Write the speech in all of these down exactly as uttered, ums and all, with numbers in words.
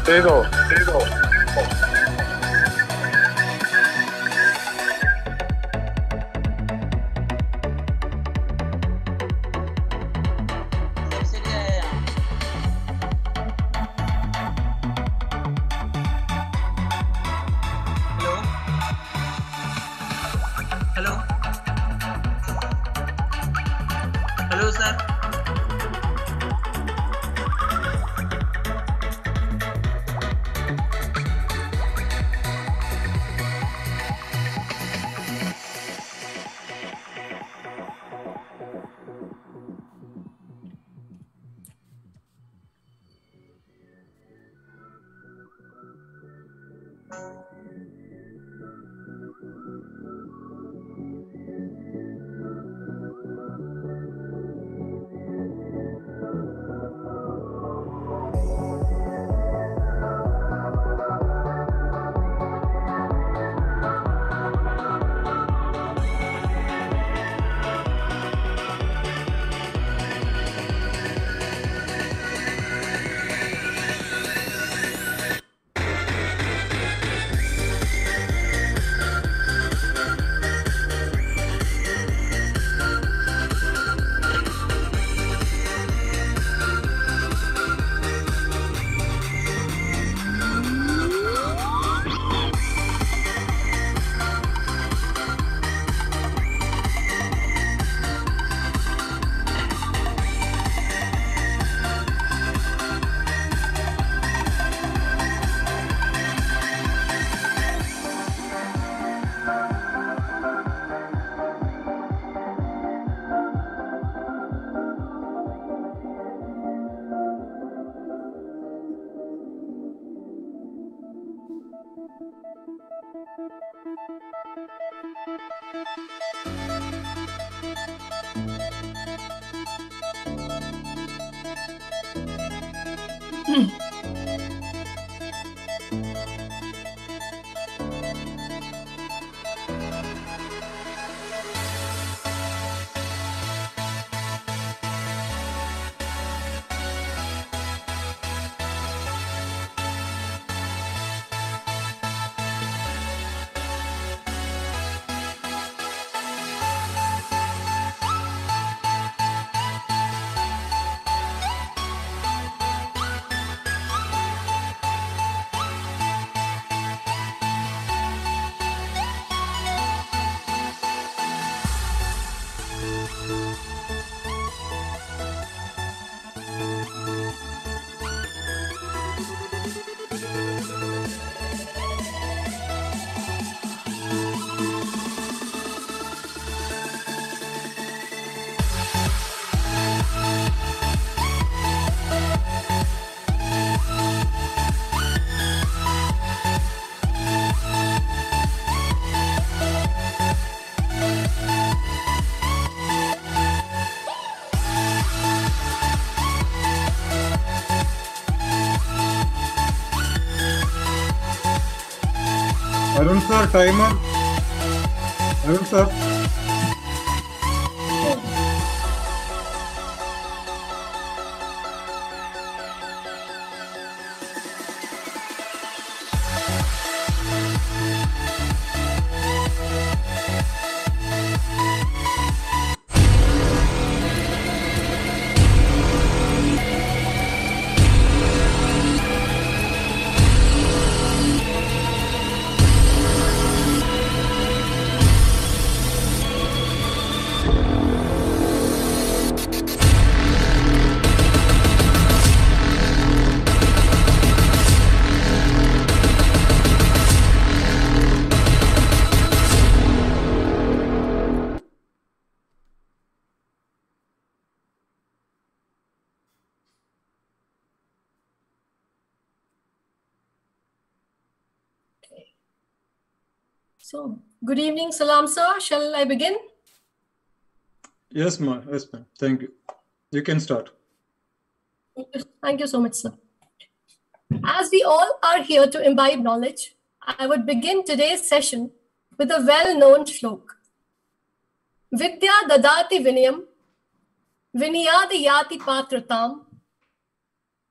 दे दो दे दो hello hello sir Arun sir timer Arun sir So, good evening, Salam sir. Shall I begin? Yes, ma. Yes, ma'am. Thank you. You can start. Thank you so much, sir. As we all are here to imbibe knowledge, I would begin today's session with a well-known shlok. Vidya dadati vinayam, vinayadi yati patratam,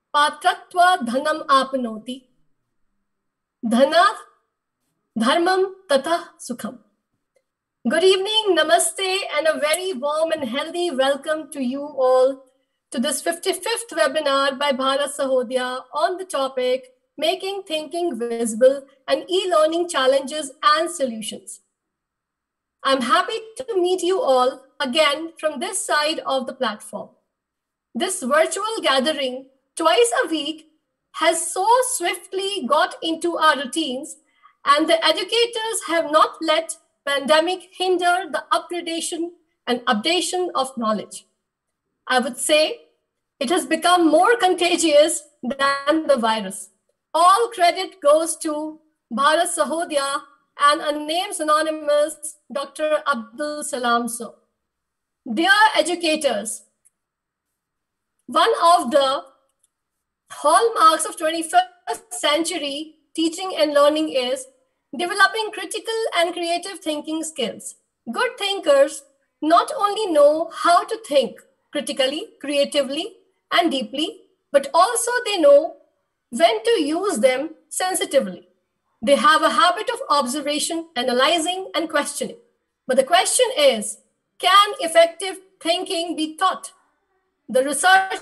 patratva dhanam apnoti, dhanat dharmam tatah sukham. Good evening, namaste, and a very warm and healthy welcome to you all to this fifty-fifth webinar by Bharat Sahodaya on the topic Making Thinking Visible and E-Learning Challenges and Solutions. I'm happy to meet you all again from this side of the platform. This virtual gathering twice a week has so swiftly got into our routines, and the educators have not let pandemic hinder the upgradation and updation of knowledge. I would say it has become more contagious than the virus. All credit goes to Bharat Sahodaya and a name synonymous, Doctor Abdul Salam Sir. Dear educators, one of the hallmarks of twenty-first century teaching and learning is developing critical and creative thinking skills. Good thinkers not only know how to think critically, creatively, and deeply, but also they know when to use them sensitively. They have a habit of observation, analyzing, and questioning. But the question is, can effective thinking be taught? The researchers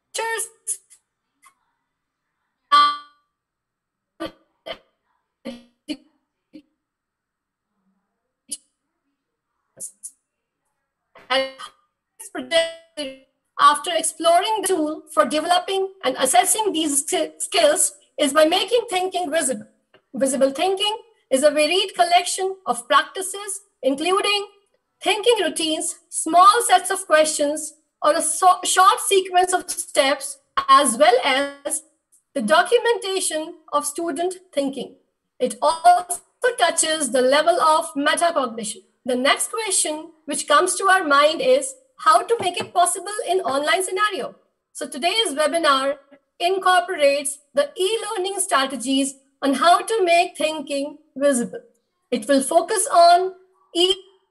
after exploring the tool for developing and assessing these skills is by making thinking visible. Visible thinking is a varied collection of practices, including thinking routines, small sets of questions, or a so short sequence of steps, as well as the documentation of student thinking. It also touches the level of metacognition. The next question which comes to our mind is how to make it possible in online scenario. So today's webinar incorporates the e-learning strategies on how to make thinking visible. It will focus on e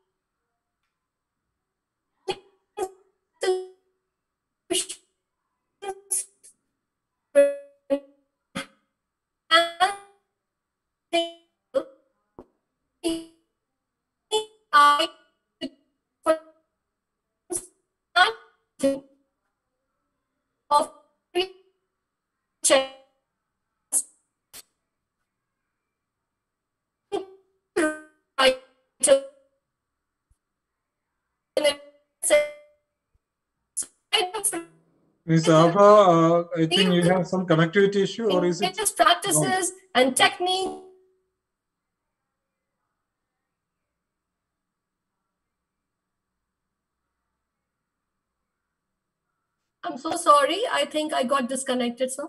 I of Miz Abha, uh, I think you have some connectivity issue, or is it? Practices and technique. I'm so sorry. I think I got disconnected, sir.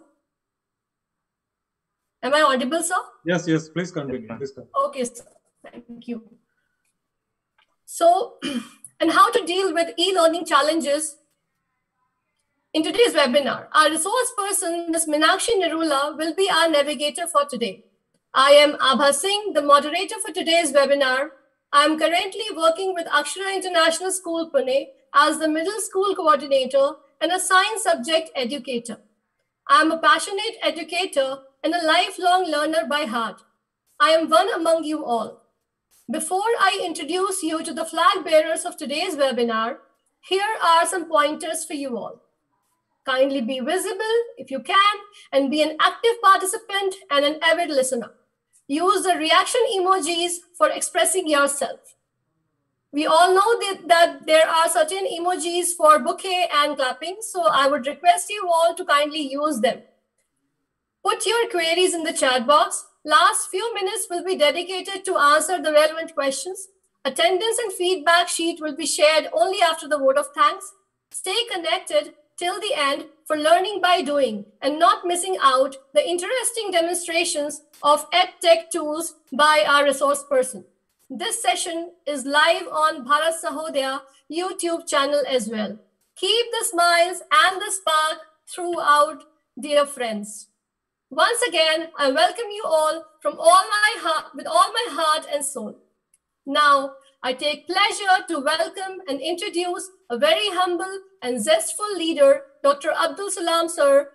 Am I audible, sir? Yes, yes. Please continue. Please continue. Okay, sir. Thank you. So, and how to deal with e-learning challenges. In today's webinar, our resource person, Miz Meenakshi Nirula, will be our navigator for today. I am Abha Singh, the moderator for today's webinar. I am currently working with Akshara International School, Pune, as the middle school coordinator and a science subject educator. I am a passionate educator and a lifelong learner by heart. I am one among you all. Before I introduce you to the flag bearers of today's webinar, here are some pointers for you all. Kindly be visible if you can and be an active participant and an avid listener. Use the reaction emojis for expressing yourself. We all know that, that there are certain emojis for bouquet and clapping, so I would request you all to kindly use them. Put your queries in the chat box. Last few minutes will be dedicated to answer the relevant questions. Attendance and feedback sheet will be shared only after the vote of thanks. Stay connected till the end for learning by doing and not missing out the interesting demonstrations of EdTech tools by our resource person. This session is live on Bharat Sahodaya YouTube channel as well. Keep the smiles and the spark throughout, dear friends. Once again, I welcome you all from all my heart, with all my heart and soul. Now, I take pleasure to welcome and introduce a very humble and zestful leader, Doctor Abdul Salam Sir,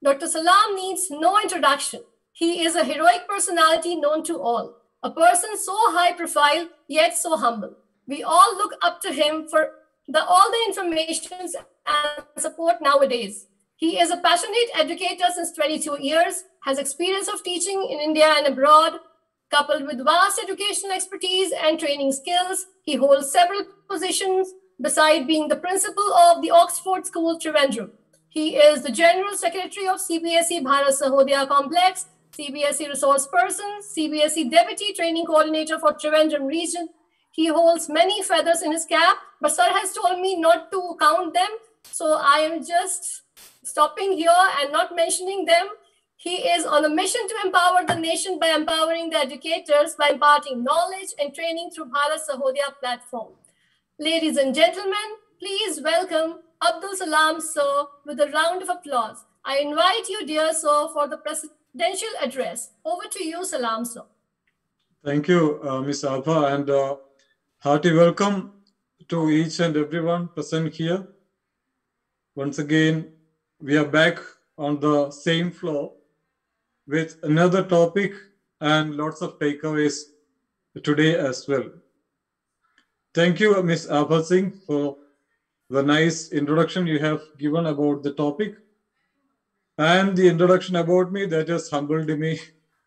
Doctor Salam needs no introduction. He is a heroic personality known to all, a person so high profile yet so humble. We all look up to him for the, all the information and support nowadays. He is a passionate educator since twenty-two years, has experience of teaching in India and abroad. Coupled with vast educational expertise and training skills, he holds several positions beside being the principal of the Oxford School, Trivandrum. He is the General Secretary of C B S E Bharat Sahodaya Complex, C B S E Resource Person, C B S E Deputy Training Coordinator for Trivandrum region. He holds many feathers in his cap, but sir has told me not to count them. So I am just stopping here and not mentioning them. He is on a mission to empower the nation by empowering the educators by imparting knowledge and training through Bharat Sahodaya platform. Ladies and gentlemen, please welcome Abdul Salam sir with a round of applause. I invite you, dear sir, for the presidential address. Over to you, Salam sir. Thank you, uh, Miz Abha, and uh, hearty welcome to each and everyone present here. Once again, we are back on the same floor with another topic and lots of takeaways today as well. Thank you, Miz Abha Singh, for the nice introduction you have given about the topic and the introduction about me that has humbled me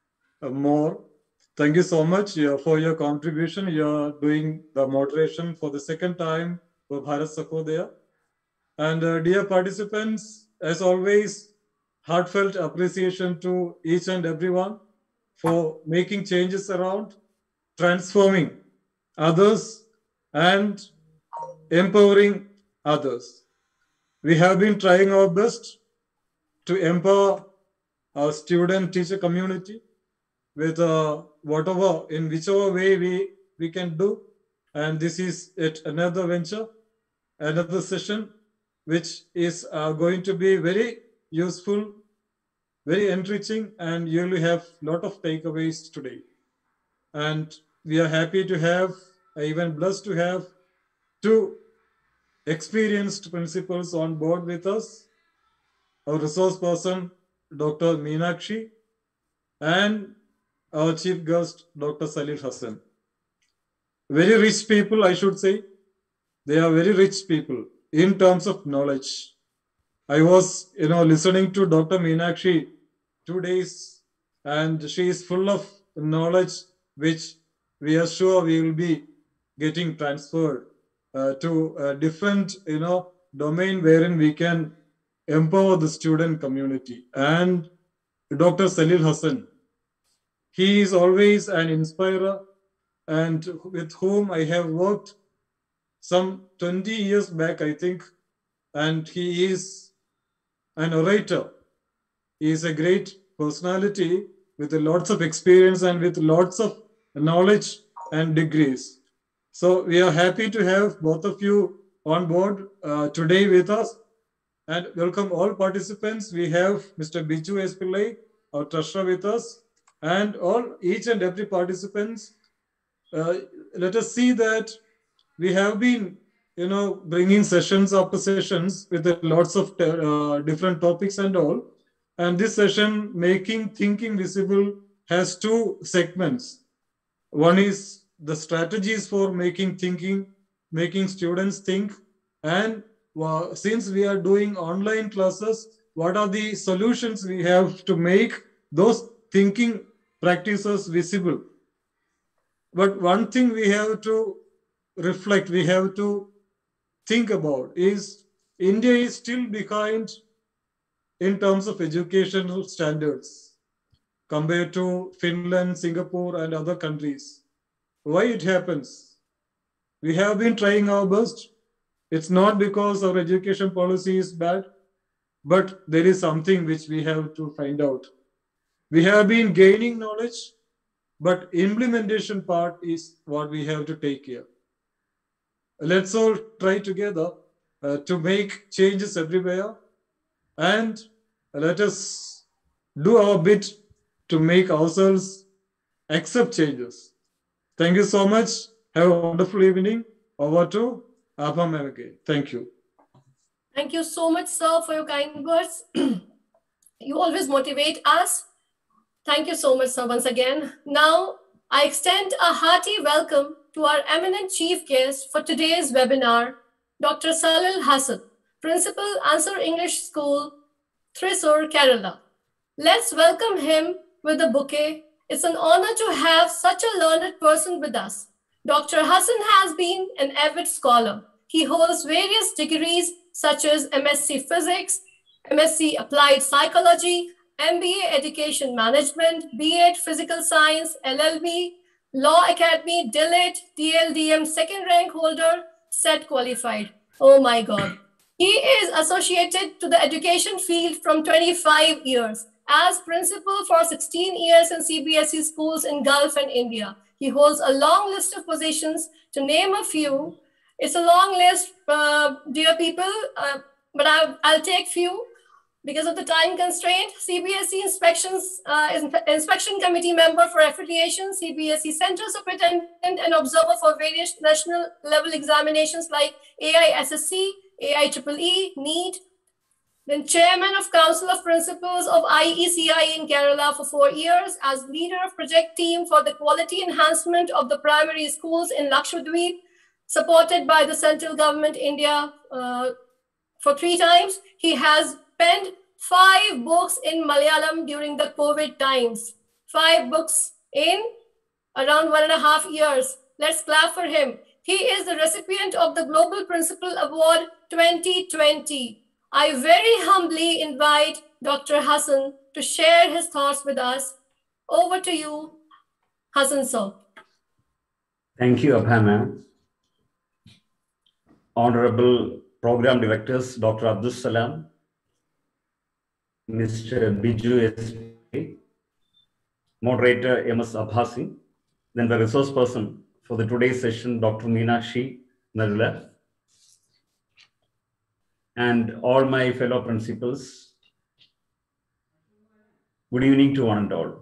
more. Thank you so much uh, for your contribution. You are doing the moderation for the second time for Bharat Sahodaya. And uh, dear participants, as always, heartfelt appreciation to each and everyone for making changes around, transforming others and empowering others. We have been trying our best to empower our student teacher community with uh, whatever, in whichever way we, we can do. And this is yet another venture, another session, which is uh, going to be very useful, very enriching, and you will have a lot of takeaways today. And we are happy to have, even blessed to have, two experienced principals on board with us, our resource person, Doctor Meenakshi, and our chief guest, Doctor Salil Hassan. Very rich people, I should say. They are very rich people in terms of knowledge. I was, you know, listening to Doctor Meenakshi two days, and she is full of knowledge, which we are sure we will be getting transferred uh, to a different, you know, domain wherein we can empower the student community. And Doctor Salil Hassan, he is always an inspirer, and with whom I have worked some twenty years back, I think, and he is an orator. He is a great personality with lots of experience and with lots of knowledge and degrees. So we are happy to have both of you on board uh, today with us, and welcome all participants. We have Mister Biju S. Pillai, our treasurer, with us, and all each and every participants. Uh, let us see that we have been, you know, bringing sessions after sessions with lots of uh, different topics and all. And this session, Making Thinking Visible, has two segments. One is the strategies for making thinking, making students think. And uh, since we are doing online classes, what are the solutions we have to make those thinking practices visible? But one thing we have to reflect, we have to think about is India is still behind in terms of educational standards compared to Finland, Singapore, and other countries. Why it happens? We have been trying our best. It's not because our education policy is bad, but there is something which we have to find out. We have been gaining knowledge, but implementation part is what we have to take care. Let's all try together uh, to make changes everywhere, and let us do our bit to make ourselves accept changes. Thank you so much. Have a wonderful evening. Over to Abha Ma'am again. Thank you. Thank you so much, sir, for your kind words. You always motivate us. Thank you so much, sir, once again. Now, I extend a hearty welcome to our eminent chief guest for today's webinar, Doctor Salil Hassan, Principal Answer English School, Thrissur, Kerala. Let's welcome him with a bouquet. It's an honor to have such a learned person with us. Doctor Hassan has been an avid scholar. He holds various degrees such as M S c Physics, M S c Applied Psychology, M B A Education Management, B Ed Physical Science, L L B, Law Academy, D L E D, D L D M second rank holder, S E T qualified. Oh my God. He is associated to the education field from twenty-five years. As principal for sixteen years in C B S E schools in Gulf and India. He holds a long list of positions. To name a few, it's a long list, uh, dear people, uh, but I'll, I'll take few because of the time constraint. C B S E Inspections, uh, Inspection Committee member for affiliation, C B S E Center Superintendent and observer for various national level examinations like A I S S C, A I E E E, NEET, then chairman of Council of Principals of I E C I in Kerala for four years, as leader of project team for the quality enhancement of the primary schools in Lakshadweep, supported by the central government India uh, for three times. He has penned five books in Malayalam during the COVID times. Five books in around one and a half years. Let's clap for him. He is the recipient of the Global Principal Award twenty twenty. I very humbly invite Doctor Hassan to share his thoughts with us. Over to you, Hassan sir. Thank you, Abha ma'am. Honorable Program Directors, Doctor Abdul Salam, Mister Biju S P, Moderator M S Abhasi, then the resource person for the today's session, Doctor Meenakshi Narula, and all my fellow principals. Good evening to one and all.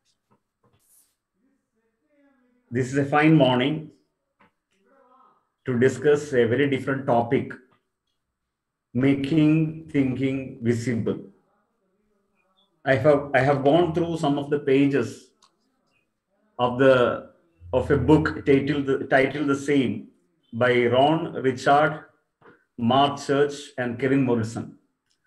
This is a fine morning to discuss a very different topic, making thinking visible. I have, I have gone through some of the pages of, the, of a book titled, titled the same by Ron Richard, Mark Church, and Kevin Morrison.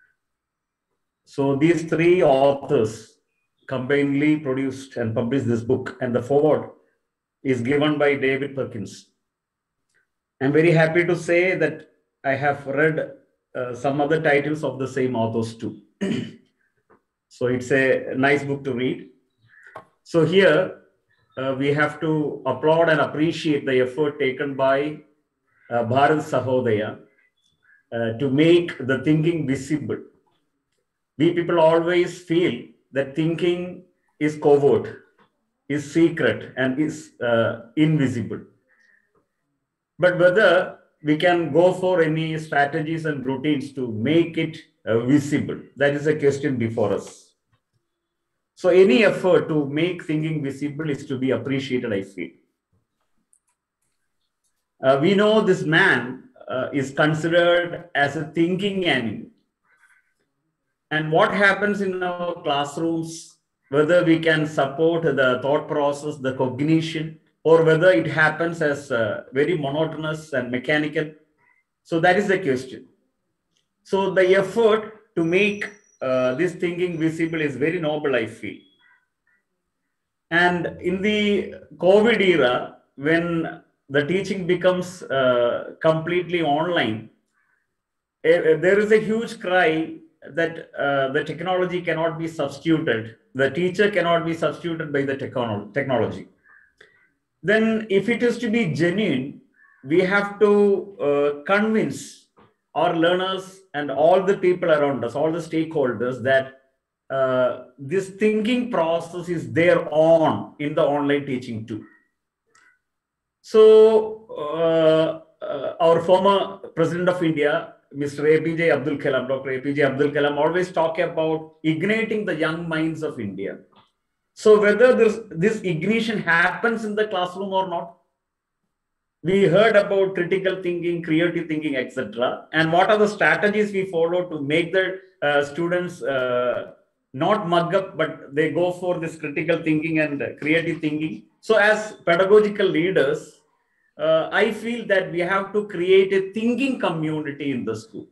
So these three authors combinedly produced and published this book, and the foreword is given by David Perkins. I'm very happy to say that I have read uh, some other titles of the same authors too. So it's a nice book to read. So here uh, we have to applaud and appreciate the effort taken by uh, Bharat Sahodaya uh, to make the thinking visible. We people always feel that thinking is covert, is secret, and is uh, invisible. But whether we can go for any strategies and routines to make it uh, visible, that is a question before us. So any effort to make thinking visible is to be appreciated, I feel. Uh, we know this man uh, is considered as a thinking animal. And what happens in our classrooms, whether we can support the thought process, the cognition, or whether it happens as uh, very monotonous and mechanical. So that is the question. So the effort to make uh, this thinking visible is very noble, I feel. And in the COVID era, when the teaching becomes uh, completely online, uh, there is a huge cry that uh, the technology cannot be substituted. The teacher cannot be substituted by the techno technology. Then if it is to be genuine, we have to uh, convince our learners and all the people around us, all the stakeholders, that uh, this thinking process is there on in the online teaching too. So uh, uh, our former President of India, Mister A P J Abdul Kalam, Doctor A P J Abdul Kalam, always talk about igniting the young minds of India. So whether this, this ignition happens in the classroom or not, we heard about critical thinking, creative thinking, et cetera. And what are the strategies we follow to make the uh, students uh, not mug up, but they go for this critical thinking and creative thinking. So as pedagogical leaders, uh, I feel that we have to create a thinking community in the school.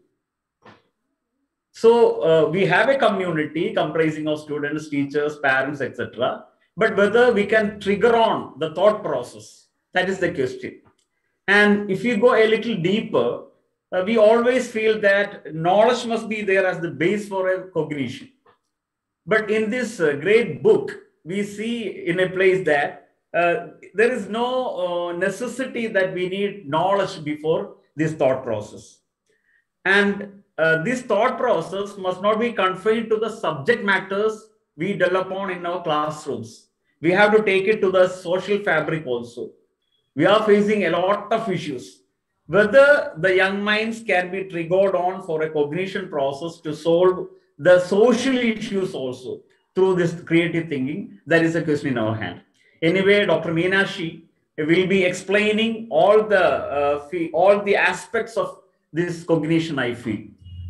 So uh, we have a community comprising of students, teachers, parents, et cetera. But whether we can trigger on the thought process, that is the question. And if you go a little deeper, uh, we always feel that knowledge must be there as the base for a cognition. But in this uh, great book, we see in a place that uh, there is no uh, necessity that we need knowledge before this thought process. And uh, this thought process must not be confined to the subject matters we develop on in our classrooms. We have to take it to the social fabric also. We are facing a lot of issues. Whether the young minds can be triggered on for a cognition process to solve the social issues also through this creative thinking, that is a question in our hand. Anyway, Doctor Meenakshi will be explaining all the uh, all the aspects of this cognition, I feel.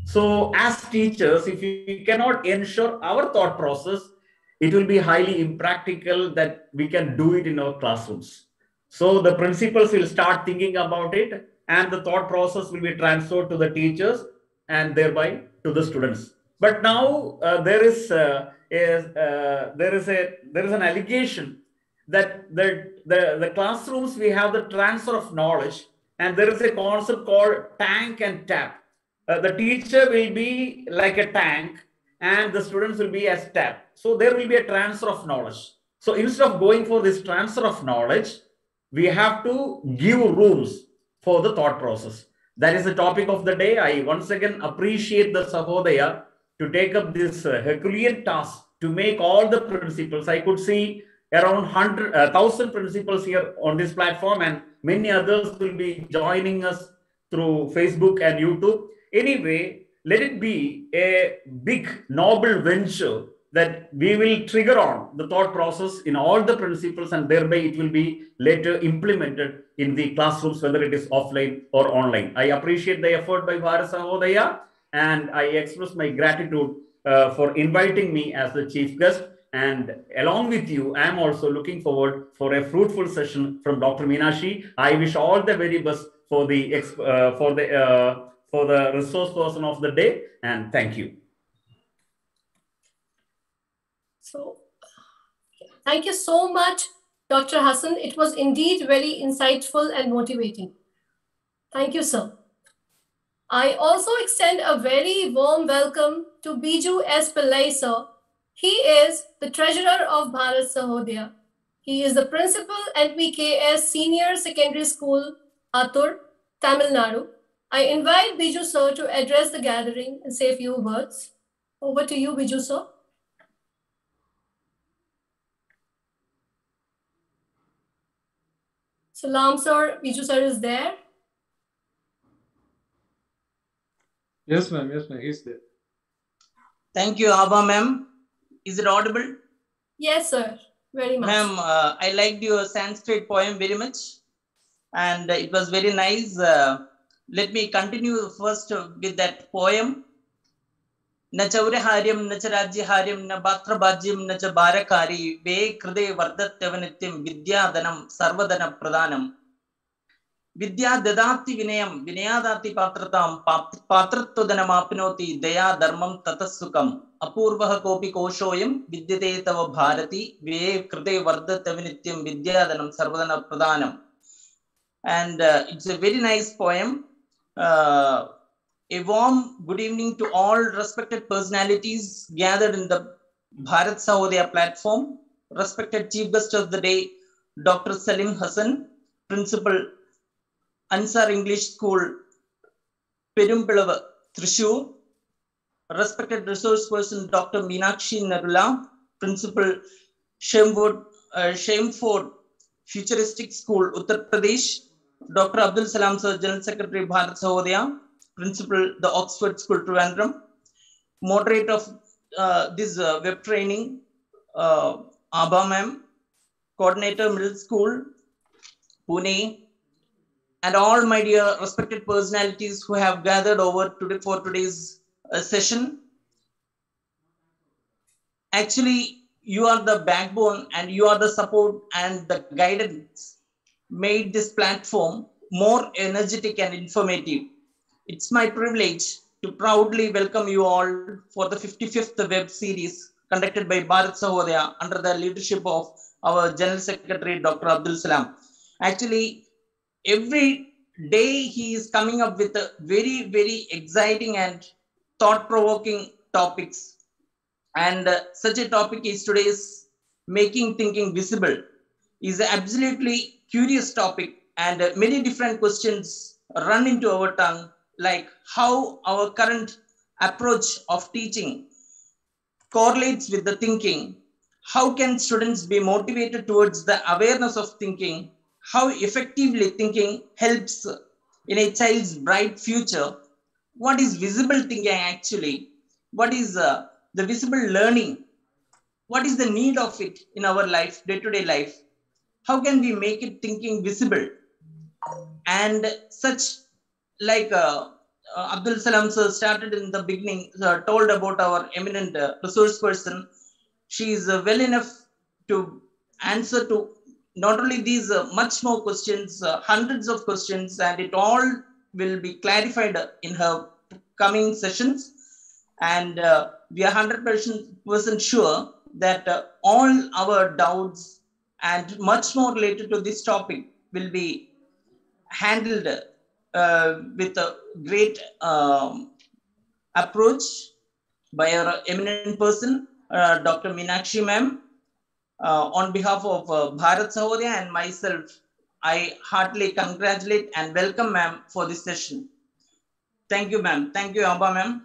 So as teachers, if we cannot ensure our thought process, it will be highly impractical that we can do it in our classrooms. So the principals will start thinking about it, and the thought process will be transferred to the teachers and thereby to the students. But now uh, there is uh, a, uh, there is a there is an allegation that the, the the classrooms we have the transfer of knowledge, and there is a concept called tank and tap. Uh, the teacher will be like a tank, and the students will be as tap. So there will be a transfer of knowledge. So instead of going for this transfer of knowledge, we have to give rooms for the thought process. That is the topic of the day. I once again appreciate the Sahodaya to take up this uh, Herculean task to make all the principles. I could see around one hundred, uh, one thousand principles here on this platform, and many others will be joining us through Facebook and YouTube. Anyway, let it be a big, noble venture that we will trigger on the thought process in all the principles, and thereby it will be later implemented in the classrooms, whether it is offline or online. I appreciate the effort by Bharat Sahodaya, and I express my gratitude uh, for inviting me as the chief guest. And along with you, I am also looking forward for a fruitful session from Doctor Meenakshi. I wish all the very best for the uh, for the uh, for the resource person of the day, and thank you. So, thank you so much, Doctor Hassan. It was indeed very insightful and motivating. Thank you, sir. I also extend a very warm welcome to Biju S. Pillai, sir. He is the treasurer of Bharat Sahodaya. He is the principal at V K S Senior Secondary School, Atur, Tamil Nadu. I invite Biju, sir, to address the gathering and say a few words. Over to you, Biju, sir. Salam, sir. Biju, sir is there. Yes, ma'am. Yes, ma'am. He's there. Thank you, Abha, ma'am. Is it audible? Yes, sir. Very much. Ma'am, uh, I liked your Sanskrit poem very much. And uh, it was very nice. Uh, let me continue first with that poem. Na chauraharyam, na charajyaharyam, na bhatrabhajyam, na cha bharakari, ve kride vardatyavanityam, vidyadanam, sarvadana pradhanam. Vidya dadati vinayam, vinayadati patratam, patrattvadanam apinoti, daya dharmam tatasukam. Apurvaha kopi koshoyam, vidyate tava bharati, ve kride vardatyavanityam, vidyadanam, sarvadana pradhanam. And uh, it's a very nice poem. Uh, a warm good evening to all respected personalities gathered in the Bharat Sahodaya platform. Respected Chief Guest of the Day, Doctor Salim Hassan, Principal, Ansar English School, Perumpilava, Thrissur. Respected Resource Person, Doctor Meenakshi Narula, Principal, Shameford, uh, Shameford Futuristic School, Uttar Pradesh. Doctor Abdul Salam Sir, General Secretary, Bharat Sahodaya, Principal, the Oxford School, Trivandrum. Moderator of uh, this uh, web training, uh, Abha ma'am, Coordinator, Middle School, Pune, and all my dear respected personalities who have gathered over today for today's uh, session. Actually, you are the backbone and you are the support and the guidance made this platform more energetic and informative. It's my privilege to proudly welcome you all for the fifty-fifth web series conducted by Bharat Sahodaya under the leadership of our General Secretary, Doctor Abdul Salam. Actually, every day he is coming up with a very, very exciting and thought-provoking topics. And uh, such a topic is today's making thinking visible. Is an absolutely curious topic, and uh, many different questions run into our tongue, like how our current approach of teaching correlates with the thinking. How can students be motivated towards the awareness of thinking? How effectively thinking helps in a child's bright future? What is visible thinking actually? What is uh, the visible learning? What is the need of it in our life, day-to-day life? How can we make it thinking visible? And such like uh, uh, Abdul Salam sir started in the beginning, uh, told about our eminent uh, resource person. She is uh, well enough to answer to not only these uh, much more questions, uh, hundreds of questions, and it all will be clarified in her coming sessions. And uh, we are one hundred percent sure that uh, all our doubts and much more related to this topic will be handled uh, with a great um, approach by our eminent person, uh, Doctor Meenakshi ma'am. Uh, on behalf of uh, Bharat Sahodaya and myself, I heartily congratulate and welcome ma'am for this session. Thank you, ma'am. Thank you, Amba ma'am.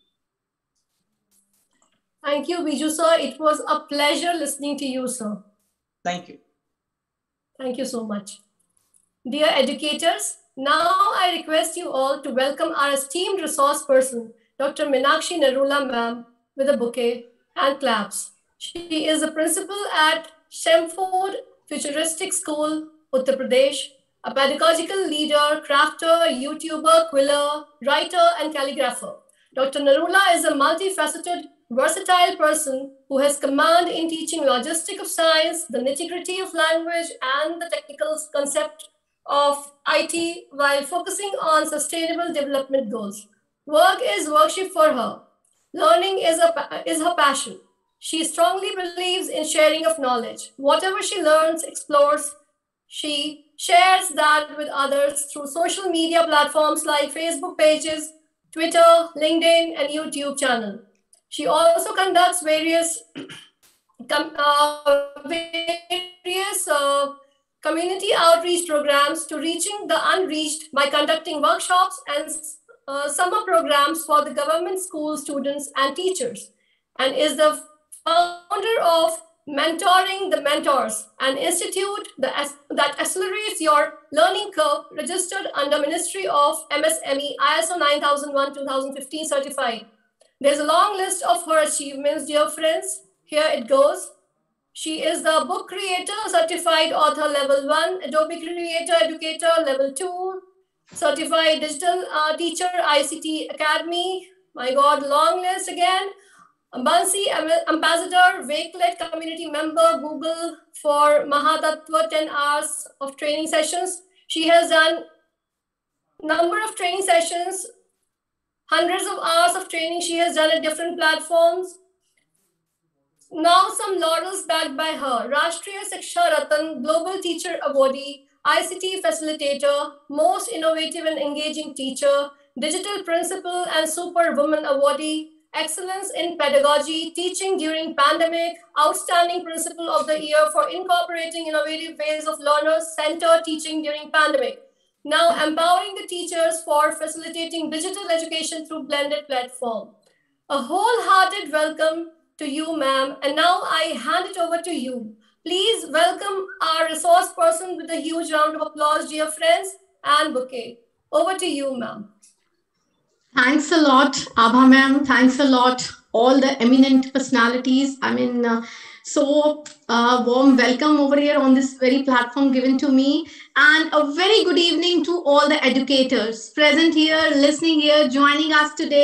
Thank you, Biju sir. It was a pleasure listening to you, sir. Thank you. Thank you so much. Dear educators, now I request you all to welcome our esteemed resource person, Doctor Meenakshi Narula ma'am, with a bouquet and claps. She is a principal at Shamford Futuristic School, Uttar Pradesh, a pedagogical leader, crafter, YouTuber, quiller, writer, and calligrapher. Doctor Narula is a multifaceted, versatile person who has command in teaching logistics of science, the nitty-gritty of language, and the technical concept of I T while focusing on sustainable development goals. Work is worship for her. Learning is, a, is her passion. She strongly believes in sharing of knowledge. Whatever she learns, explores, she shares that with others through social media platforms like Facebook pages, Twitter, LinkedIn, and YouTube channel. She also conducts various, uh, various uh, community outreach programs to reaching the unreached by conducting workshops and uh, summer programs for the government school students and teachers, and is the founder of Mentoring the Mentors, an institute that, that accelerates your learning curve, registered under Ministry of M S M E I S O nine thousand one twenty fifteen certified. There's a long list of her achievements, dear friends. Here it goes. She is the book creator, certified author level one, Adobe Creator Educator level two, certified digital uh, teacher, I C T Academy. My God, long list again. Bansi Ambassador, Wakelet community member, Google for Mahatattva, ten hours of training sessions. She has done number of training sessions, hundreds of hours of training she has done at different platforms. Now some laurels backed by her. Rashtriya Shiksha Ratan, Global Teacher Awardee, I C T Facilitator, Most Innovative and Engaging Teacher, Digital Principal and Superwoman Awardee, Excellence in Pedagogy, Teaching During Pandemic, Outstanding Principal of the Year for Incorporating Innovative Ways of Learner-Centered Teaching During Pandemic. Now empowering the teachers for facilitating digital education through blended platform. A wholehearted welcome to you, ma'am. And now I hand it over to you. Please welcome our resource person with a huge round of applause, dear friends, and bouquet. Over to you, ma'am. Thanks a lot, Abha ma'am. Thanks a lot, all the eminent personalities. I mean, uh, so uh, warm welcome over here on this very platform given to me. And a very good evening to all the educators present here, listening here, joining us today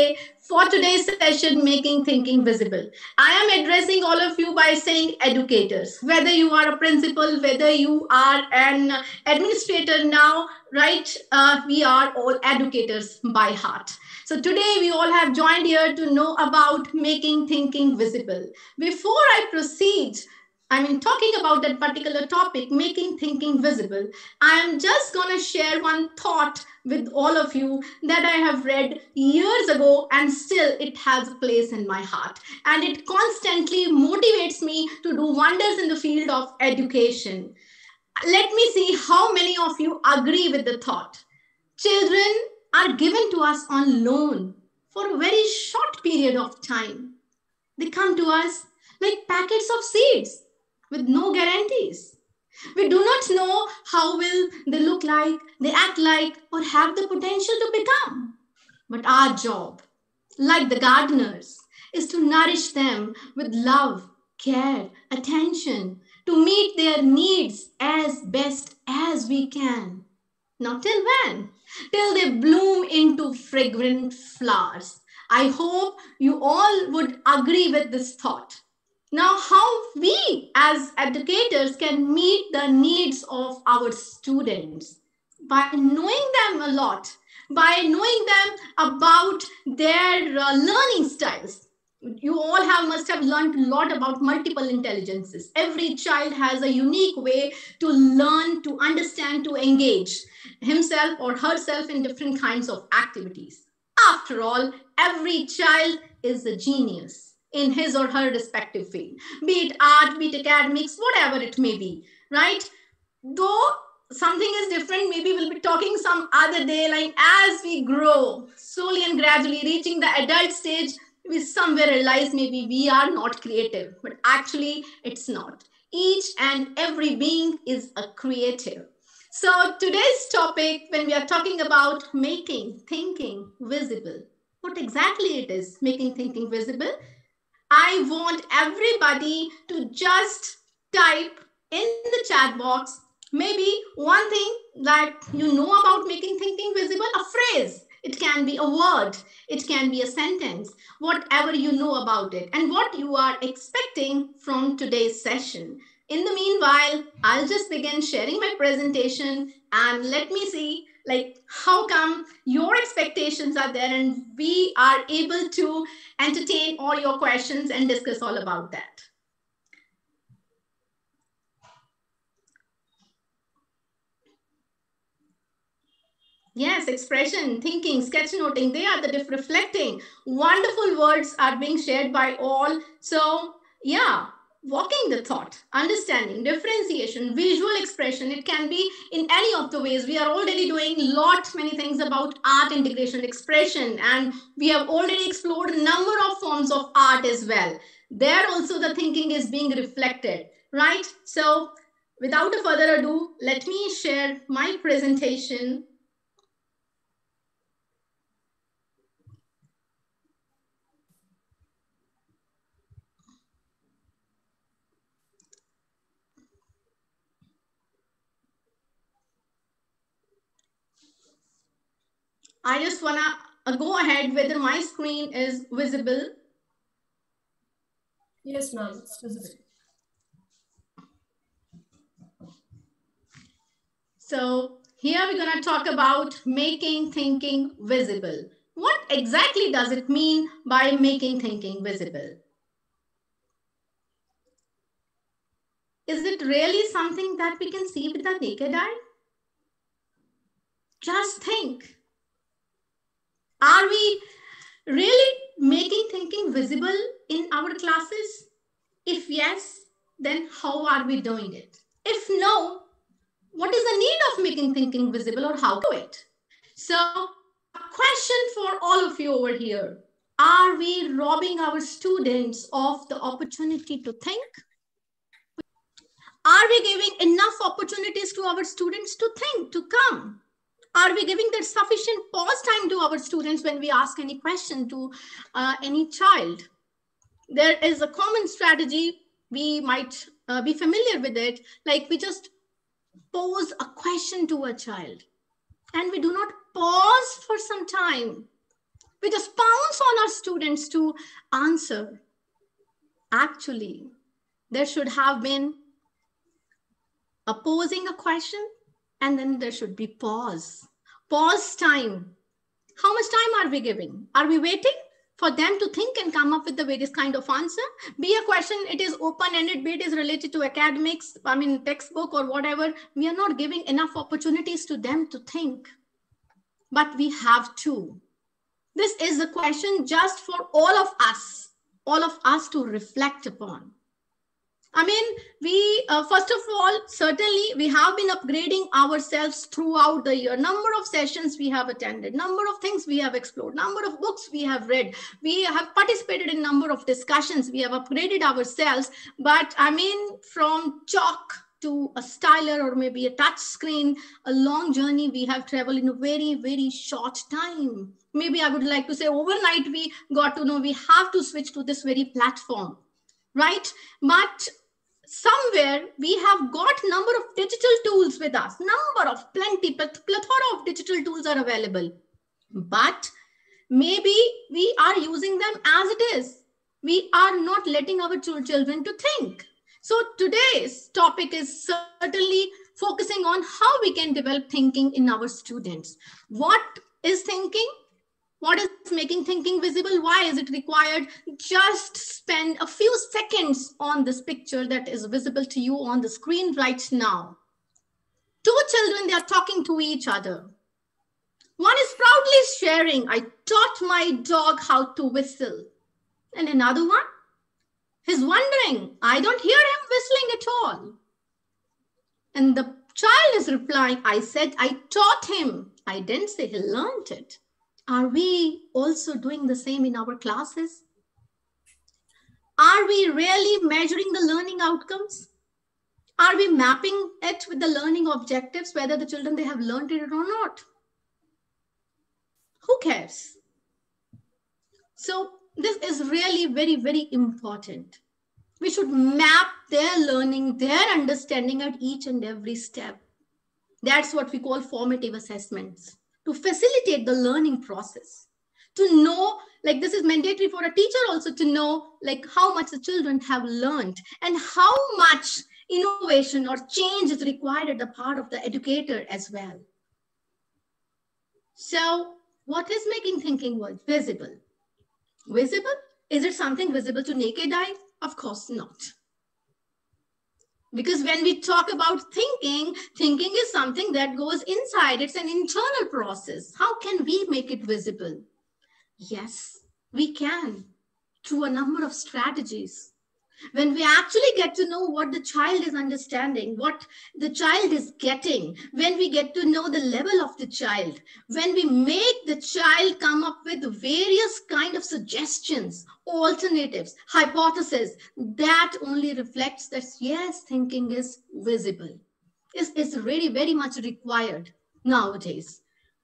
for today's session, Making Thinking Visible. I am addressing all of you by saying educators, whether you are a principal, whether you are an administrator now, right? Uh, we are all educators by heart. So today we all have joined here to know about making thinking visible. Before I proceed, I mean, talking about that particular topic, making thinking visible, I am just going to share one thought with all of you that I have read years ago, and still it has a place in my heart. And it constantly motivates me to do wonders in the field of education. Let me see how many of you agree with the thought. Children are given to us on loan for a very short period of time. They come to us like packets of seeds with no guarantees. We do not know how will they look like, they act like, or have the potential to become. But our job, like the gardeners, is to nourish them with love, care, attention, to meet their needs as best as we can. Now, till when? Till they bloom into fragrant flowers. I hope you all would agree with this thought. Now, how we as educators can meet the needs of our students? By knowing them a lot, by knowing them about their uh, learning styles. You all have must have learned a lot about multiple intelligences. Every child has a unique way to learn, to understand, to engage himself or herself in different kinds of activities. After all, every child is a genius in his or her respective field, be it art, be it academics, whatever it may be, right? Though something is different, maybe we'll be talking some other day, like as we grow, slowly and gradually reaching the adult stage, we somewhere realize maybe we are not creative, but actually it's not. Each and every being is a creative. So today's topic, when we are talking about making thinking visible, what exactly it is, making thinking visible? I want everybody to just type in the chat box, maybe one thing that you know about making thinking visible, a phrase. It can be a word, it can be a sentence, whatever you know about it and what you are expecting from today's session. In the meanwhile, I'll just begin sharing my presentation and let me see like how come your expectations are there and we are able to entertain all your questions and discuss all about that. Yes, expression, thinking, sketchnoting, they are the diff reflecting. Wonderful words are being shared by all. So yeah, walking the thought, understanding, differentiation, visual expression, it can be in any of the ways. We are already doing lot many things about art integration, expression, and we have already explored a number of forms of art as well. There also the thinking is being reflected, right? So without a further ado, let me share my presentation. I just want to go ahead whether my screen is visible. Yes, ma'am, it's visible. So here we're going to talk about making thinking visible. What exactly does it mean by making thinking visible? Is it really something that we can see with the naked eye? Just think. Are we really making thinking visible in our classes? If yes, then how are we doing it? If no, what is the need of making thinking visible or how to do it? So a question for all of you over here. Are we robbing our students of the opportunity to think? Are we giving enough opportunities to our students to think, to come? Are we giving that sufficient pause time to our students when we ask any question to uh, any child? There is a common strategy, we might uh, be familiar with it, like we just pose a question to a child and we do not pause for some time We just pounce on our students to answer. Actually, there should have been a posing a question, and then there should be pause. Pause time. How much time are we giving? Are we waiting for them to think and come up with the various kind of answer? Be a question, it is open-ended, be it is related to academics, I mean, textbook or whatever. We are not giving enough opportunities to them to think. But we have to. This is a question just for all of us, all of us to reflect upon. I mean, we, uh, first of all, certainly we have been upgrading ourselves throughout the year. Number of sessions we have attended, number of things we have explored, number of books we have read. We have participated in number of discussions. We have upgraded ourselves. But I mean, from chalk to a styler or maybe a touch screen, a long journey we have traveled in a very, very short time. Maybe I would like to say overnight we got to know we have to switch to this very platform. Right? But somewhere we have got number of digital tools with us, number of plenty, plethora of digital tools are available. But maybe we are using them as it is. We are not letting our children to think. So today's topic is certainly focusing on how we can develop thinking in our students. What is thinking? What is making thinking visible? Why is it required? Just spend a few seconds on this picture that is visible to you on the screen right now. Two children, they are talking to each other. One is proudly sharing, I taught my dog how to whistle. And another one is wondering, I don't hear him whistling at all. And the child is replying, I said, I taught him. I didn't say he learned it. Are we also doing the same in our classes? Are we really measuring the learning outcomes? Are we mapping it with the learning objectives, whether the children, they have learned it or not? Who cares? So this is really very, very important. We should map their learning, their understanding at each and every step. That's what we call formative assessments. To facilitate the learning process, to know, like this is mandatory for a teacher also to know like how much the children have learned and how much innovation or change is required at the part of the educator as well. So what is making thinking visible? Visible? Is it something visible to naked eye? Of course not. Because when we talk about thinking, thinking is something that goes inside. It's an internal process. How can we make it visible? Yes, we can through a number of strategies. When we actually get to know what the child is understanding, what the child is getting, when we get to know the level of the child, when we make the child come up with various kind of suggestions, alternatives, hypotheses, that only reflects that yes, thinking is visible. It's, it's really very much required nowadays.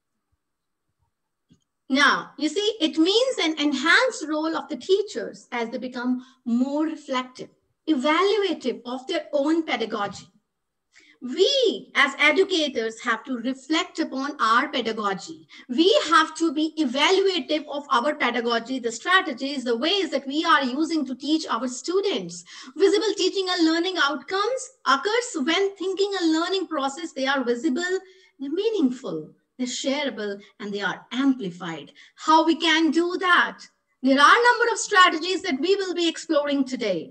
Now, you see, it means an enhanced role of the teachers as they become more reflective, evaluative of their own pedagogy. We as educators have to reflect upon our pedagogy. We have to be evaluative of our pedagogy, the strategies, the ways that we are using to teach our students. Visible teaching and learning outcomes occurs when thinking and learning process, they are visible, they're meaningful, they're shareable, and they are amplified. How we can do that? There are a number of strategies that we will be exploring today.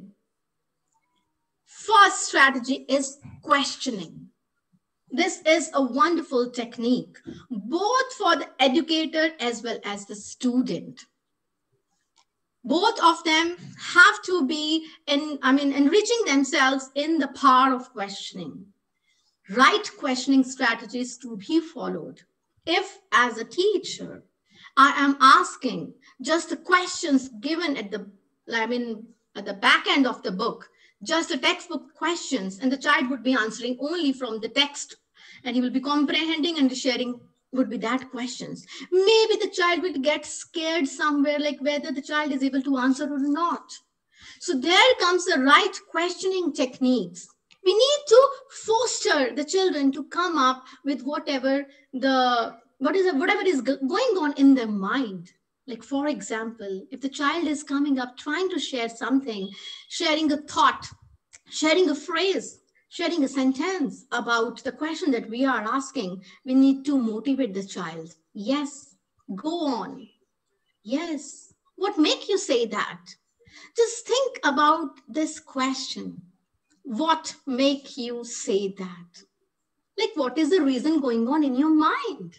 First strategy is questioning. This is a wonderful technique, both for the educator as well as the student. Both of them have to be, in, I mean, enriching themselves in the power of questioning. Right questioning strategies to be followed. If, as a teacher, I am asking just the questions given at the, I mean, at the back end of the book, just the textbook questions, and the child would be answering only from the text, and he will be comprehending and sharing would be that questions. Maybe the child will get scared somewhere, like whether the child is able to answer or not. So there comes the right questioning techniques. We need to foster the children to come up with whatever the what is whatever is going on in their mind. Like, for example, if the child is coming up trying to share something, sharing a thought, sharing a phrase, sharing a sentence about the question that we are asking, we need to motivate the child. Yes, go on. Yes, what make you say that? Just think about this question. What make you say that? Like, what is the reason going on in your mind?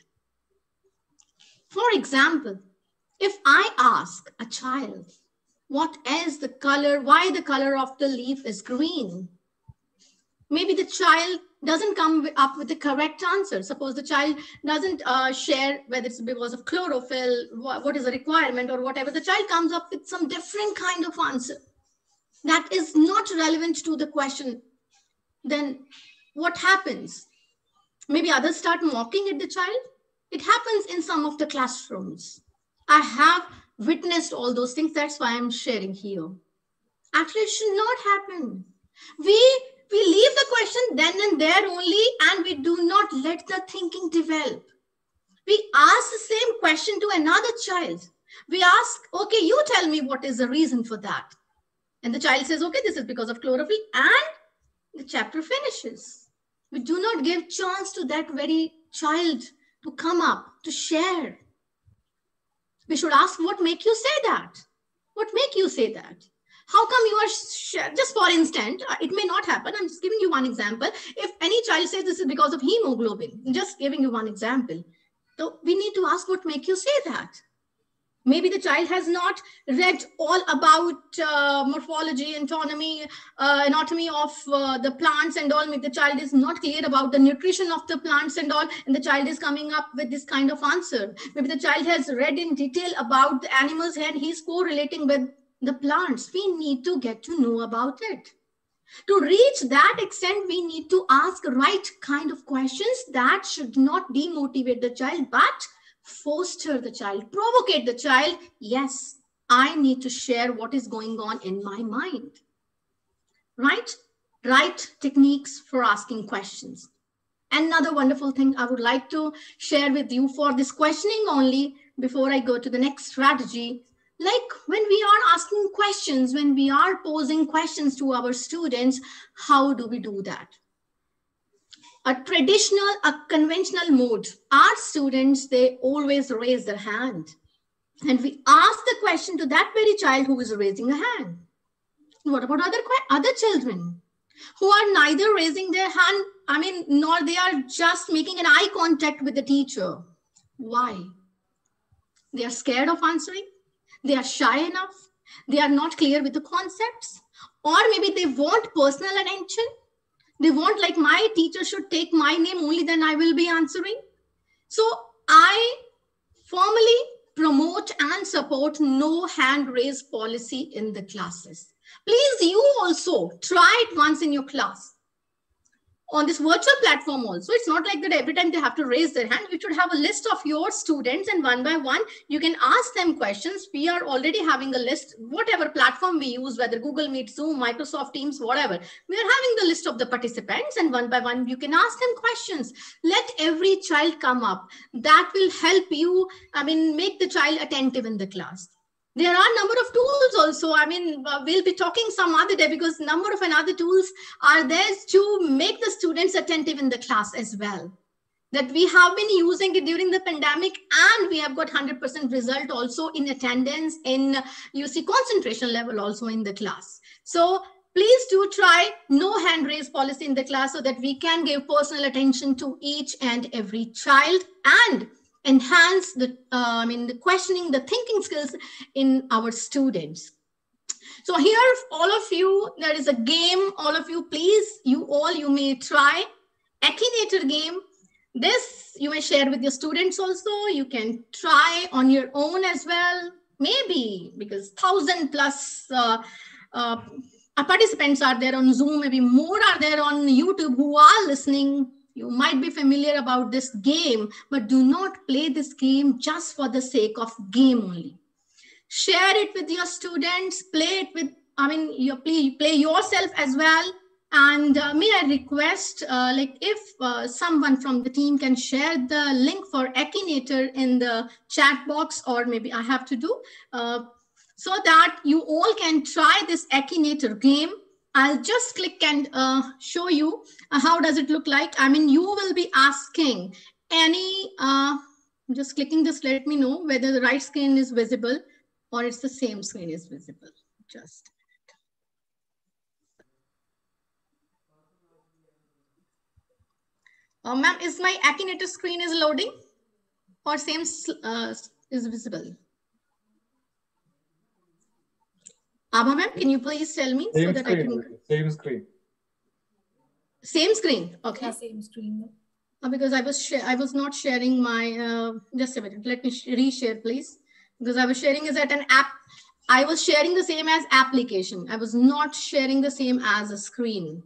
For example, if I ask a child, what is the color, why the color of the leaf is green? Maybe the child doesn't come up with the correct answer. Suppose the child doesn't uh, share whether it's because of chlorophyll, what, what is the requirement or whatever. The child comes up with some different kind of answer that is not relevant to the question. Then what happens? Maybe others start mocking at the child. It happens in some of the classrooms. I have witnessed all those things. That's why I'm sharing here. Actually, it should not happen. We, we leave the question then and there only, and we do not let the thinking develop. We ask the same question to another child. We ask, okay, you tell me what is the reason for that. And the child says, okay, this is because of chlorophyll, and the chapter finishes. We do not give chance to that very child to come up, to share. We should ask, what make you say that? What make you say that? How come you are, share? Just for instance, it may not happen. I'm just giving you one example. If any child says this is because of hemoglobin, just giving you one example. So we need to ask, what make you say that? Maybe the child has not read all about uh, morphology, anatomy, uh, anatomy of uh, the plants and all. Maybe the child is not clear about the nutrition of the plants and all, and the child is coming up with this kind of answer. Maybe the child has read in detail about the animals and he's correlating with the plants. We need to get to know about it. To reach that extent, we need to ask right kind of questions that should not demotivate the child, but foster the child, provocate the child. Yes, I need to share what is going on in my mind. Right? Right techniques for asking questions. Another wonderful thing I would like to share with you for this questioning only before I go to the next strategy. Like when we are asking questions, when we are posing questions to our students, how do we do that? A traditional, a conventional mode, our students, they always raise their hand. And we ask the question to that very child who is raising a hand. What about other, other children who are neither raising their hand, I mean, nor they are just making an eye contact with the teacher? Why? They are scared of answering. They are shy enough. They are not clear with the concepts. Or maybe they want personal attention. They want, like, my teacher should take my name, only then I will be answering. So I formally promote and support no hand raise policy in the classes. Please, you also try it once in your class. On this virtual platform also, it's not like that every time they have to raise their hand. You should have a list of your students, and one by one, you can ask them questions. We are already having a list, whatever platform we use, whether Google Meet, Zoom, Microsoft Teams, whatever. We are having the list of the participants, and one by one, you can ask them questions. Let every child come up. That will help you, I mean, make the child attentive in the class. There are a number of tools also. I mean, uh, we'll be talking some other day, because number of another tools are there to make the students attentive in the class as well. That we have been using it during the pandemic, and we have got one hundred percent result also in attendance, in you see concentration level also in the class. So please do try no hand raise policy in the class so that we can give personal attention to each and every child and enhance the, uh, I mean, the questioning, the thinking skills in our students. So here, all of you, there is a game. All of you, please, you all, you may try Akinator game. This you may share with your students also. You can try on your own as well. Maybe because thousand plus uh, uh, participants are there on Zoom. Maybe more are there on YouTube who are listening. You might be familiar about this game, but do not play this game just for the sake of game only. Share it with your students, play it with, I mean, you play, play yourself as well. And uh, may I request, uh, like, if uh, someone from the team can share the link for Akinator in the chat box, or maybe I have to do, uh, so that you all can try this Akinator game. I'll just click and uh, show you uh, how does it look like. I mean, you will be asking any, uh, I'm just clicking this, let me know whether the right screen is visible or it's the same screen is visible. Just. Uh, Ma'am, is my Akinator screen is loading or same uh, is visible? Abha ma'am, can you please tell me Same so that screen, I can... Same screen. Same screen, okay. Yeah, same screen. Uh, because I was I was not sharing my, uh, just a minute, let me reshare please. Because I was sharing is at an app. I was sharing the same as application. I was not sharing the same as a screen.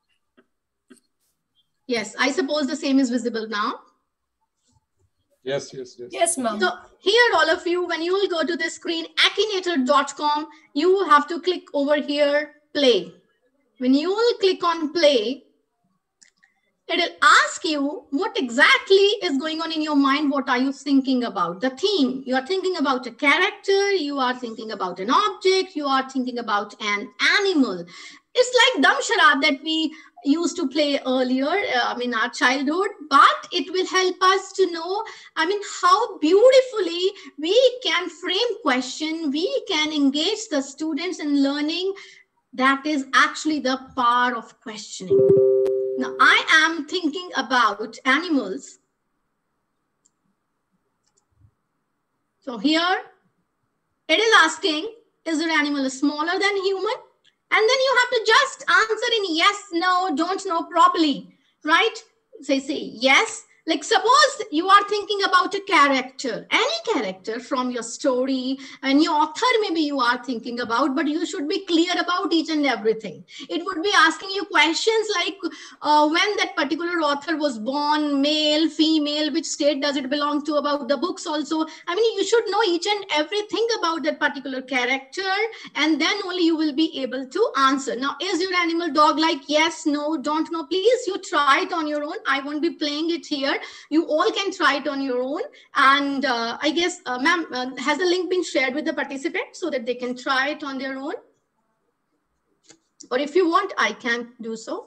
Yes, I suppose the same is visible now. Yes, yes, yes. Yes, ma'am. So here, all of you, when you will go to the screen, akinator dot com, you have to click over here, play. When you will click on play, it'll ask you what exactly is going on in your mind. What are you thinking about? The theme. You are thinking about a character. You are thinking about an object. You are thinking about an animal. It's like Dam Sharab that we used to play earlier, uh, I mean, our childhood, but it will help us to know, I mean, how beautifully we can frame question, we can engage the students in learning. That is actually the power of questioning. Now, I am thinking about animals. So here, it is asking, is your animal smaller than human? And then you have to just answer in yes, no, don't know properly, right? Say, say yes. Like suppose you are thinking about a character, any character from your story, and your author maybe you are thinking about, but you should be clear about each and everything. It would be asking you questions like uh, when that particular author was born, male, female, which state does it belong to, about the books also. I mean, you should know each and everything about that particular character, and then only you will be able to answer. Now, is your animal dog like yes, no, don't know? Please, you try it on your own. I won't be playing it here. You all can try it on your own. And uh, I guess, uh, ma'am, uh, has the link been shared with the participants so that they can try it on their own? Or if you want, I can do so.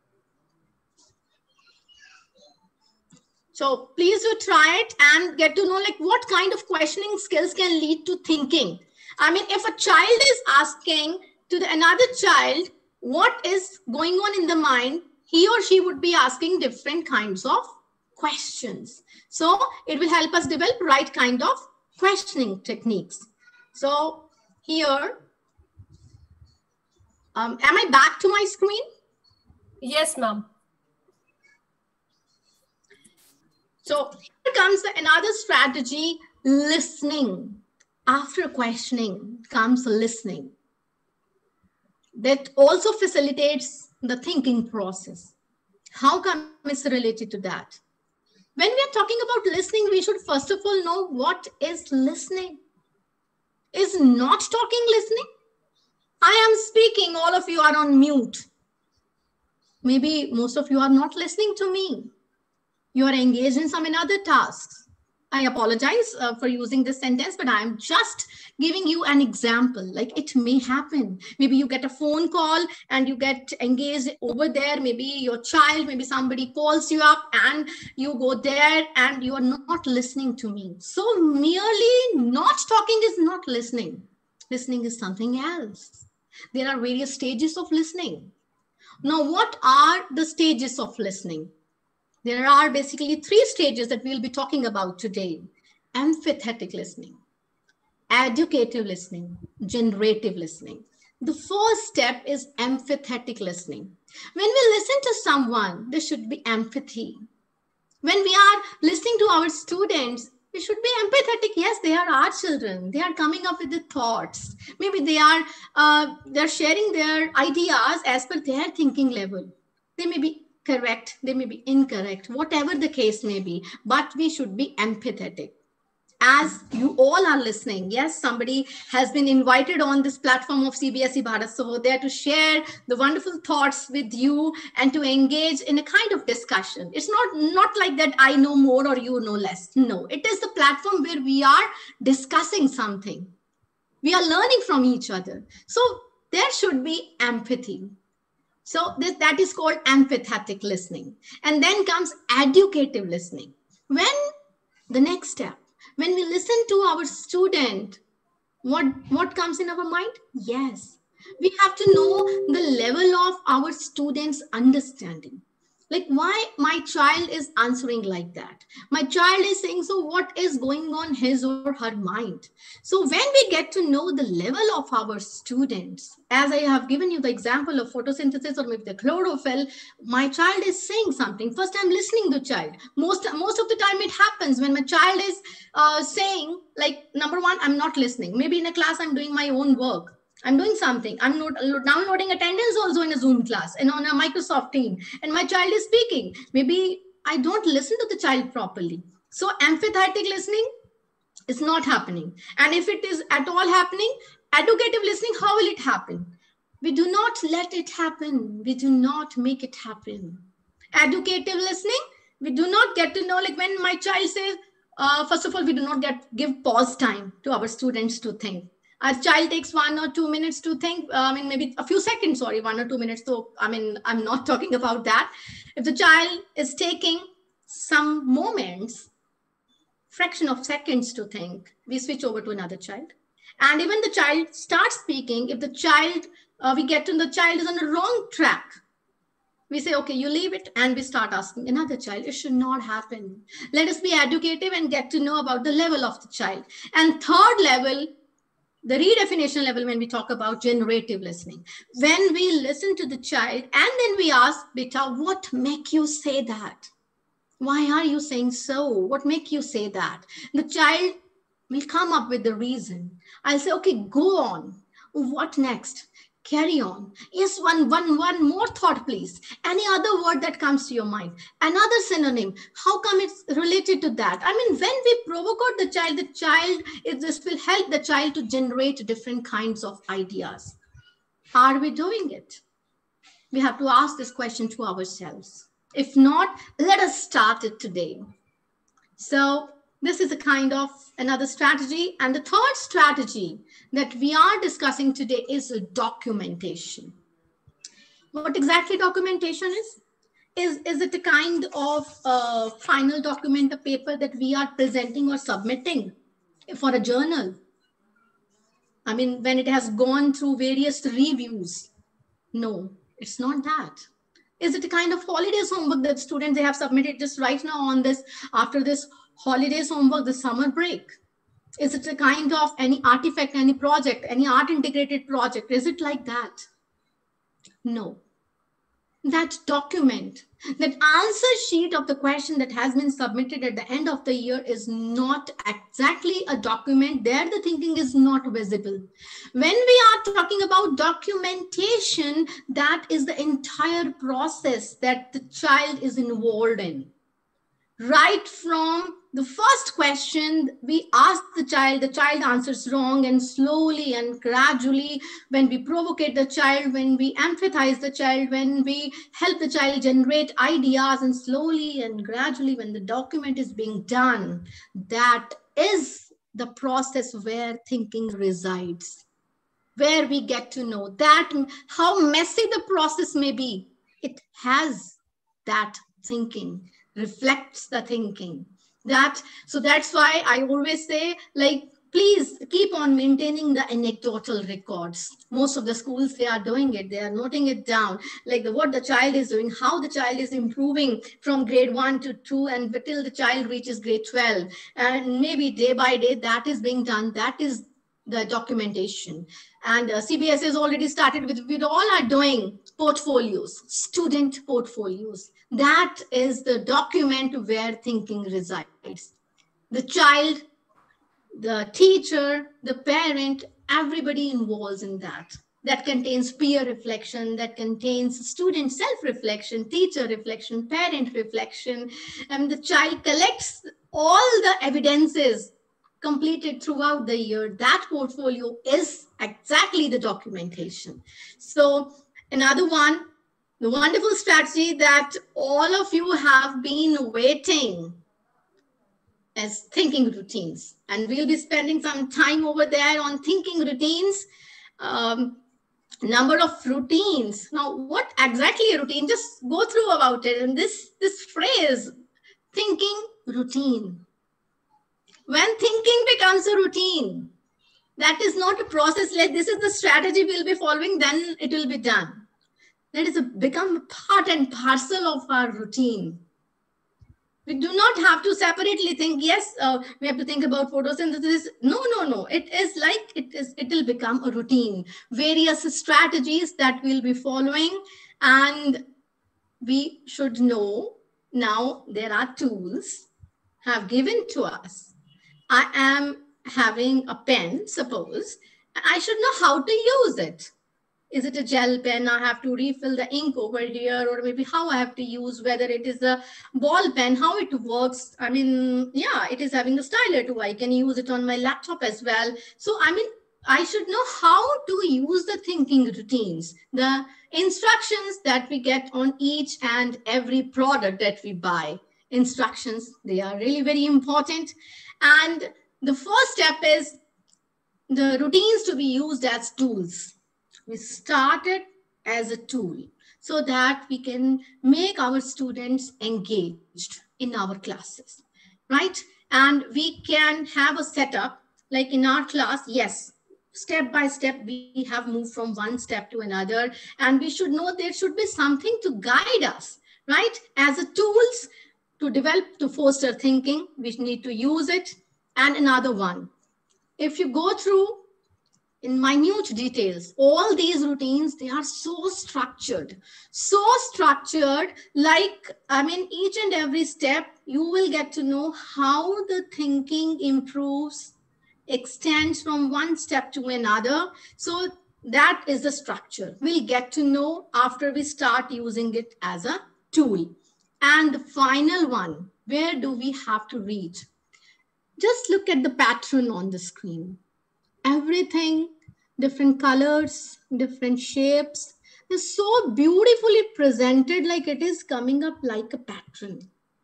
So please you try it and get to know like what kind of questioning skills can lead to thinking. I mean, if a child is asking to the, another child, what is going on in the mind, he or she would be asking different kinds of questions. So it will help us develop right kind of questioning techniques. So here, um, am I back to my screen? Yes, ma'am. So here comes the, another strategy, listening. After questioning comes listening. That also facilitates the thinking process. How come it's related to that? When we are talking about listening, we should first of all know what is listening. Is not talking listening? I am speaking, all of you are on mute. Maybe most of you are not listening to me. You are engaged in some other tasks. I apologize uh, for using this sentence, but I'm just giving you an example. Like it may happen. Maybe you get a phone call and you get engaged over there. Maybe your child, maybe somebody calls you up and you go there and you are not listening to me. So merely not talking is not listening. Listening is something else. There are various stages of listening. Now, what are the stages of listening? There are basically three stages that we'll be talking about today. Empathetic listening, educative listening, generative listening. The first step is empathetic listening. When we listen to someone, there should be empathy. When we are listening to our students, we should be empathetic. Yes, they are our children. They are coming up with the thoughts. Maybe they are uh, they're sharing their ideas as per their thinking level. They may be correct, they may be incorrect, whatever the case may be, but we should be empathetic. as you all are listening, yes, somebody has been invited on this platform of C B S E Bharat Sahodaya to share the wonderful thoughts with you and to engage in a kind of discussion. It's not, not like that I know more or you know less. No, it is the platform where we are discussing something. We are learning from each other. So there should be empathy. So this, that is called empathetic listening. And then comes educative listening. When the next step, when we listen to our student, what, what comes in our mind? Yes, we have to know the level of our students' understanding. Like why my child is answering like that. My child is saying, so what is going on his or her mind? So when we get to know the level of our students, as I have given you the example of photosynthesis or maybe the chlorophyll, my child is saying something. First, I'm listening to child. Most, most of the time it happens when my child is uh, saying, like, number one, I'm not listening. Maybe in a class, I'm doing my own work. I'm doing something. I'm not downloading attendance also in a Zoom class and on a Microsoft team. And my child is speaking. Maybe I don't listen to the child properly. So empathetic listening is not happening. And if it is at all happening, educative listening, how will it happen? We do not let it happen. We do not make it happen. Educative listening, we do not get to know, like when my child says, uh, first of all, we do not get give pause time to our students to think. A child takes one or two minutes to think, uh, I mean, maybe a few seconds, sorry, one or two minutes. So, I mean, I'm not talking about that. If the child is taking some moments, fraction of seconds to think, we switch over to another child. And even the child starts speaking, if the child, uh, we get to the child is on the wrong track, we say, okay, you leave it, and we start asking another child. It should not happen. Let us be educative and get to know about the level of the child. And third level, the redefinition level, when we talk about generative listening, when we listen to the child and then we ask, beta, what make you say that? Why are you saying so? What make you say that? The child will come up with the reason. I'll say, okay, go on. What next? Carry on. Yes, one, one, one more thought, please. Any other word that comes to your mind? Another synonym. How come it's related to that? I mean, when we provoke the child, the child, it, this will help the child to generate different kinds of ideas. Are we doing it? We have to ask this question to ourselves. If not, let us start it today. So this is a kind of another strategy. And the third strategy that we are discussing today is documentation. What exactly documentation is? Is, is it a kind of uh, final document, a paper that we are presenting or submitting for a journal? I mean, when it has gone through various reviews? No, it's not that. Is it a kind of holidays homework that students, they have submitted just right now on this, after this holidays homework, the summer break? Is it a kind of any artifact, any project, any art integrated project? Is it like that? No. That document, that answer sheet of the question that has been submitted at the end of the year is not exactly a document. There the thinking is not visible. When we are talking about documentation, that is the entire process that the child is involved in. Right from the first question, we ask the child, the child answers wrong, and slowly and gradually, when we provocate the child, when we empathize the child, when we help the child generate ideas, and slowly and gradually, when the document is being done, that is the process where thinking resides, where we get to know that how messy the process may be, it has that thinking, reflects the thinking. That, so that's why I always say, like, please keep on maintaining the anecdotal records. Most of the schools, they are doing it. They are noting it down, like the, what the child is doing, how the child is improving from grade one to two and till the child reaches grade twelve. And maybe day by day that is being done. That is the documentation. And uh, C B S has already started with, we all are doing portfolios, student portfolios. That is the document where thinking resides. The child, the teacher, the parent, everybody involves in that. That contains peer reflection, that contains student self-reflection, teacher reflection, parent reflection, and the child collects all the evidences completed throughout the year, that portfolio is exactly the documentation. So another one, the wonderful strategy that all of you have been waiting as thinking routines. And we'll be spending some time over there on thinking routines. Um, number of routines. Now, what exactly a routine? Just go through about it. And this, this phrase, thinking routine. When thinking becomes a routine, that is not a process like this is the strategy we'll be following, then it will be done. That is a, become part and parcel of our routine. We do not have to separately think, yes, uh, we have to think about photosynthesis. No, no, no. It is like it is, it will become a routine. Various strategies that we'll be following, and we should know now there are tools have given to us. I am having a pen, suppose, and I should know how to use it. Is it a gel pen? I have to refill the ink over here, or maybe how I have to use, whether it is a ball pen, how it works. I mean, yeah, it is having a styler too. I can use it on my laptop as well. So, I mean, I should know how to use the thinking routines, the instructions that we get on each and every product that we buy. Instructions, they are really very important. And the first step is the routines to be used as tools. We started as a tool so that we can make our students engaged in our classes, right? And we can have a setup like in our class. Yes, step by step, we have moved from one step to another, and we should know there should be something to guide us, right? As a tools to develop, to foster thinking, we need to use it. And another one, if you go through in minute details, all these routines, they are so structured, so structured, like, I mean, each and every step, you will get to know how the thinking improves, extends from one step to another. So that is the structure. We'll get to know after we start using it as a tool. And the final one, where do we have to reach? Just look at the pattern on the screen. Everything, different colors, different shapes, is so beautifully presented, like it is coming up like a pattern.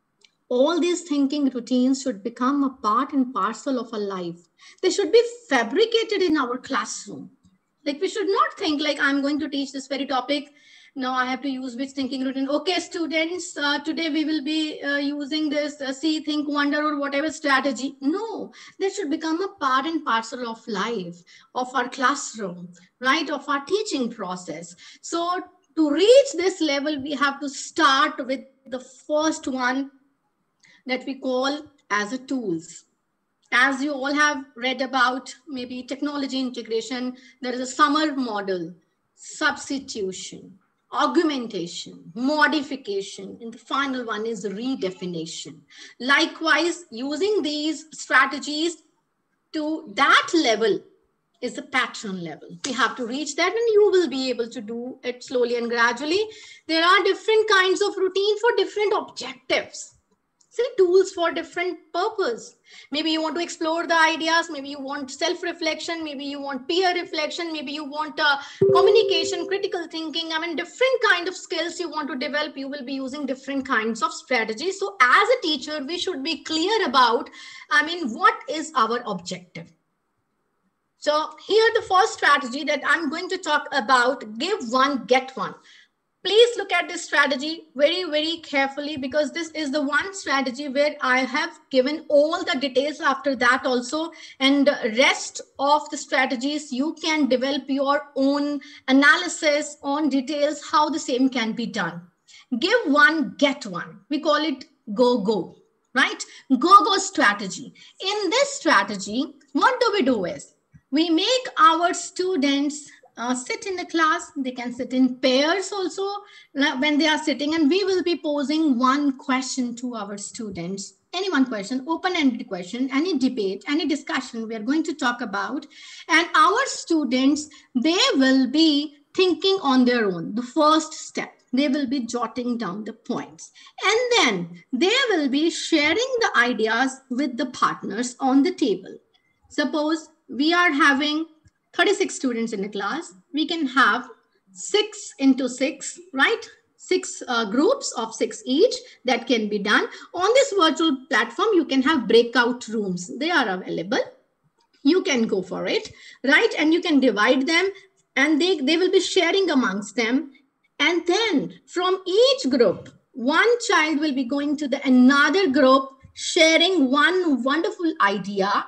All these thinking routines should become a part and parcel of our life. They should be fabricated in our classroom. Like, we should not think like, I'm going to teach this very topic, now I have to use which thinking routine. Okay, students, uh, today we will be uh, using this uh, see, think, wonder, or whatever strategy. No, that should become a part and parcel of life, of our classroom, right? Of our teaching process. So to reach this level, we have to start with the first one that we call as a tools. As you all have read about maybe technology integration, there is a summer model, substitution, augmentation, modification, and the final one is redefinition. Likewise, using these strategies to that level is the pattern level. We have to reach that, and you will be able to do it slowly and gradually. There are different kinds of routine for different objectives. See, tools for different purpose. Maybe you want to explore the ideas, maybe you want self-reflection, maybe you want peer reflection, maybe you want uh, communication, critical thinking. I mean, different kind of skills you want to develop, you will be using different kinds of strategies. So as a teacher, we should be clear about, I mean, what is our objective? So here the first strategy that I'm going to talk about, give one, get one. Please look at this strategy very, very carefully, because this is the one strategy where I have given all the details after that also. And the rest of the strategies, you can develop your own analysis on details, how the same can be done. Give one, get one. We call it go, go, right? Go, go strategy. In this strategy, what do we do is, we make our students Uh, sit in the class. They can sit in pairs also when they are sitting, and we will be posing one question to our students. Any one question, open-ended question, any debate, any discussion we are going to talk about. And our students, they will be thinking on their own. The first step, they will be jotting down the points. And then they will be sharing the ideas with the partners on the table. Suppose we are having thirty-six students in a class. We can have six into six, right? Six uh, groups of six each that can be done. On this virtual platform, you can have breakout rooms. They are available. You can go for it, right? And you can divide them and they, they will be sharing amongst them. And then from each group, one child will be going to the another group, sharing one wonderful idea.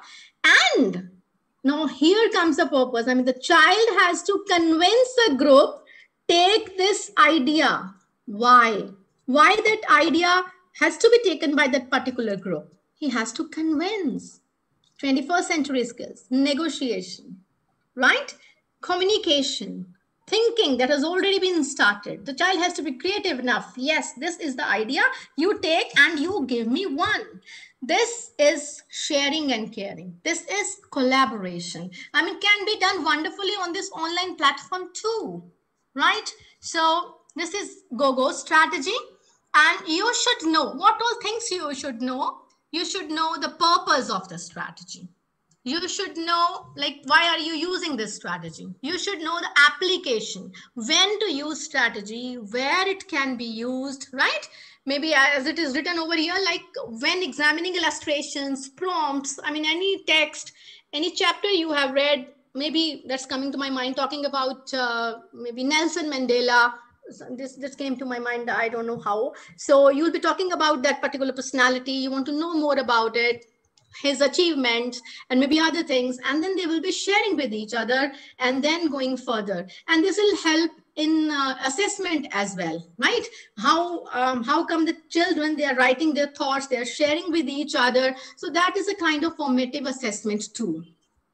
And now here comes the purpose. I mean, the child has to convince the group, take this idea. Why? Why that idea has to be taken by that particular group? He has to convince. twenty-first century skills, negotiation, right? Communication, thinking that has already been started. The child has to be creative enough. Yes, this is the idea. You take and you give me one. This is sharing and caring. This is collaboration. I mean, can be done wonderfully on this online platform too, right? So this is GoGo strategy. And you should know what all things you should know. You should know the purpose of the strategy. You should know, like, why are you using this strategy? You should know the application, when to use strategy, where it can be used, right? Maybe as it is written over here, like when examining illustrations, prompts, I mean, any text, any chapter you have read, maybe that's coming to my mind, talking about uh, maybe Nelson Mandela. This, this came to my mind, I don't know how. So you'll be talking about that particular personality. You want to know more about it, his achievements, and maybe other things. And then they will be sharing with each other and then going further. And this will help in uh, assessment as well, right? How, um, how come the children, they are writing their thoughts, they are sharing with each other. So that is a kind of formative assessment tool.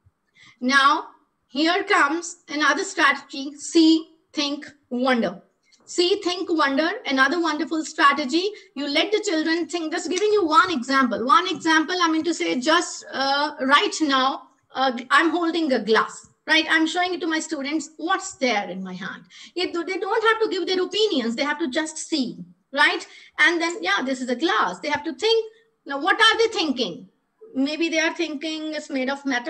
Now, here comes another strategy, see, think, wonder. See, think, wonder, another wonderful strategy. You let the children think, just giving you one example. One example, I mean to say, just uh, right now, uh, I'm holding a glass, right? I'm showing it to my students, what's there in my hand. It, they don't have to give their opinions. They have to just see, right? And then, yeah, this is a glass. They have to think, now what are they thinking? Maybe they are thinking it's made of metal.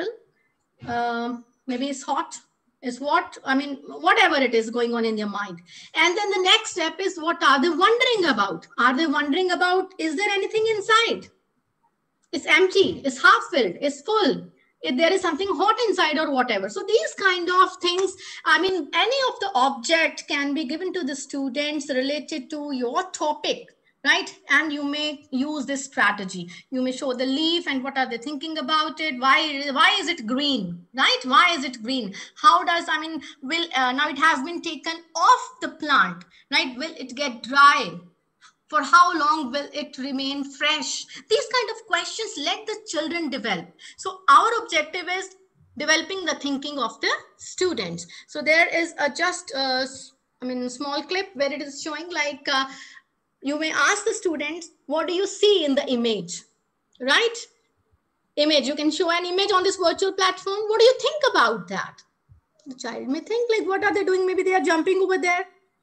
Uh, maybe it's hot. Is what, I mean, whatever it is going on in their mind. And then the next step is, what are they wondering about? Are they wondering about, is there anything inside? It's empty, it's half filled, it's full. If there is something hot inside or whatever. So these kind of things, I mean, any of the object can be given to the students related to your topic, right? And you may use this strategy. You may show the leaf and what are they thinking about it? Why, why is it green, right? Why is it green? How does, I mean, will, uh, now it has been taken off the plant, right? Will it get dry? For how long will it remain fresh? These kind of questions let the children develop. So our objective is developing the thinking of the students. So there is a just, uh, I mean, small clip where it is showing like, uh, you may ask the students, what do you see in the image, right? Image, you can show an image on this virtual platform. What do you think about that? The child may think like, what are they doing? Maybe they are jumping over there.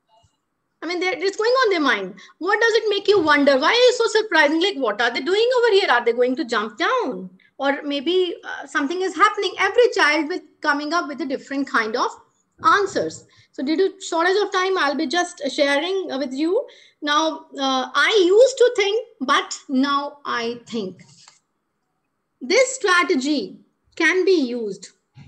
I mean, it's going on their mind. What does it make you wonder? Why are you so surprising? Like, what are they doing over here? Are they going to jump down? Or maybe uh, something is happening. Every child will coming up with a different kind of answers. So due to shortage of time, I'll be just sharing with you. Now, uh, I used to think, but now I think. This strategy can be used,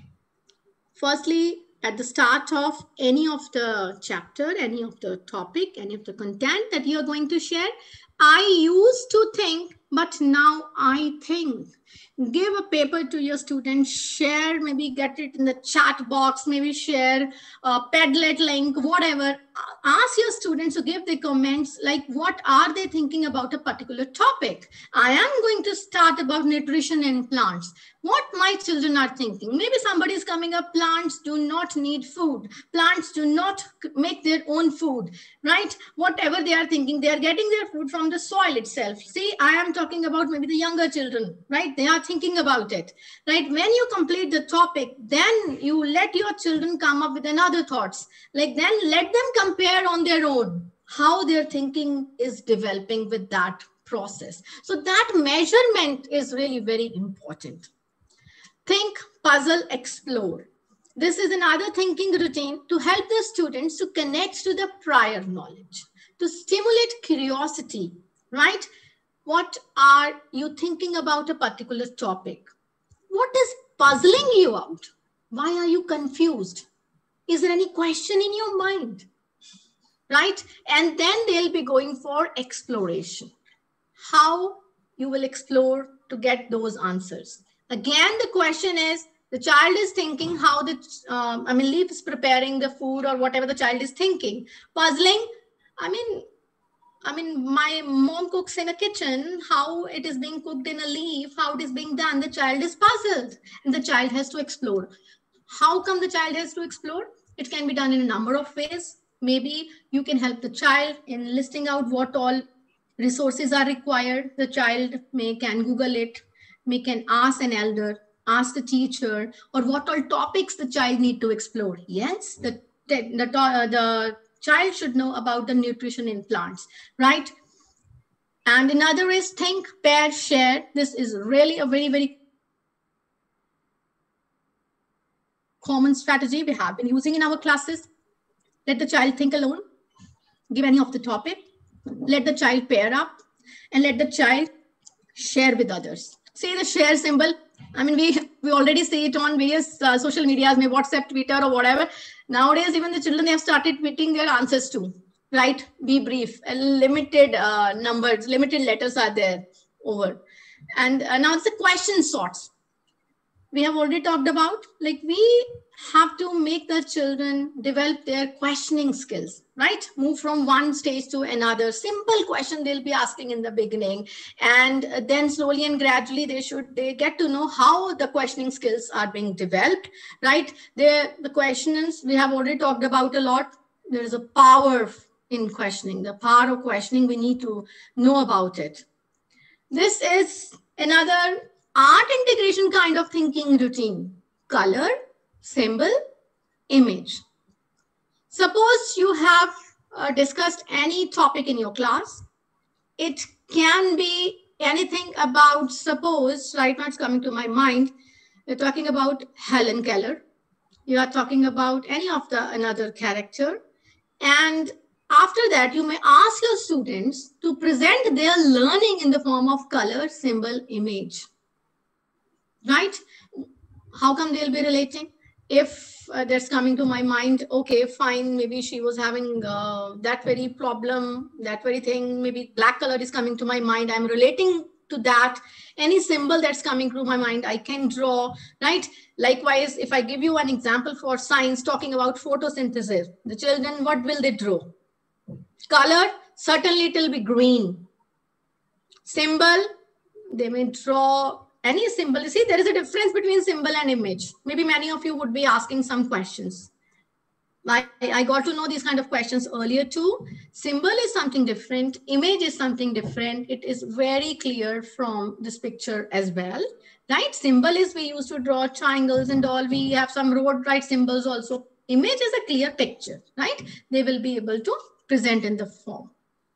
firstly, at the start of any of the chapter, any of the topic, any of the content that you are going to share. I used to think, but now I think. Give a paper to your students, share, maybe get it in the chat box, maybe share a Padlet link, whatever. Ask your students to give their comments, like what are they thinking about a particular topic. I am going to start about nutrition in plants. What my children are thinking. Maybe somebody is coming up, plants do not need food. Plants do not make their own food, right? Whatever they are thinking, they are getting their food from the soil itself. See, I am talking about maybe the younger children, right? They are thinking about it, right? When you complete the topic, then you let your children come up with another thoughts. Like then let them compare on their own how their thinking is developing with that process. So that measurement is really very important. Think, puzzle, explore. This is another thinking routine to help the students to connect to the prior knowledge, to stimulate curiosity, right? What are you thinking about a particular topic? What is puzzling you out? Why are you confused? Is there any question in your mind? Right? And then they'll be going for exploration. How you will explore to get those answers. Again, the question is, the child is thinking how the, um, I mean, Leaf is preparing the food or whatever the child is thinking. Puzzling, I mean, I mean, my mom cooks in a kitchen, how it is being cooked in a leaf, how it is being done, the child is puzzled and the child has to explore. How come the child has to explore? It can be done in a number of ways. Maybe you can help the child in listing out what all resources are required. The child may can Google it, may can ask an elder, ask the teacher, or what all topics the child need to explore. Yes, the, the, the, uh, the child should know about the nutrition in plants, right? And another is think, pair, share. This is really a very, very common strategy we have been using in our classes. Let the child think alone, give any of the topic, let the child pair up, and let the child share with others. See the share symbol. I mean, we, we already see it on various uh, social medias, maybe WhatsApp, Twitter, or whatever. Nowadays, even the children, they have started tweeting their answers too, right? Be brief, limited uh, numbers, limited letters are there over. And uh, now it's the question sorts. We have already talked about, like we have to make the children develop their questioning skills, right? Move from one stage to another. Simple question they'll be asking in the beginning. And then slowly and gradually they should, they get to know how the questioning skills are being developed, right? The, the questions we have already talked about a lot. There is a power in questioning, the power of questioning, we need to know about it. This is another art integration kind of thinking routine. Color, symbol, image. Suppose you have uh, discussed any topic in your class. It can be anything about, suppose, right now it's coming to my mind, you're talking about Helen Keller. You are talking about any of the another character. And after that, you may ask your students to present their learning in the form of color, symbol, image. Right? How come they'll be relating? If uh, that's coming to my mind, okay, fine, maybe she was having uh, that very problem, that very thing, maybe black color is coming to my mind. I'm relating to that. Any symbol that's coming to my mind, I can draw, right? Likewise, if I give you an example for science, talking about photosynthesis, the children, what will they draw? Color, certainly it will be green. Symbol, they may draw any symbol. You see, there is a difference between symbol and image. Maybe many of you would be asking some questions. I, I got to know these kind of questions earlier too. Symbol is something different. Image is something different. It is very clear from this picture as well, right? Symbol is we used to draw triangles and all. We have some road right symbols also. Image is a clear picture, right? They will be able to present in the form.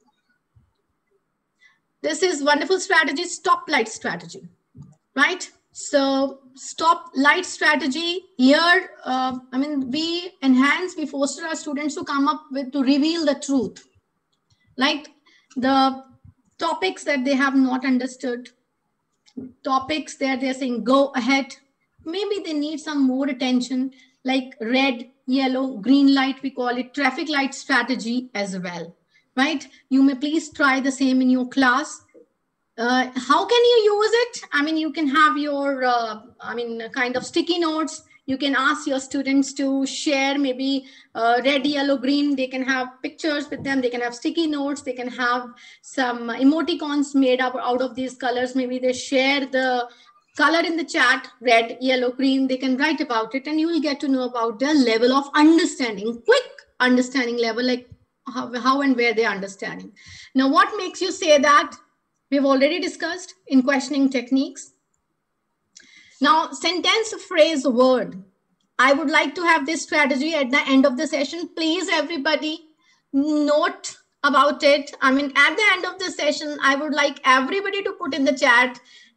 This is wonderful strategy, stoplight strategy. Right? So stop light strategy here. Uh, I mean, we enhance, we foster our students to come up with, to reveal the truth. Like the topics that they have not understood, topics that they're saying, go ahead. Maybe they need some more attention, like red, yellow, green light, we call it traffic light strategy as well. Right? You may please try the same in your class. Uh, how can you use it? I mean, you can have your, uh, I mean, kind of sticky notes. You can ask your students to share maybe uh, red, yellow, green. They can have pictures with them. They can have sticky notes. They can have some emoticons made up out of these colors. Maybe they share the color in the chat, red, yellow, green. They can write about it and you will get to know about their level of understanding, quick understanding level, like how, how and where they're understanding. Now, what makes you say that? We've already discussed in questioning techniques. Now, sentence, phrase, word. I would like to have this strategy at the end of the session. Please, everybody, note about it. I mean, at the end of the session, I would like everybody to put in the chat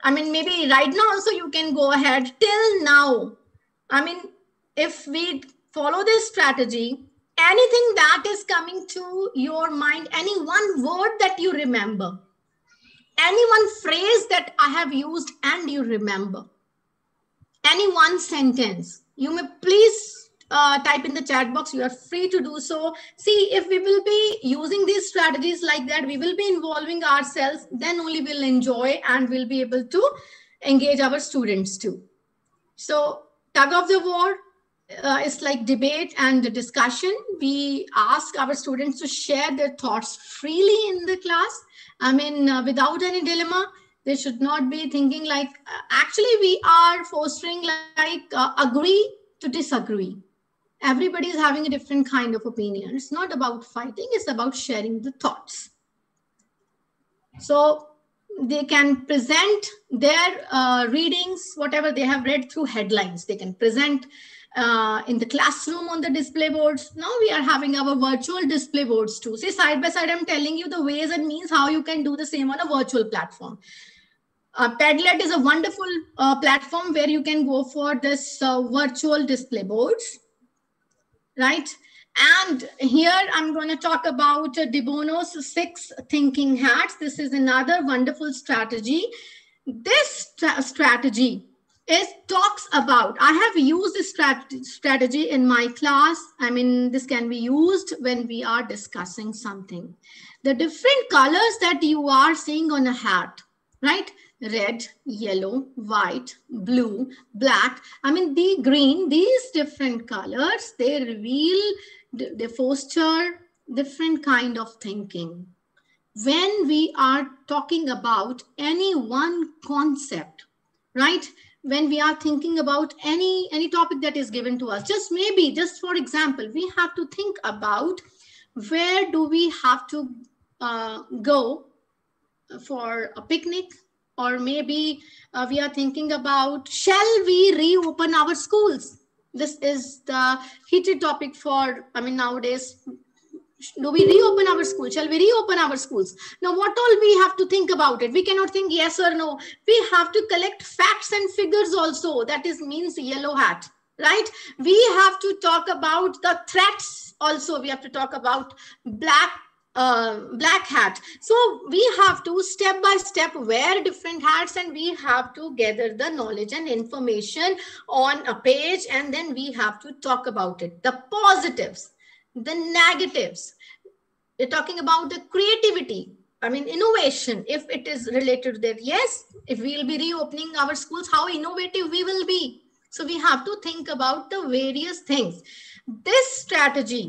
I mean, maybe right now also you can go ahead. Till now, I mean, if we follow this strategy, anything that is coming to your mind, any one word that you remember, any one phrase that I have used and you remember, any one sentence, you may please uh, type in the chat box. You are free to do so. See, if we will be using these strategies like that, we will be involving ourselves, then only we'll enjoy and we'll be able to engage our students too. So tug of the war uh, is like debate and discussion. We ask our students to share their thoughts freely in the class. I mean, uh, without any dilemma. They should not be thinking like, uh, actually we are fostering like uh, agree to disagree. Everybody is having a different kind of opinion. It's not about fighting, it's about sharing the thoughts. So they can present their uh, readings, whatever they have read through headlines. They can present uh, in the classroom on the display boards. Now we are having our virtual display boards too. See, side by side, I'm telling you the ways and means how you can do the same on a virtual platform. Uh, Padlet is a wonderful uh, platform where you can go for this uh, virtual display boards, right? And here I'm going to talk about uh, De Bono's six thinking hats. This is another wonderful strategy. This st strategy is talks about, I have used this strat strategy in my class. I mean, this can be used when we are discussing something. The different colors that you are seeing on a hat, right? Red, yellow, white, blue, black. I mean, the green, these different colors, they reveal, they foster different kind of thinking. When we are talking about any one concept, right? When we are thinking about any, any topic that is given to us, just maybe, just for example, we have to think about where do we have to uh, go for a picnic, or maybe uh, we are thinking about, shall we reopen our schools? This is the heated topic for, I mean, nowadays, do we reopen our schools? Shall we reopen our schools? Now, what all we have to think about it? We cannot think yes or no. We have to collect facts and figures also. That is means yellow hat, right? We have to talk about the threats also. We have to talk about black Uh, black hat. So we have to step by step wear different hats, and we have to gather the knowledge and information on a page, and then we have to talk about it. The positives, the negatives. We're talking about the creativity. I mean, innovation, if it is related to that. Yes, if we will be reopening our schools, how innovative we will be. So we have to think about the various things. This strategy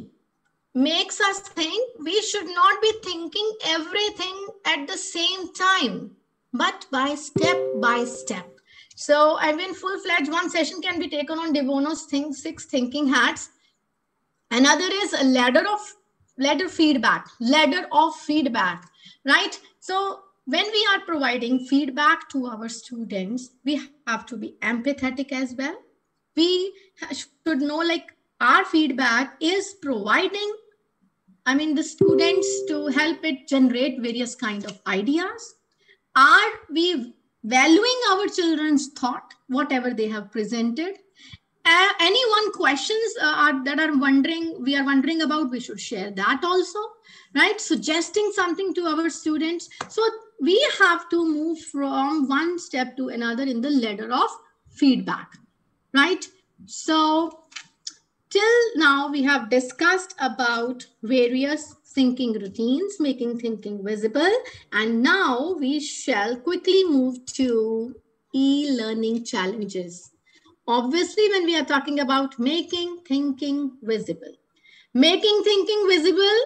makes us think we should not be thinking everything at the same time, but by step by step. So I mean, full-fledged one session can be taken on De Bono's think, six thinking hats. Another is a ladder of ladder feedback, ladder of feedback, right? So when we are providing feedback to our students, we have to be empathetic as well. We should know like our feedback is providing, I mean, the students to help it generate various kind of ideas. Are we valuing our children's thought, whatever they have presented? Uh, any one questions uh, are, that are wondering, we are wondering about, we should share that also, right? Suggesting something to our students. So we have to move from one step to another in the ladder of feedback, right? So till now, we have discussed about various thinking routines, making thinking visible. And now we shall quickly move to e-learning challenges. Obviously, when we are talking about making thinking visible, making thinking visible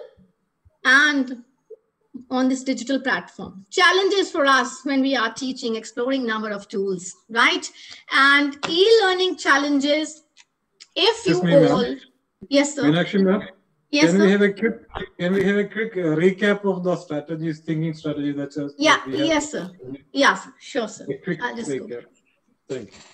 and on this digital platform, challenges for us when we are teaching, exploring number of tools, right? And e-learning challenges. If you Me, all, yes, sir. Meenakshi, ma'am, yes, can sir. we have a quick, can we have a quick uh, recap of the strategies, thinking strategies that just Yeah, that we have? yes, sir. Yes, sure, sir. A quick I'll just recap. go. Thank you.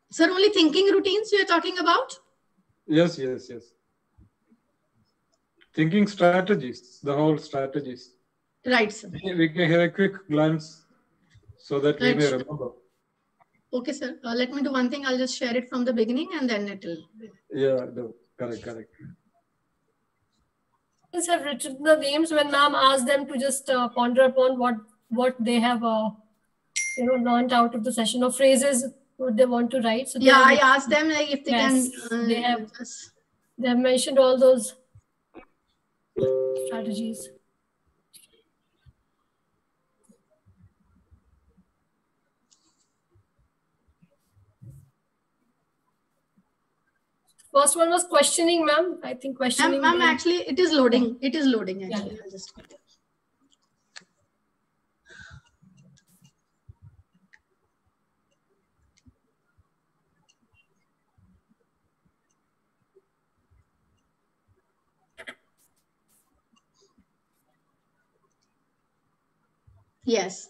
Sir, only thinking routines we are talking about? Yes, yes, yes. Thinking strategies, the whole strategies. Right, sir. We can have a quick glance so that Right. we may remember. Okay, sir. Uh, let me do one thing. I'll just share it from the beginning and then it will. Yeah, no, correct, correct. Have written the names when ma'am asked them to just uh, ponder upon what what they have uh, you know learned out of the session, or phrases what they want to write. So they Yeah, I have- asked them like if they Yes, can. Uh, they have- just- they have mentioned all those strategies. First one was questioning, ma'am. I think questioning. Ma'am, ma'am, then- actually, it is loading. It is loading. Actually, Yeah. I'll just. Yes.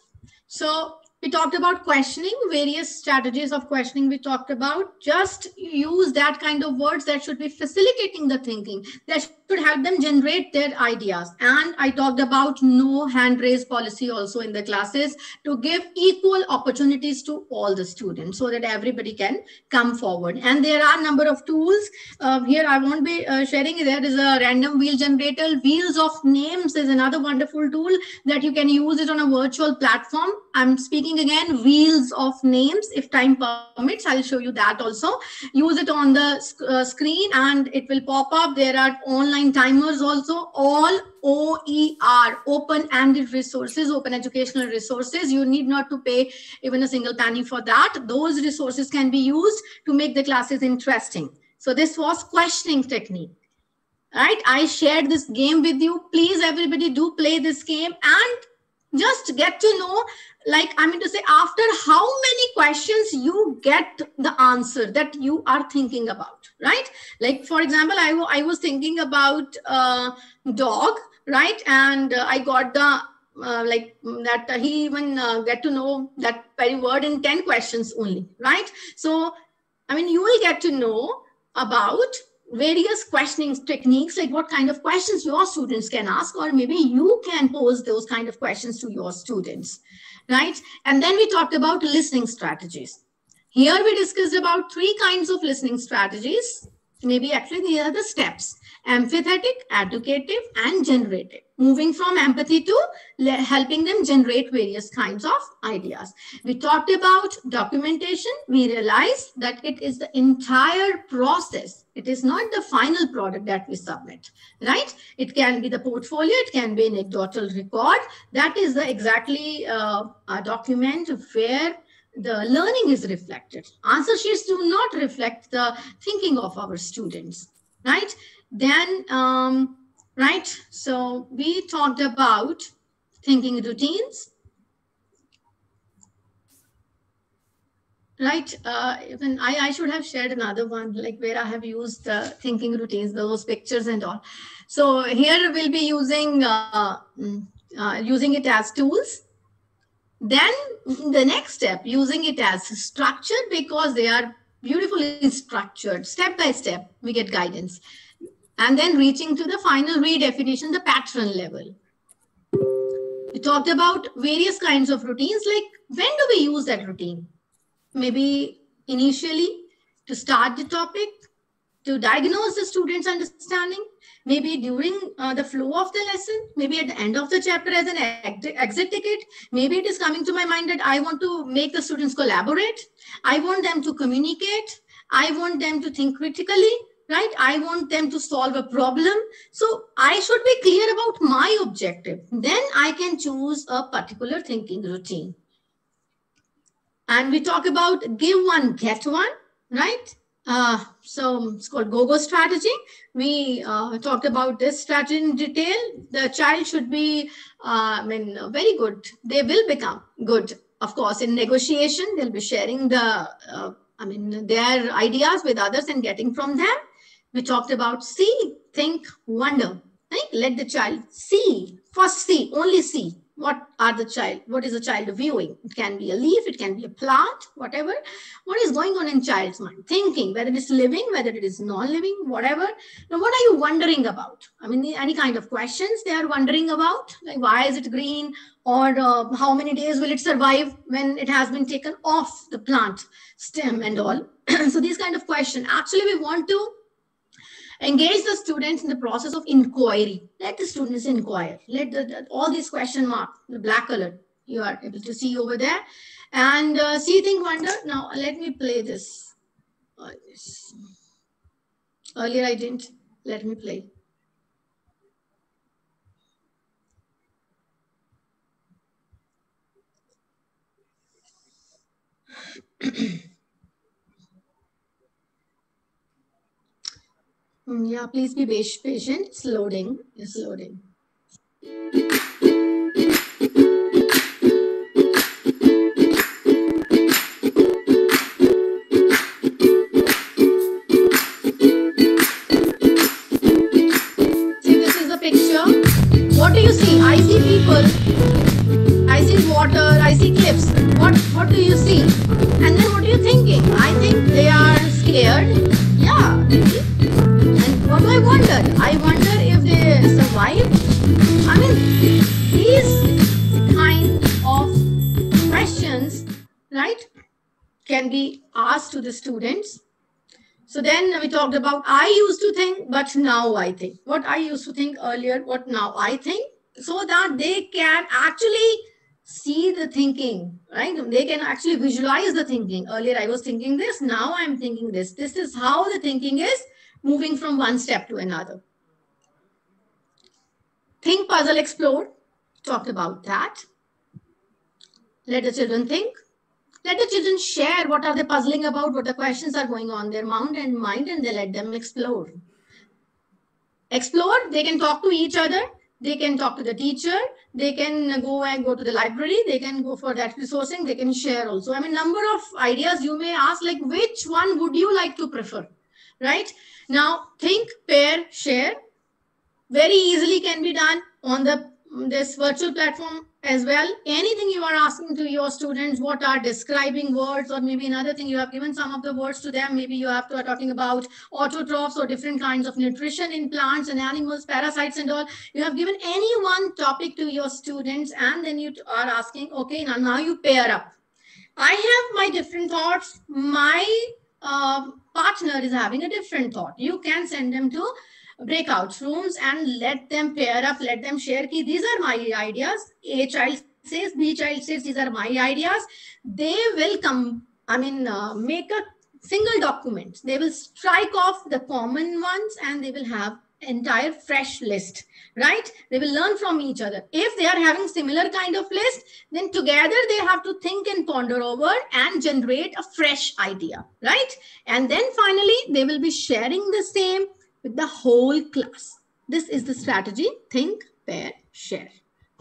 So we talked about questioning, various strategies of questioning we talked about. Just use that kind of words that should be facilitating the thinking, that should help them generate their ideas. And I talked about no hand raise policy also in the classes to give equal opportunities to all the students so that everybody can come forward. And there are a number of tools. Uh, here I won't be uh, sharing. There is a random wheel generator. Wheels of Names is another wonderful tool that you can use it on a virtual platform. I'm speaking again, Wheels of Names. If time permits, I'll show you that also. Use it on the sc uh, screen and it will pop up. There are online timers also. All O E R, open-ended resources, open educational resources. You need not to pay even a single penny for that. Those resources can be used to make the classes interesting. So this was questioning technique. Right? I shared this game with you. Please, everybody, do play this game and just get to know, like, I mean to say, after how many questions you get the answer that you are thinking about, right? Like, for example, I, I was thinking about uh, dog, right? And uh, I got the, uh, like, that uh, he even uh, get to know that very word in ten questions only, right? So, I mean, you will get to know about various questioning techniques, like what kind of questions your students can ask, or maybe you can pose those kind of questions to your students, right? And then we talked about listening strategies. Here we discussed about three kinds of listening strategies. Maybe actually these are the steps: empathetic, educative, and generative. Moving from empathy to helping them generate various kinds of ideas. We talked about documentation. We realized that it is the entire process. It is not the final product that we submit, right? It can be the portfolio. It can be an anecdotal record. That is the exactly uh, a document where the learning is reflected. Answer sheets do not reflect the thinking of our students, right? Then, um, right, so we talked about thinking routines, right? Uh, even I, I should have shared another one, like where I have used uh, thinking routines, those pictures and all. So here we'll be using, uh, uh, using it as tools. Then the next step, using it as structure, because they are beautifully structured, step by step, we get guidance. And then reaching to the final redefinition, the pattern level. We talked about various kinds of routines, like when do we use that routine? Maybe initially to start the topic, to diagnose the student's understanding, maybe during uh, the flow of the lesson, maybe at the end of the chapter as an exit ticket. Maybe it is coming to my mind that I want to make the students collaborate. I want them to communicate. I want them to think critically, right? I want them to solve a problem. So I should be clear about my objective. Then I can choose a particular thinking routine. And we talk about give one, get one, right? Uh, so it's called Go-Go strategy. We uh, talked about this strategy in detail. The child should be, uh, I mean, very good. They will become good. Of course, in negotiation, they'll be sharing the, uh, I mean, their ideas with others and getting from them. We talked about see, think, wonder. Right? Let the child see, first see, only see. What are the child, what is the child viewing? It can be a leaf, it can be a plant, whatever. What is going on in child's mind? Thinking, whether it is living, whether it is non-living, whatever. Now, what are you wondering about? I mean, any kind of questions they are wondering about, like why is it green, or uh, how many days will it survive when it has been taken off the plant stem and all. So these kind of questions, actually we want to engage the students in the process of inquiry. Let the students inquire. Let the, the, all these question marks, the black color, you are able to see over there. And uh, see, think, wonder. Now, let me play this. Uh, this. Earlier I didn't. Let me play. Yeah, please be patient. It's loading. It's loading. See, this is the picture. What do you see? I see people. I see water. I see cliffs. What, what do you see? And then what are you thinking? I think they are scared. Yeah. And what do I wonder? I wonder if they survive. I mean, these kind of questions, right, can be asked to the students. So then we talked about, I used to think, but now I think. What I used to think earlier, what now I think, so that they can actually see the thinking, right? They can actually visualize the thinking. Earlier I was thinking this, now I'm thinking this. This is how the thinking is moving from one step to another. Think, puzzle, explore. Talked about that. Let the children think. Let the children share what are they puzzling about, what the questions are going on in their mind and mind, and they let them explore. Explore, they can talk to each other. They can talk to the teacher. They can go and go to the library. They can go for that resourcing. They can share also. I mean, number of ideas you may ask, like which one would you like to prefer, right? Now, think, pair, share. Very easily can be done on the this virtual platform as well. Anything you are asking to your students, what are describing words, or maybe another thing, you have given some of the words to them. Maybe you have to are talking about autotrophs or different kinds of nutrition in plants and animals, parasites and all. You have given any one topic to your students, and then you are asking, okay, now, now you pair up. I have my different thoughts. My uh, partner is having a different thought. You can send them to breakout rooms and let them pair up, let them share. Ki, these are my ideas. A child says, B child says, these are my ideas. They will come, I mean, uh, make a single document. They will strike off the common ones and they will have entire fresh list, right? They will learn from each other. If they are having similar kind of list, then together they have to think and ponder over and generate a fresh idea, right? And then finally, they will be sharing the same with the whole class. This is the strategy. Think, pair, share.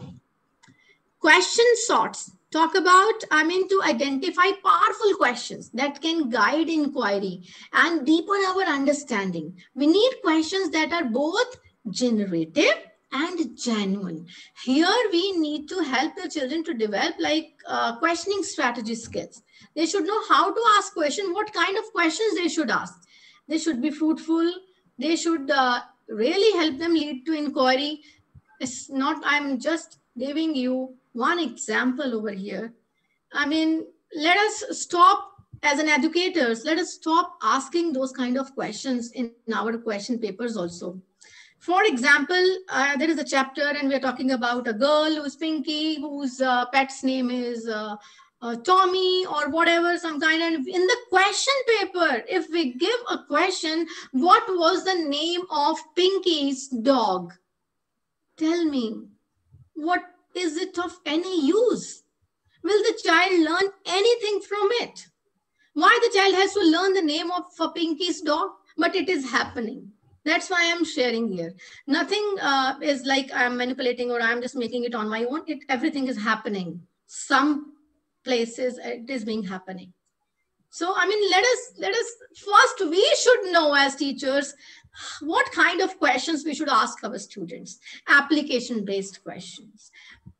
Question sorts. Talk about, I mean, to identify powerful questions that can guide inquiry and deepen our understanding. We need questions that are both generative and genuine. Here we need to help the children to develop like uh, questioning strategy skills. They should know how to ask questions, what kind of questions they should ask. They should be fruitful. They should uh, really help them lead to inquiry. It's not, I'm just giving you one example over here. I mean, let us stop as an educators, let us stop asking those kind of questions in our question papers also. For example, uh, there is a chapter and we're talking about a girl who's Pinky, whose uh, pet's name is uh, uh, Tommy or whatever, some kind of, in the question paper, if we give a question, what was the name of Pinky's dog? Tell me, what is it of any use? Will the child learn anything from it? Why the child has to learn the name of a Pinky's dog? But it is happening. That's why I'm sharing here. Nothing uh, is like I'm manipulating or I'm just making it on my own. It, everything is happening. Some places it is being happening. So, I mean, let us, let us, first we should know as teachers what kind of questions we should ask our students. Application-based questions.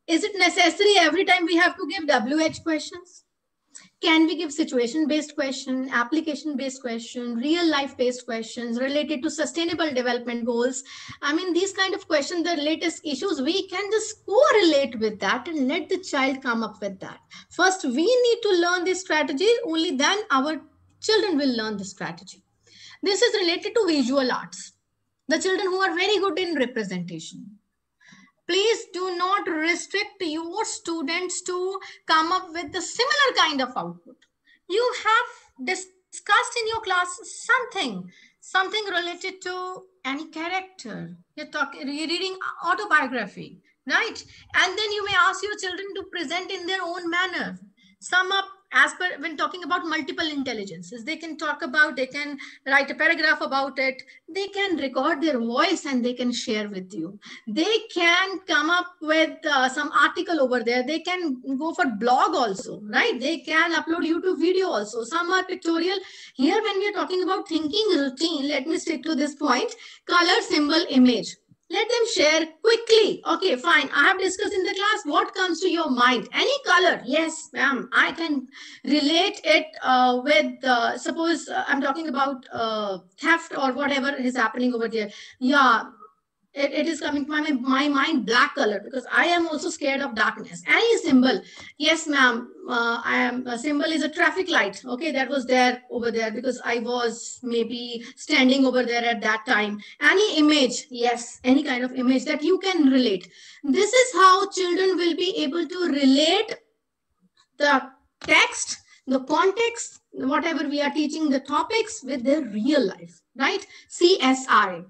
Is it necessary every time we have to give W H questions? Can we give situation-based question, application-based question, real-life-based questions related to sustainable development goals? I mean, these kind of questions, the latest issues, we can just correlate with that and let the child come up with that. First, we need to learn this strategy, only then our children will learn the strategy. This is related to visual arts. The children who are very good in representation. Please do not restrict your students to come up with the similar kind of output. You have discussed in your class something, something related to any character. You're talking, you're reading autobiography, right? And then you may ask your children to present in their own manner. Sum up as per when talking about multiple intelligences. They can talk about, they can write a paragraph about it. They can record their voice and they can share with you. They can come up with uh, some article over there. They can go for blog also, right? They can upload YouTube video also. Some are pictorial. Here when we are talking about thinking routine, let me stick to this point, color, symbol, image. Let them share quickly. Okay, fine. I have discussed in the class. What comes to your mind? Any color? Yes, ma'am. I can relate it uh, with, uh, suppose uh, I'm talking about uh, theft or whatever is happening over there. Yeah, it, it is coming to my, my mind, black color, because I am also scared of darkness. Any symbol? Yes, ma'am. Uh, I am, a symbol is a traffic light. Okay, that was there over there because I was maybe standing over there at that time. Any image? Yes, any kind of image that you can relate. This is how children will be able to relate the text, the context, whatever we are teaching, the topics with their real life, right? C S I.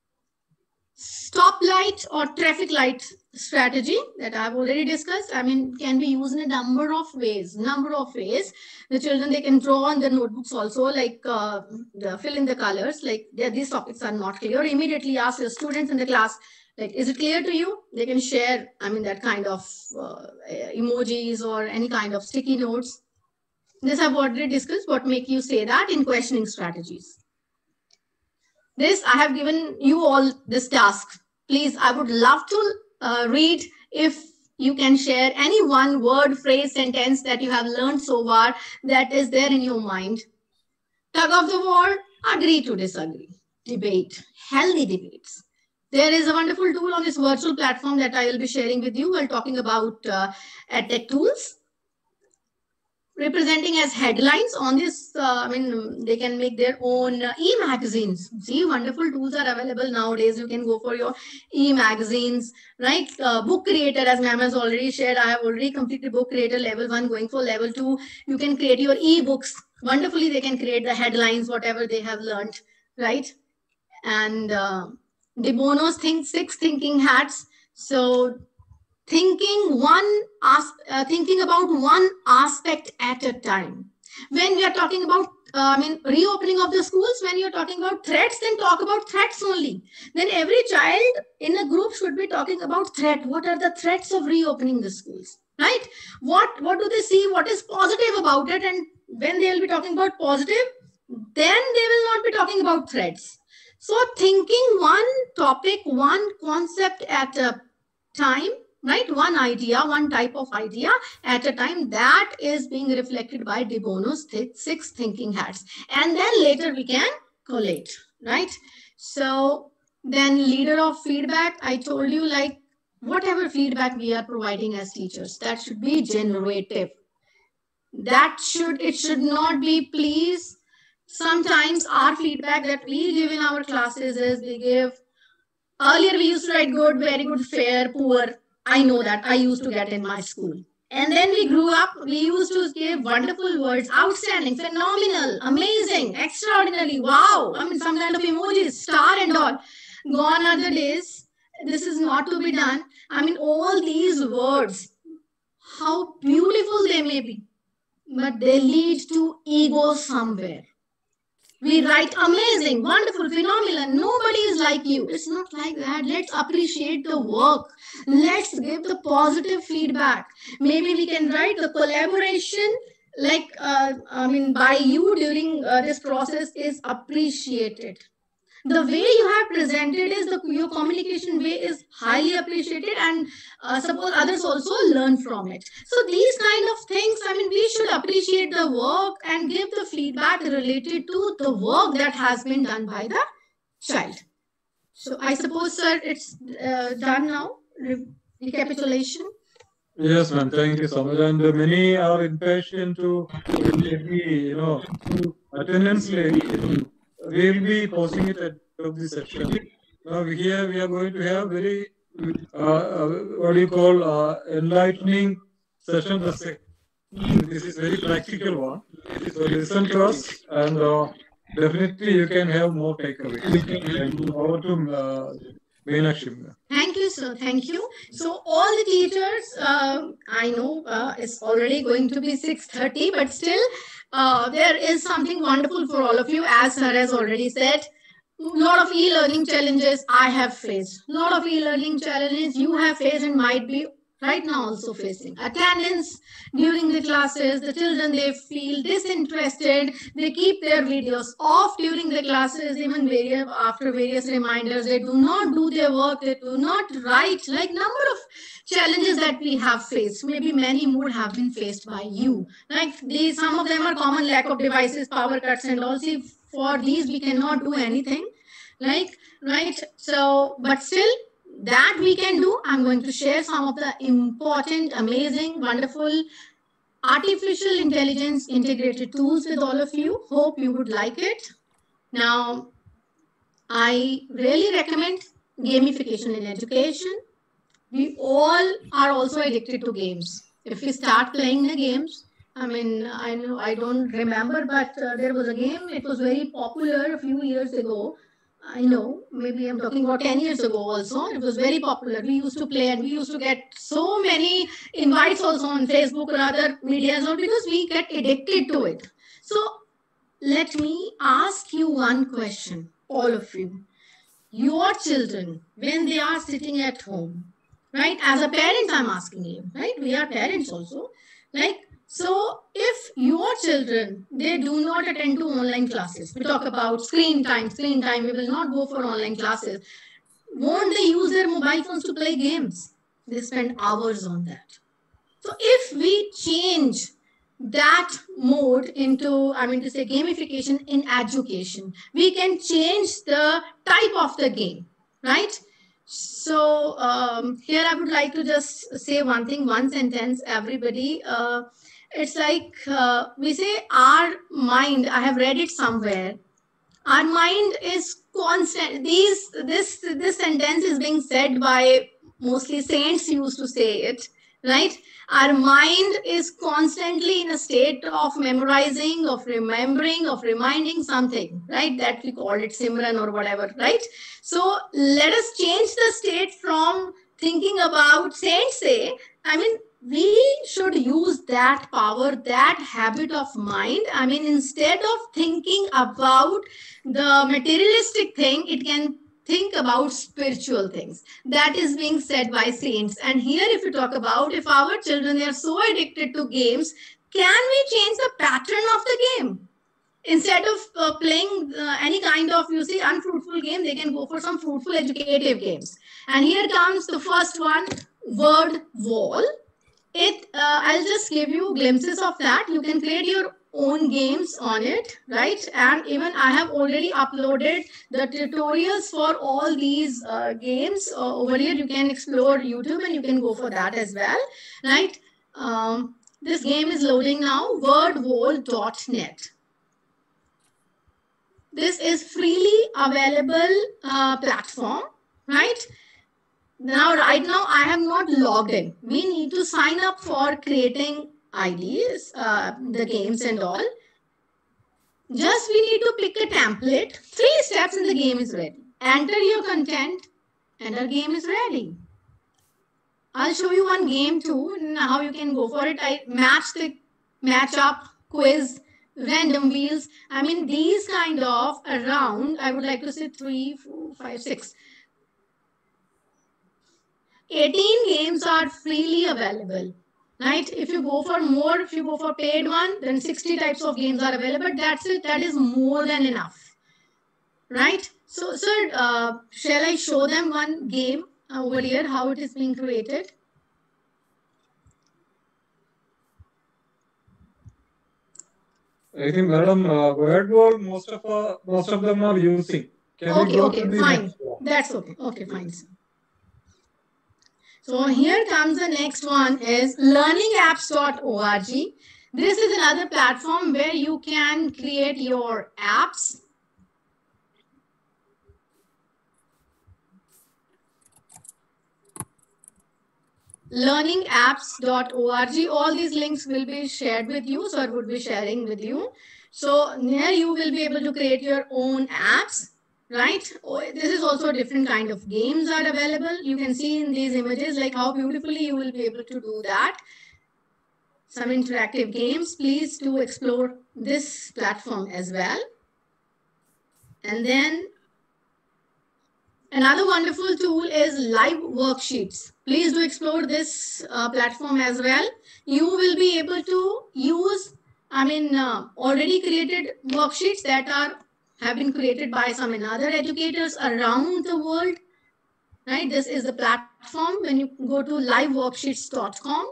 Stoplight or traffic light strategy that I've already discussed. I mean, can be used in a number of ways, number of ways. The children, they can draw on their notebooks also, like uh, the, fill in the colors, like these topics are not clear. Immediately ask the students in the class, like, is it clear to you? They can share, I mean, that kind of uh, emojis or any kind of sticky notes. This I've already discussed. What make you say that in questioning strategies. This, I have given you all this task. Please, I would love to uh, read if you can share any one word, phrase, sentence that you have learned so far that is there in your mind. Tug of the war, agree to disagree. Debate, healthy debates. There is a wonderful tool on this virtual platform that I will be sharing with you while talking about uh, EdTech tools. Representing as headlines on this, uh, I mean, they can make their own uh, e-magazines. See, wonderful tools are available nowadays. You can go for your e-magazines, right? Uh, book creator, as ma'am has already shared, I have already completed book creator level one, going for level two. You can create your e-books. Wonderfully, they can create the headlines, whatever they have learned, right? And uh, De Bono's think six thinking hats. So thinking one, uh, thinking about one aspect at a time. When we are talking about, uh, I mean, reopening of the schools, when you're talking about threats, then talk about threats only. Then every child in a group should be talking about threat. What are the threats of reopening the schools, right? What, what do they see? What is positive about it? And when they'll be talking about positive, then they will not be talking about threats. So thinking one topic, one concept at a time, right? One idea, one type of idea at a time, that is being reflected by De Bono's six thinking hats. And then later we can collate, right? So then leader of feedback, I told you, like whatever feedback we are providing as teachers, that should be generative. That should, it should not be please. Sometimes our feedback that we give in our classes is we give, earlier we used to write good, very good, fair, poor. I know that I used to get in my school. And then we grew up, we used to give wonderful words, outstanding, phenomenal, amazing, extraordinary, wow. I mean, some kind of emojis, star and all. Gone are the days. This is not to be done. I mean, all these words, how beautiful they may be, but they lead to ego somewhere. We write amazing, wonderful, phenomenal. Nobody is like you. It's not like that. Let's appreciate the work. Let's give the positive feedback. Maybe we can write the collaboration, like, uh, I mean, by you during uh, this process is appreciated. the way you have presented is the your communication way is highly appreciated, and uh, suppose others also learn from it. So these kind of things, I mean, we should appreciate the work and give the feedback related to the work that has been done by the child. So I suppose, sir, it's uh, done now. Re recapitulation. Yes, ma'am. Thank you so much. And uh, many are impatient to get the, you know, attendance lady. We will be posting it at the end of the session. Now here we are going to have very, uh, uh, what do you call, uh, enlightening session. This is very practical one. So listen to us, and uh, definitely you can have more takeaways. And over to uh, Meenakshi. Thank you, sir. Thank you. So all the teachers, uh, I know uh, it's already going to be six thirty, but still uh, there is something wonderful for all of you. As sir has already said, a lot of e-learning challenges I have faced. A lot of e-learning challenges you have faced and might be right now also facing. Attendance during the classes, the children, they feel disinterested, they keep their videos off during the classes, even various, after various reminders, they do not do their work, they do not write, like number of challenges that we have faced. Maybe many more have been faced by you. Like these, some of them are common, lack of devices, power cuts and all. See, for these we cannot do anything. Like, right? So, but still, that we can do. I'm going to share some of the important, amazing, wonderful artificial intelligence integrated tools with all of you. Hope you would like it. Now, I really recommend gamification in education. We all are also addicted to games. If we start playing the games, I mean, I know I don't remember, but uh, there was a game. It was very popular a few years ago. I know, maybe I'm talking about ten years ago also. It was very popular. We used to play and we used to get so many invites also on Facebook or other media as well, because we get addicted to it. So let me ask you one question, all of you. Your children, when they are sitting at home, right? As a parent, I'm asking you, right? We are parents also. Like, so if your children, they do not attend to online classes, we talk about screen time, screen time, we will not go for online classes. Won't they use their mobile phones to play games? They spend hours on that. So if we change that mode into, I mean to say gamification in education, we can change the type of the game, right? So um, here I would like to just say one thing, one sentence, everybody. Uh, It's like uh, we say our mind, I have read it somewhere, our mind is constant. These, this, this sentence is being said by mostly saints used to say it, right? Our mind is constantly in a state of memorizing, of remembering, of reminding something, right? That we call it Simran or whatever, right? So let us change the state from thinking about saints say, I mean, we should use that power, that habit of mind. I mean, instead of thinking about the materialistic thing, it can think about spiritual things. That is being said by saints. And here, if you talk about, if our children, they are so addicted to games, can we change the pattern of the game? Instead of uh, playing uh, any kind of, you see, unfruitful game, they can go for some fruitful, educative games. And here comes the first one, word wall. It, uh, I'll just give you glimpses of that. You can create your own games on it, right? And even I have already uploaded the tutorials for all these uh, games uh, over here. You can explore YouTube and you can go for that as well, right? Um, this game is loading now, word wall dot net. This is freely available uh, platform, right? Now, right now, I have not logged in. We need to sign up for creating I Ds, uh, the games and all. Just we need to pick a template. Three steps and the game is ready. Enter your content and our game is ready. I'll show you one game too, and how you can go for it. I match the match up, quiz, random wheels. I mean, these kind of around, I would like to say three, four, five, six. eighteen games are freely available, right? If you go for more, if you go for paid one, then sixty types of games are available. That's it. That is more than enough. right? So, sir, uh, shall I show them one game over here, how it is being created? I think, madam, uh, word wall, most of uh, most of them are using. Can Okay, we go okay, to the fine. next one? That's okay. Okay, fine. So here comes the next one is learning apps dot org. This is another platform where you can create your apps. learning apps dot org. All these links will be shared with you, so I would be sharing with you. So here you will be able to create your own apps, right? This is also different kind of games are available. You can see in these images like how beautifully you will be able to do that. Some interactive games. Please do explore this platform as well. And then another wonderful tool is live worksheets. Please do explore this uh, platform as well. You will be able to use, I mean, uh, already created worksheets that are have been created by some other educators around the world. Right? This is the platform. When you go to live worksheets dot com,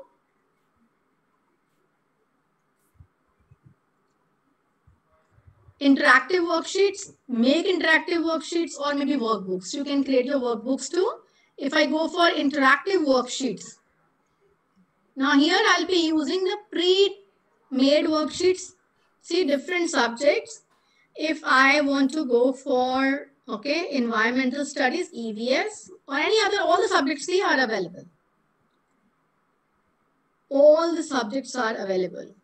interactive worksheets, make interactive worksheets or maybe workbooks. You can create your workbooks too. If I go for interactive worksheets, now here I'll be using the pre-made worksheets. See different subjects. If I want to go for, okay, environmental studies, E V S or any other, all the subjects here are available. All the subjects are available.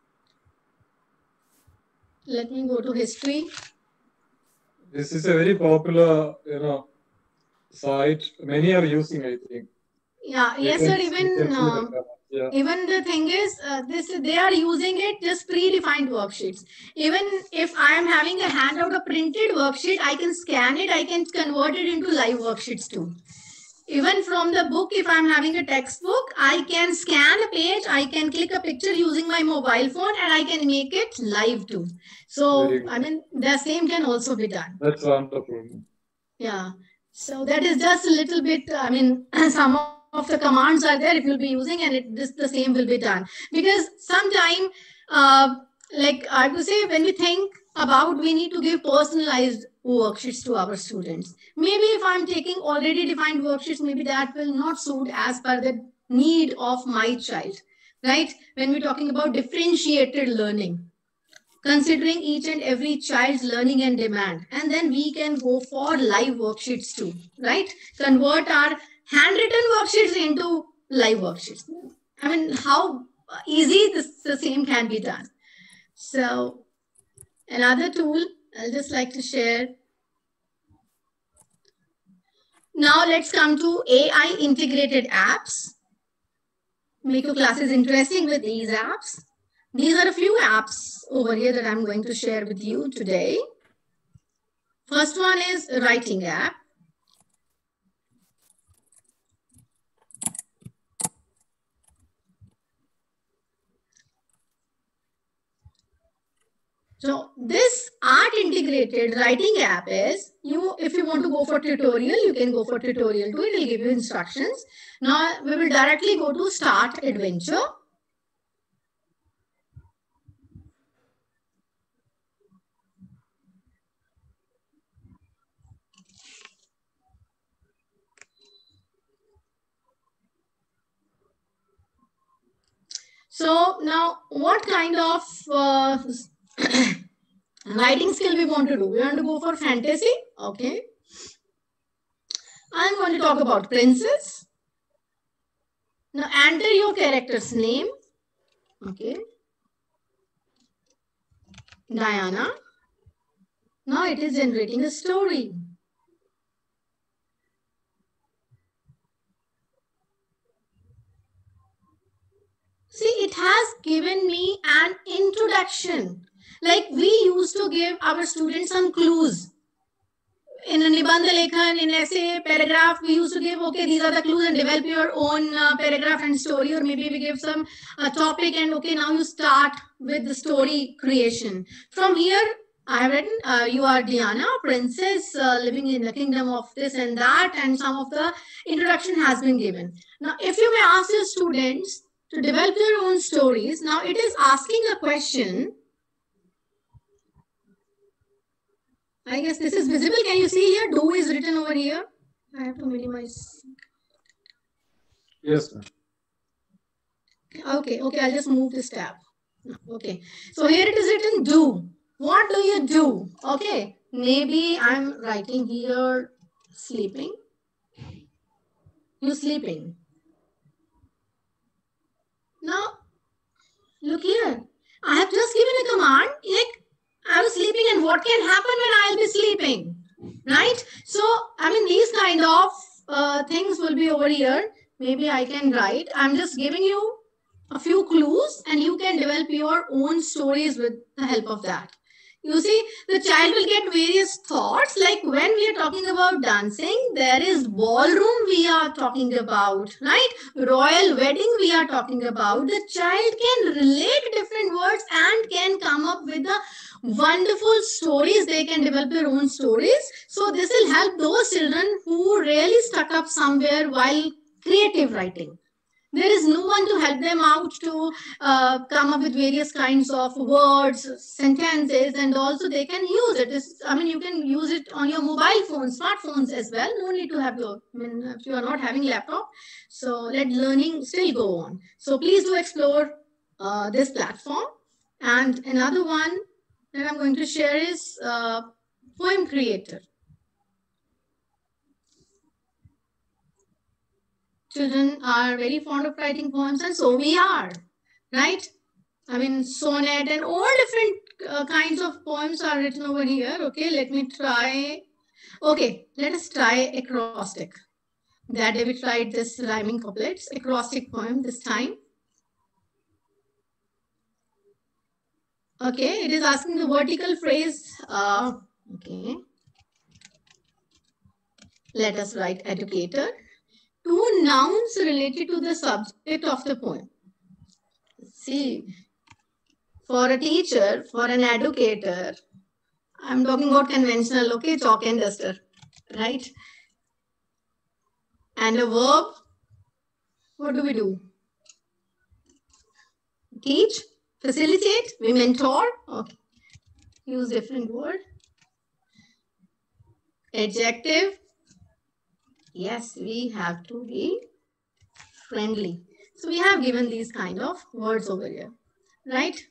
Let me go to history. This is a very popular, you know, site. Many are using, I think. Yeah, You yes, can- sir. you Even can see uh, that, yeah. even the thing is, uh, this they are using it just predefined worksheets. Even if I am having a handout, a printed worksheet, I can scan it. I can convert it into live worksheets too. Even from the book, if I'm having a textbook, I can scan a page, I can click a picture using my mobile phone, and I can make it live too. So, Very good. I mean, the same can also be done. That's wonderful. Yeah. So that is just a little bit, I mean, some of the commands are there if you'll be using, and it, this the same will be done. Because sometime, uh, like I would say, when we think about, we need to give personalized worksheets to our students. Maybe if I'm taking already defined worksheets, maybe that will not suit as per the need of my child, right? When we're talking about differentiated learning, considering each and every child's learning and demand. And then we can go for live worksheets too, right? Convert our handwritten worksheets into live worksheets. I mean, how easy this the same can be done. So another tool I'll just like to share. Now let's come to A I integrated apps. Make your classes interesting with these apps. These are a few apps over here that I'm going to share with you today. First one is a writing app. So this art integrated writing app is, you if you want to go for tutorial, you can go for tutorial too. It will give you instructions. Now we will directly go to start adventure. So now what kind of uh, writing skill we want to do? We want to go for fantasy. Okay. I'm going to talk about princess. Now enter your character's name. Okay. Diana. Now it is generating a story. See, it has given me an introduction. Like we used to give our students some clues. In a Nibandha Lekhan, in essay, paragraph, we used to give, okay, these are the clues and develop your own uh, paragraph and story, or maybe we give some uh, topic and okay, now you start with the story creation. From here, I have written, uh, you are Diana, princess uh, living in the kingdom of this and that, and some of the introduction has been given. Now, if you may ask your students to develop their own stories, now it is asking a question. I guess this is visible. Can you see here? Do is written over here. I have to minimize. Yes, ma'am. Okay, okay, I'll just move this tab. Okay, so here it is written do. What do you do? Okay, maybe I'm writing here sleeping. You sleeping. Now, look here. I have just given a command, like I was sleeping, and what can happen when I'll be sleeping, right? So, I mean, these kind of uh, things will be over here. Maybe I can write. I'm just giving you a few clues, and you can develop your own stories with the help of that. You see, the child will get various thoughts, like when we are talking about dancing, there is ballroom we are talking about, right? Royal wedding we are talking about. The child can relate different words and can come up with the wonderful stories. They can develop their own stories. So this will help those children who really stuck up somewhere while creative writing. There is no one to help them out to uh, come up with various kinds of words, sentences, and also they can use it. It's, I mean, you can use it on your mobile phones, smartphones as well. No need to have your, I mean, if you are not having laptop. So let learning still go on. So please do explore uh, this platform. And another one that I'm going to share is uh, Poem Creator. Children are very fond of writing poems, and so we are, right? I mean, sonnet and all different uh, kinds of poems are written over here. Okay, let me try. Okay, let us try acrostic. That day we tried this rhyming couplets, acrostic poem this time. Okay, it is asking the vertical phrase. Uh, okay. Let us write educator. Two nouns related to the subject of the poem. See, for a teacher, for an educator, I'm talking about conventional, okay, chalk and duster, right? And a verb, what do we do? Teach, facilitate, we mentor, okay. Use different word. Adjective, yes, we have to be friendly. So we have given these kind of words over here, right?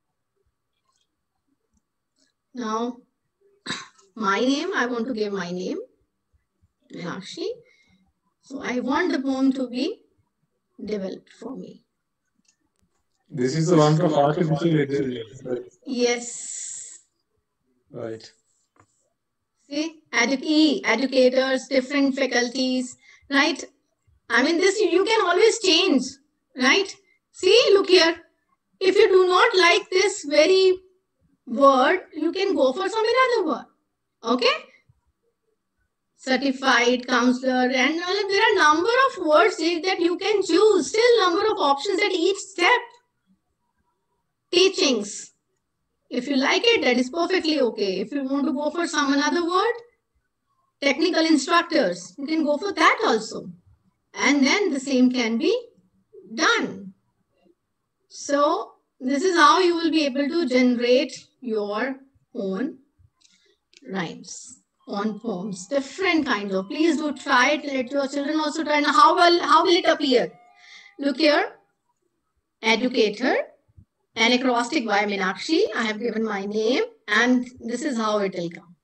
Now, my name, I want to give my name, Meenakshi. So I want the poem to be developed for me. This is the one of artificial intelligence, right? Yes. Right. See, Edu educators, different faculties, right? I mean, this you can always change, right? See, look here. If you do not like this very word, you can go for some another word. Okay? Certified, counselor, and uh, there are number of words that you can choose. Still number of options at each step. Teachings. If you like it, that is perfectly okay. If you want to go for some another word, technical instructors, you can go for that also. And then the same can be done. So this is how you will be able to generate your own rhymes, own poems, different kinds of. Please do try it. Let your children also try. Now, how will, how will it appear? Look here, educator. An acrostic by Meenakshi. I have given my name, and this is how it will come.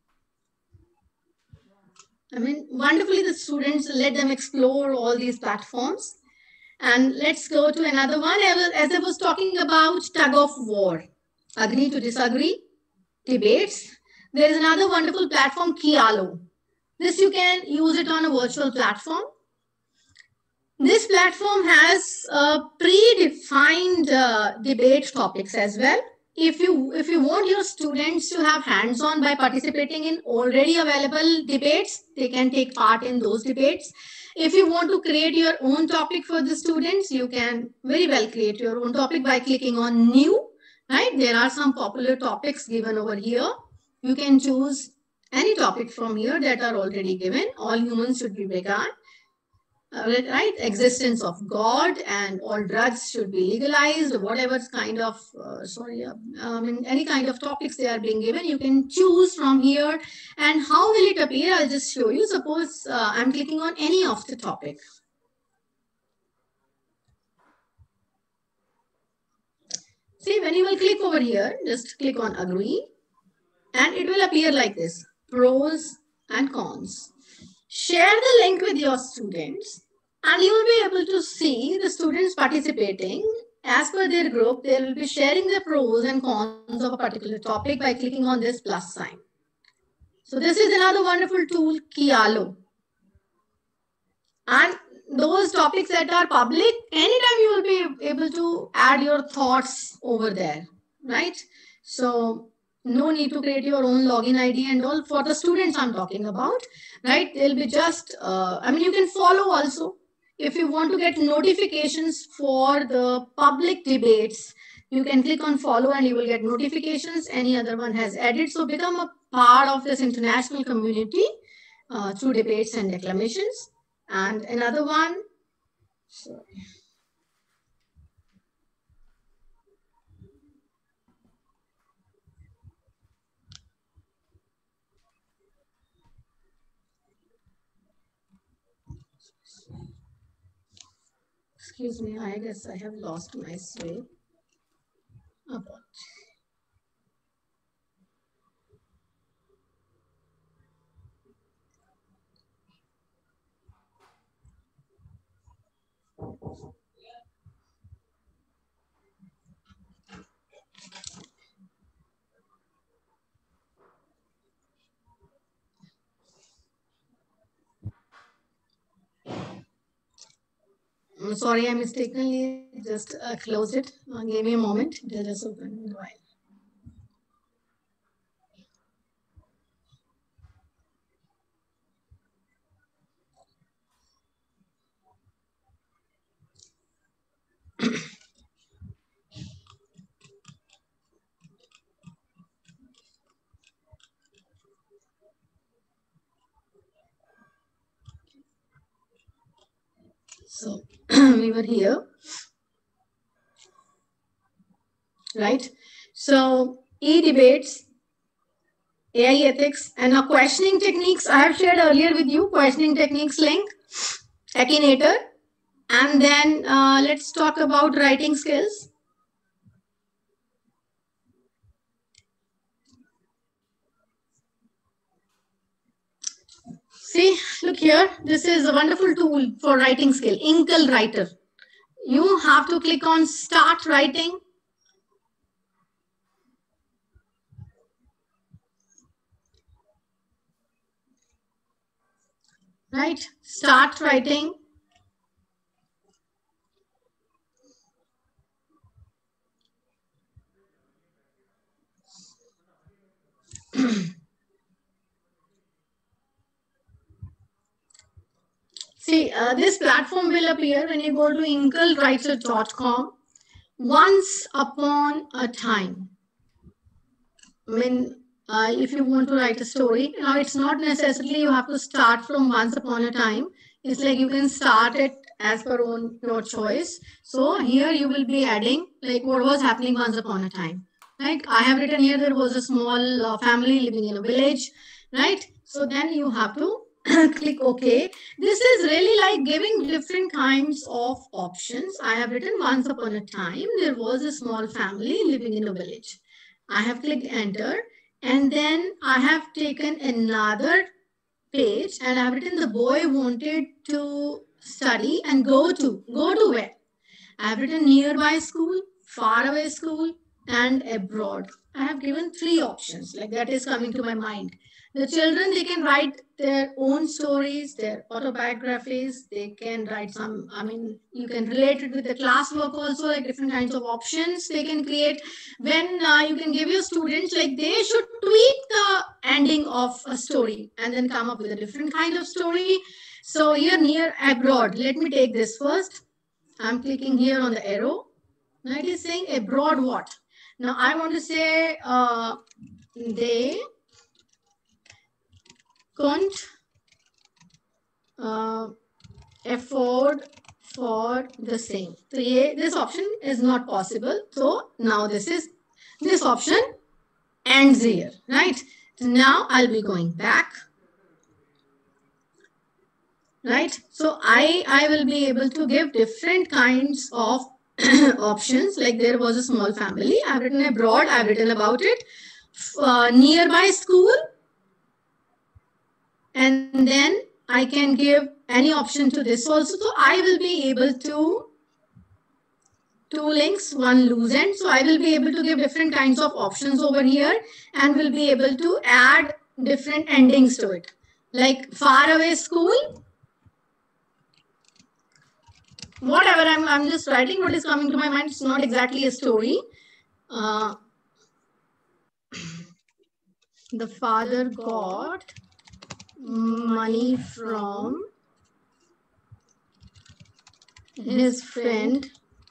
I mean, wonderfully, the students, let them explore all these platforms. And let's go to another one. As I was talking about tug of war, agree to disagree, debates. There is another wonderful platform, Kialo. This you can use it on a virtual platform. This platform has uh, predefined uh, debate topics as well. If you, if you want your students to have hands-on by participating in already available debates, they can take part in those debates. If you want to create your own topic for the students, you can very well create your own topic by clicking on new, right? There are some popular topics given over here. You can choose any topic from here that are already given. All humans should be vegan. Uh, right, existence of God, and all drugs should be legalized. Whatever kind of uh, sorry, uh, I mean any kind of topics they are being given, you can choose from here. And how will it appear? I'll just show you. Suppose uh, I'm clicking on any of the topic. See, when you will click over here, just click on agree, and it will appear like this: pros and cons. Share the link with your students, and you will be able to see the students participating. As per their group, they will be sharing the pros and cons of a particular topic by clicking on this plus sign. So this is another wonderful tool, Kialo. And those topics that are public, anytime you will be able to add your thoughts over there, right? So no need to create your own login I D and all. For the students I'm talking about, right? They'll be just, uh, I mean, you can follow also. If you want to get notifications for the public debates, you can click on follow and you will get notifications. Any other one has added. So become a part of this international community uh, through debates and declamations. And another one, sorry. Excuse me, I guess I have lost my way. About. I'm sorry, I mistakenly just uh, closed it. Uh, give me a moment. It'll just open in a while. So we were here, right? So e-debates, A I ethics, and now questioning techniques. I have shared earlier with you questioning techniques link, Akinator, and then uh, let's talk about writing skills. See, look here. This is a wonderful tool for writing skill, Inkle Writer. You have to click on Start Writing. Right? Start writing. See, uh, this platform will appear when you go to inkle writer dot com. Once upon a time. I mean, uh, if you want to write a story, now it's not necessarily you have to start from once upon a time. It's like you can start it as per own your choice. So here you will be adding like what was happening once upon a time. Like I have written here, there was a small uh, family living in a village, right? So then you have to click OK. This is really like giving different kinds of options. I have written once upon a time, there was a small family living in a village. I have clicked enter, and then I have taken another page and I've written the boy wanted to study and go to. Go to where? I've written nearby school, far away school, and abroad. I have given three options, like that is coming to my mind. The children, they can write their own stories, their autobiographies. They can write some, I mean, you can relate it with the classwork also, like different kinds of options they can create. When uh, you can give your students, like they should tweak the ending of a story and then come up with a different kind of story. So here near abroad, let me take this first. I'm clicking here on the arrow. Now it is saying abroad what? Now I want to say uh, they couldn't uh, afford for the same. So yeah, this option is not possible. So now this is this option ends here, right? So now I'll be going back. Right? So I, I will be able to give different kinds of options. Like there was a small family. I've written abroad. I've written about it. Uh, nearby school. And then I can give any option to this also. So I will be able to two links, one loose end. So I will be able to give different kinds of options over here and will be able to add different endings to it. Like far away school. Whatever, I'm, I'm just writing what is coming to my mind. It's not exactly a story. Uh, the father got money from his friend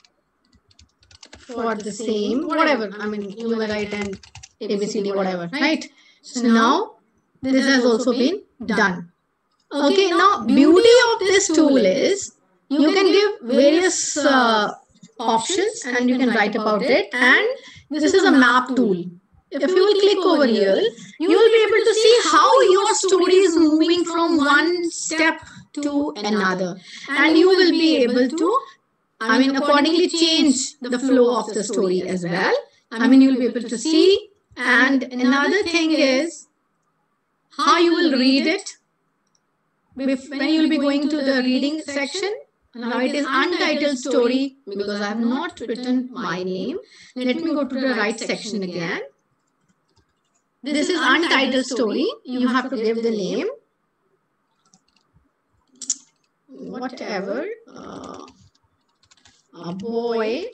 for the same, whatever. I mean, you may write and A B C D, whatever, right? So now this has also been done. Okay, now beauty of this tool is you can give various uh, options and you can write about it. And this is a map tool. If you will click over here, you will be able to see how your story is moving from one step to another. And you will be able to, I mean, accordingly change the flow of the story as well. I mean, you will be able to see. And another thing is how you will read it. When you will be going to the reading section. Now it is untitled story because I have not written my name. Let me go to the right section again. This is untitled story. You have to give the name. Whatever. Uh, a boy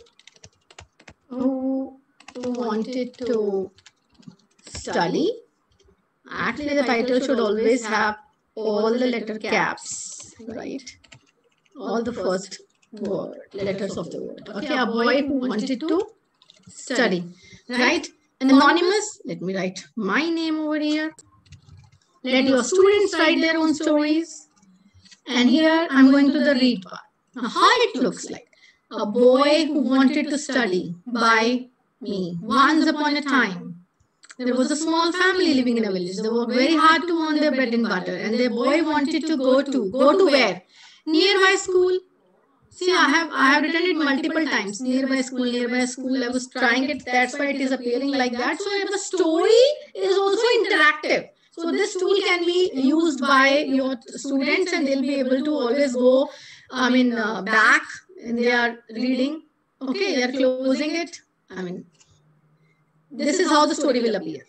who wanted to study. Actually, the title should always have all the letter caps, right? All the first word, letters of the word. Okay, a boy who wanted to study, right? Anonymous, let me write my name over here. Let your students write their own stories. And here I'm going to the read part. Now, how it looks like. A boy who wanted to study by me. Once upon a time, there was a small family living in a village. They worked very hard to earn their bread and butter. And their boy wanted to go to, go to where? Nearby school. See, I have I have written it multiple times. Nearby school, nearby school. I was trying it. That's why it is appearing like that. So the story is also interactive. So this tool can be used by your students and they'll be able to always go, I mean, uh, back and they are reading. Okay, they are closing it. I mean, this is how the story will appear.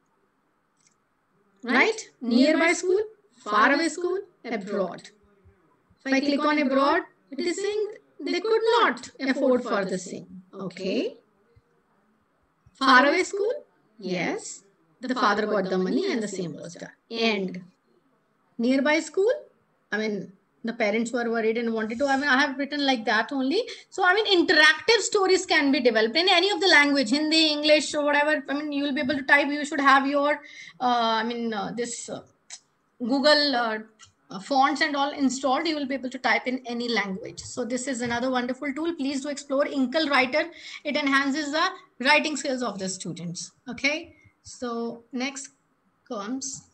Right? Nearby school, far away school, abroad. If I click on abroad, it is saying they could not afford for the same. Okay. Far away school? Yes. The father got the money and the same was done. End. Nearby school? I mean, the parents were worried and wanted to. I mean, I have written like that only. So, I mean, interactive stories can be developed in any of the language, Hindi, English, or whatever. I mean, you will be able to type. You should have your, uh, I mean, uh, this uh, Google uh, fonts and all installed. You will be able to type in any language. So, this is another wonderful tool. Please do explore Inkle Writer. It enhances the writing skills of the students. Okay. So, next comes.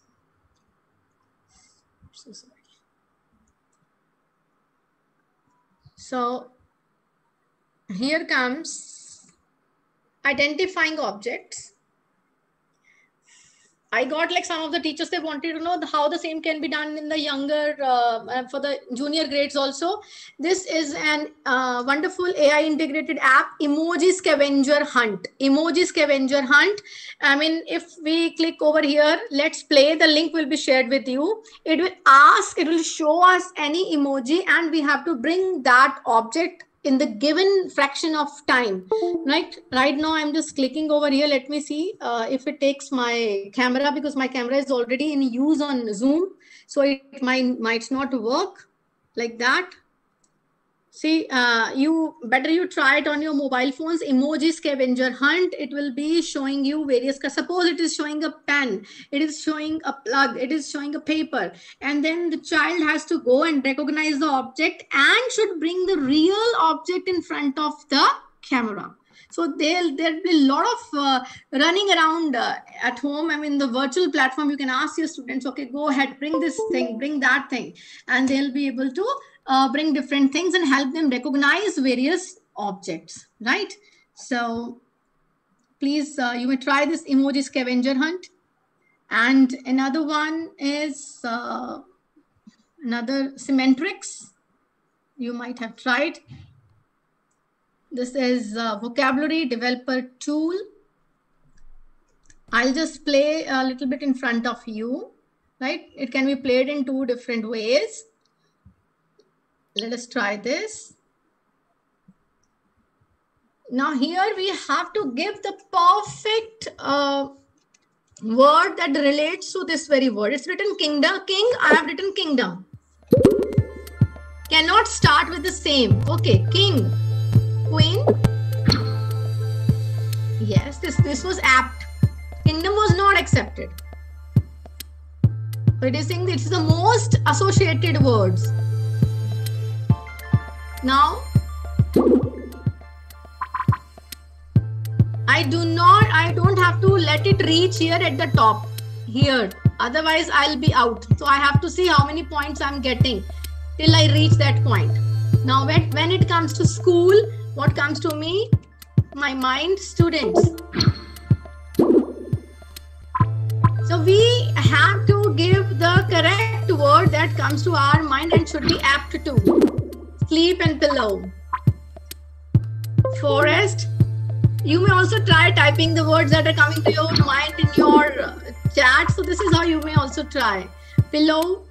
So sorry. So here comes identifying objects. I got like some of the teachers, they wanted to know how the same can be done in the younger, uh, for the junior grades also. This is an uh, wonderful A I integrated app, Emoji Scavenger Hunt. Emoji Scavenger Hunt. I mean, if we click over here, let's play, the link will be shared with you. It will ask, it will show us any emoji and we have to bring that object in the given fraction of time, right? Right now, I'm just clicking over here. Let me see uh, if it takes my camera, because my camera is already in use on Zoom. So it might, might not work like that. See, uh, you better you try it on your mobile phones. Emoji scavenger hunt. It will be showing you various. Suppose it is showing a pen, it is showing a plug, it is showing a paper, and then the child has to go and recognize the object and should bring the real object in front of the camera. So there'll there'll be a lot of uh, running around uh, at home. I mean, the virtual platform, you can ask your students, okay, go ahead, bring this thing, bring that thing, and they'll be able to Uh, bring different things and help them recognize various objects, right? So please, uh, you may try this emoji scavenger hunt. And another one is uh, another Symmetrics. You might have tried. This is a vocabulary developer tool. I'll just play a little bit in front of you, right? It can be played in two different ways. Let us try this. Now here we have to give the perfect uh, word that relates to this very word. It's written kingdom, king, I have written kingdom. Cannot start with the same. Okay, king, queen. Yes, this, this was apt. Kingdom was not accepted. So it is saying this is the most associated words. Now, I do not, I don't have to let it reach here at the top, here. Otherwise, I'll be out. So I have to see how many points I'm getting till I reach that point. Now, when, when it comes to school, what comes to me? My mind, students. So we have to give the correct word that comes to our mind and should be apt to. Sleep and pillow. Forest. You may also try typing the words that are coming to your mind in your uh, chat. So this is how you may also try. Pillow.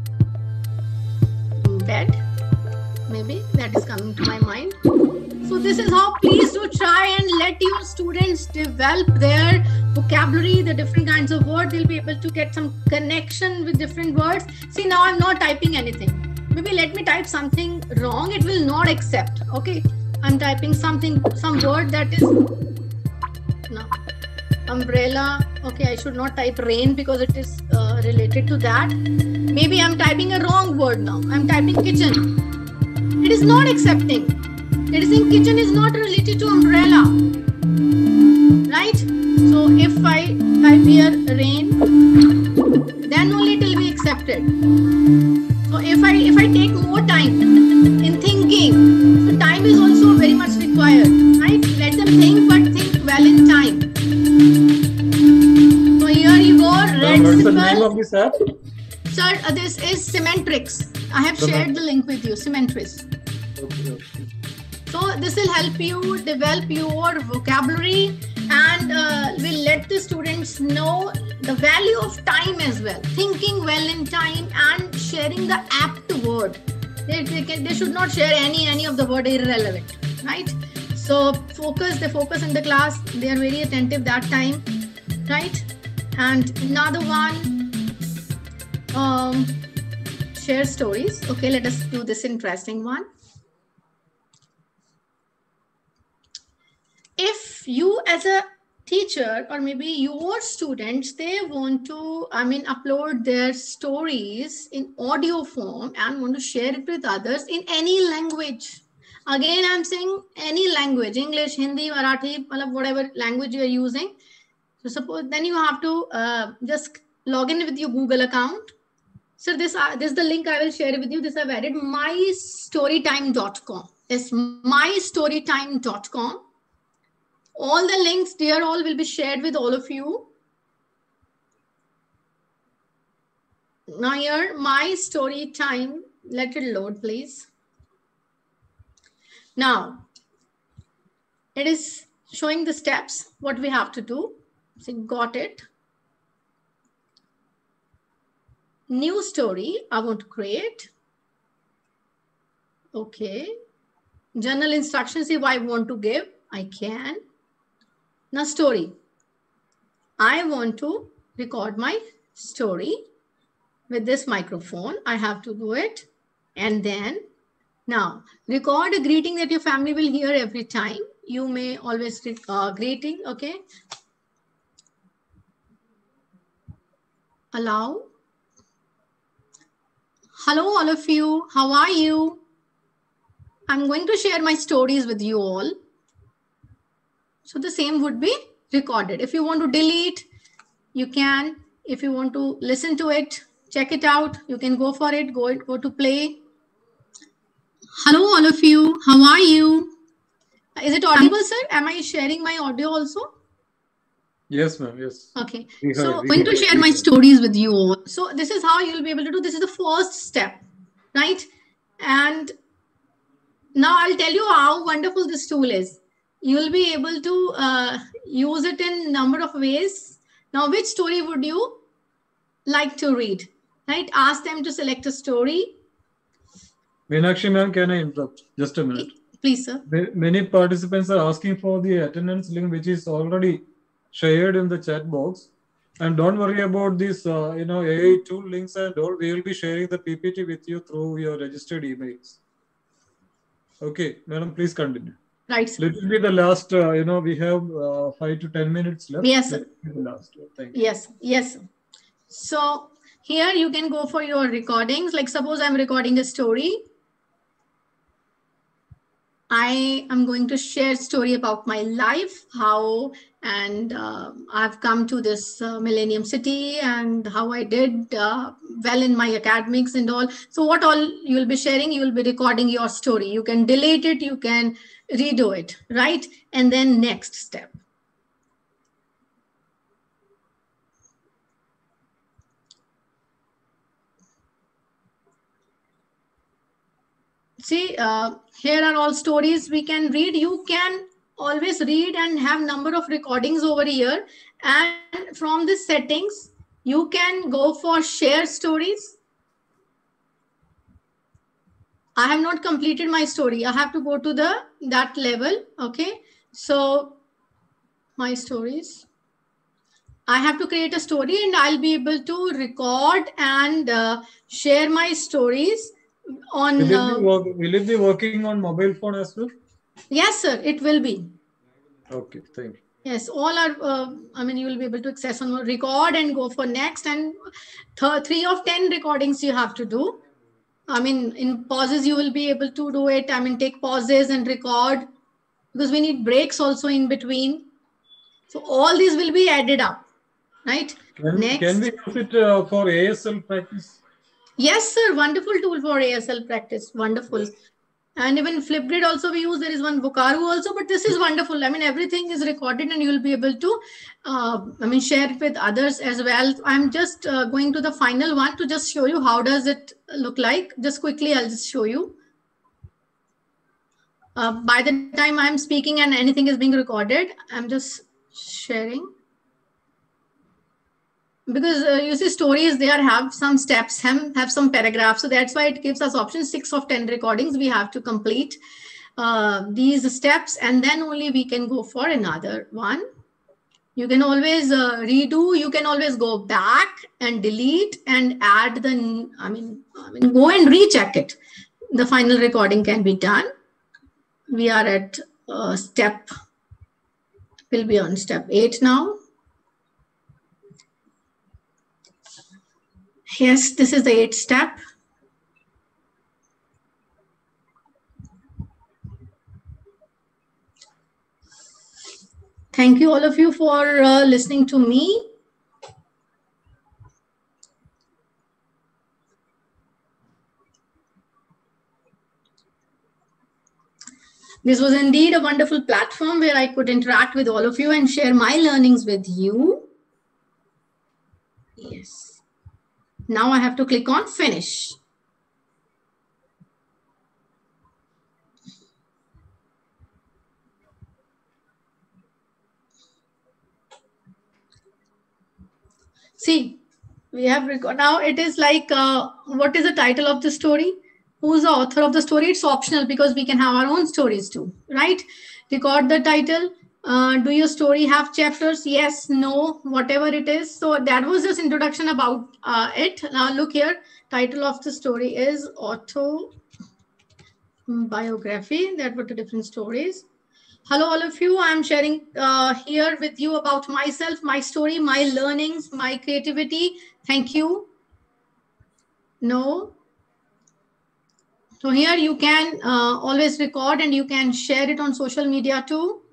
Bed. Maybe that is coming to my mind. So this is how, please do try and let your students develop their vocabulary, the different kinds of words. They'll be able to get some connection with different words. See, now I'm not typing anything. Maybe let me type something wrong. It will not accept. Okay. I'm typing something, some word that is no umbrella. Okay. I should not type rain because it is uh, related to that. Maybe I'm typing a wrong word now. I'm typing kitchen. It is not accepting. It is saying kitchen is not related to umbrella. Right? So if I type here rain, then only it will be accepted. So if I if I take more time in thinking, so time is also very much required, right? Let them think, but think well in time. So here you go, red What's symbol. the name of this app? Sir, uh, this is Symmetrics. I have shared the link with you, Symmetrics. Okay, okay. So this will help you develop your vocabulary and uh, will let the students know the value of time as well. Thinking well in time and sharing the apt word. They, they, can, they should not share any, any of the word irrelevant, right? So focus, they focus in the class. They are very attentive that time, right? And another one, um, share stories. Okay, let us do this interesting one. If you as a teacher or maybe your students, they want to, I mean, upload their stories in audio form and want to share it with others in any language. Again, I'm saying any language, English, Hindi, Marathi, whatever language you are using. So suppose then you have to uh, just log in with your Google account. So this, uh, this is the link I will share with you. This I've added my storytime dot com. It's my storytime dot com. All the links, dear all, will be shared with all of you. Now here, my story time. Let it load, please. Now, it is showing the steps, what we have to do. So got it. New story, I want to create. Okay. Journal instructions, if I want to give, I can. Now story. I want to record my story with this microphone. I have to do it. And then Now, record a greeting that your family will hear every time. You may always uh, greeting, okay? Allow. Hello, all of you. How are you? I'm going to share my stories with you all. So the same would be recorded. If you want to delete, you can. If you want to listen to it, check it out. You can go for it. Go, go to play. Hello, all of you. How are you? Is it audible, sir? Am I sharing my audio also? Yes, ma'am. Yes. Okay. We So heard, I'm we going to heard. share my stories with you all. So this is how you'll be able to do. This is the first step, right? And now I'll tell you how wonderful this tool is. You'll be able to uh, use it in a number of ways. Now, which story would you like to read? Right? Ask them to select a story. Meenakshi ma'am, can I interrupt? Just a minute. Please, sir. Many participants are asking for the attendance link, which is already shared in the chat box. And don't worry about this, uh, you know, A I tool links and all. We will be sharing the P P T with you through your registered emails. Okay, madam, please continue. Right, sir. Let it be the last, uh, you know, we have uh, five to ten minutes left. Yes, sir. Let it be the last. Thank you. Yes, yes. So here you can go for your recordings. Like suppose I'm recording a story. I am going to share a story about my life, how and uh, I've come to this uh, Millennium City and how I did uh, well in my academics and all. So what all you will be sharing, you will be recording your story. You can delete it, you can redo it, right? And then next step. See, uh, here are all stories we can read. You can always read and have number of recordings over here. And from the settings, you can go for share stories. I have not completed my story. I have to go to the that level. Okay. So my stories. I have to create a story and I'll be able to record and uh, share my stories. On, will, it uh, be work, will it be working on mobile phone as well? Yes, sir, it will be. Okay, thank you. Yes, all are, uh, I mean, you will be able to access on record and go for next. And th three of ten recordings you have to do. I mean, in pauses, you will be able to do it. I mean, take pauses and record because we need breaks also in between. So all these will be added up, right? Can, next. Can we use it uh, for A S L practice? Yes, sir. Wonderful tool for A S L practice. Wonderful. Yes. And even Flipgrid also we use. There is one Vokaru also, but this is wonderful. I mean, everything is recorded and you will be able to, uh, I mean, share it with others as well. I'm just uh, going to the final one to just show you how does it look like. Just quickly, I'll just show you. Uh, by the time I'm speaking and anything is being recorded, I'm just sharing. Because uh, you see stories there have some steps, have, have some paragraphs. So that's why it gives us option six of ten recordings. We have to complete uh, these steps and then only we can go for another one. You can always uh, redo. You can always go back and delete and add the, I mean, I mean, go and recheck it. The final recording can be done. We are at uh, step, we'll be on step eight now. Yes, this is the eighth step. Thank you all of you for uh, listening to me. This was indeed a wonderful platform where I could interact with all of you and share my learnings with you. Yes. Now I have to click on finish. See, we have record now. It is like, uh, what is the title of the story? Who's the author of the story? It's optional because we can have our own stories too, right? Record the title. Uh, do your story have chapters? Yes, no, whatever it is. So that was just introduction about uh, it. Now look here. Title of the story is Auto biography. That were two different stories. Hello, all of you. I'm sharing uh, here with you about myself, my story, my learnings, my creativity. Thank you. No. So here you can uh, always record and you can share it on social media too.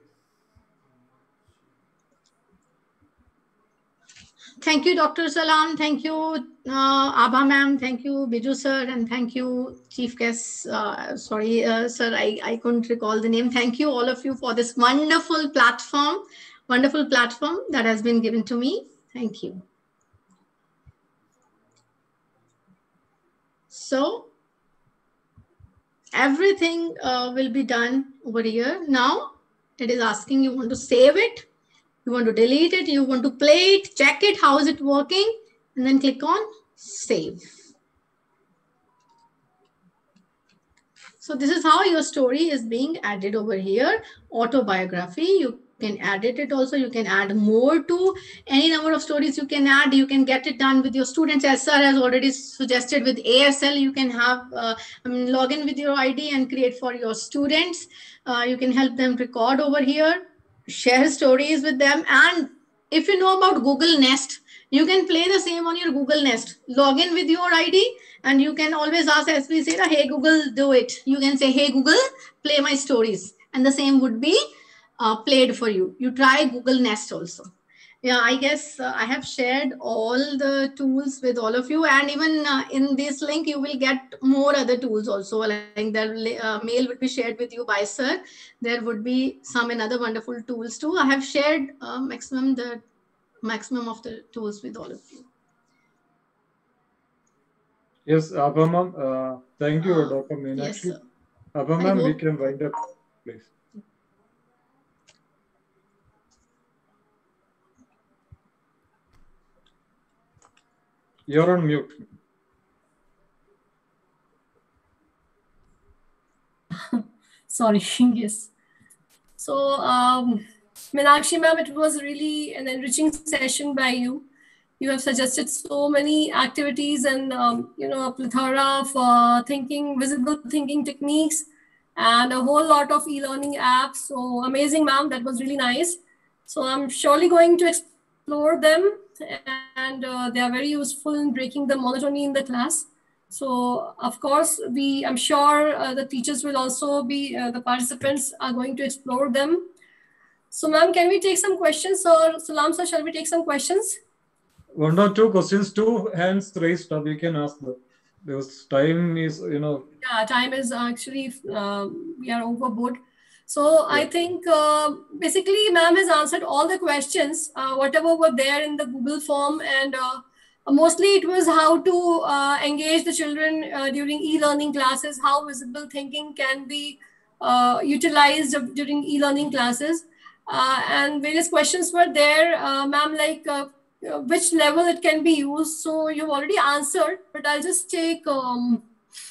Thank you, Doctor Salam. Thank you, uh, Abha ma'am. Thank you, Biju sir. And thank you, Chief Guest. Uh, sorry, uh, sir, I, I couldn't recall the name. Thank you, all of you, for this wonderful platform, wonderful platform that has been given to me. Thank you. So, everything uh, will be done over here. Now, it is asking you want to save it. You want to delete it, you want to play it, check it, how is it working, and then click on save. So this is how your story is being added over here. Autobiography, you can edit it also, you can add more to any number of stories you can add. You can get it done with your students, as sir has already suggested. With A S L, you can have uh, I mean, log in with your I D and create for your students. Uh, you can help them record over here, share stories with them. And if you know about Google Nest, you can play the same on your Google Nest. Log in with your I D and you can always ask, as we say, hey Google, do it. You can say, hey Google, play my stories. And the same would be uh, played for you. You try Google Nest also. Yeah, I guess uh, I have shared all the tools with all of you, and even uh, in this link you will get more other tools also. Like the uh, mail would be shared with you by sir. There would be some another wonderful tools too. I have shared uh, maximum the maximum of the tools with all of you. Yes, Abha ma'am, uh, thank you, Uh, Doctor Meenakshi. yes, sir. Abha I ma'am, we hope- can wind up, please. You're on mute. Sorry, yes. So, um, Meenakshi ma'am, it was really an enriching session by you. You have suggested so many activities and, um, you know, a plethora of uh, thinking, visible thinking techniques, and a whole lot of e-learning apps. So amazing, ma'am. That was really nice. So I'm surely going to explore them, and uh, they are very useful in breaking the monotony in the class. So of course, we, I'm sure uh, the teachers will also be, uh, the participants are going to explore them. So ma'am, can we take some questions, or Salam sir, shall we take some questions? One or two questions, two hands raised up, you can ask them. Because time is, you know. Yeah, time is actually, uh, we are overboard. So I think uh, basically ma'am has answered all the questions, uh, whatever were there in the Google form, and uh, mostly it was how to uh, engage the children uh, during e-learning classes, how visible thinking can be uh, utilized during e-learning classes. Uh, and various questions were there, uh, ma'am, like uh, which level it can be used. So you've already answered, but I'll just take um,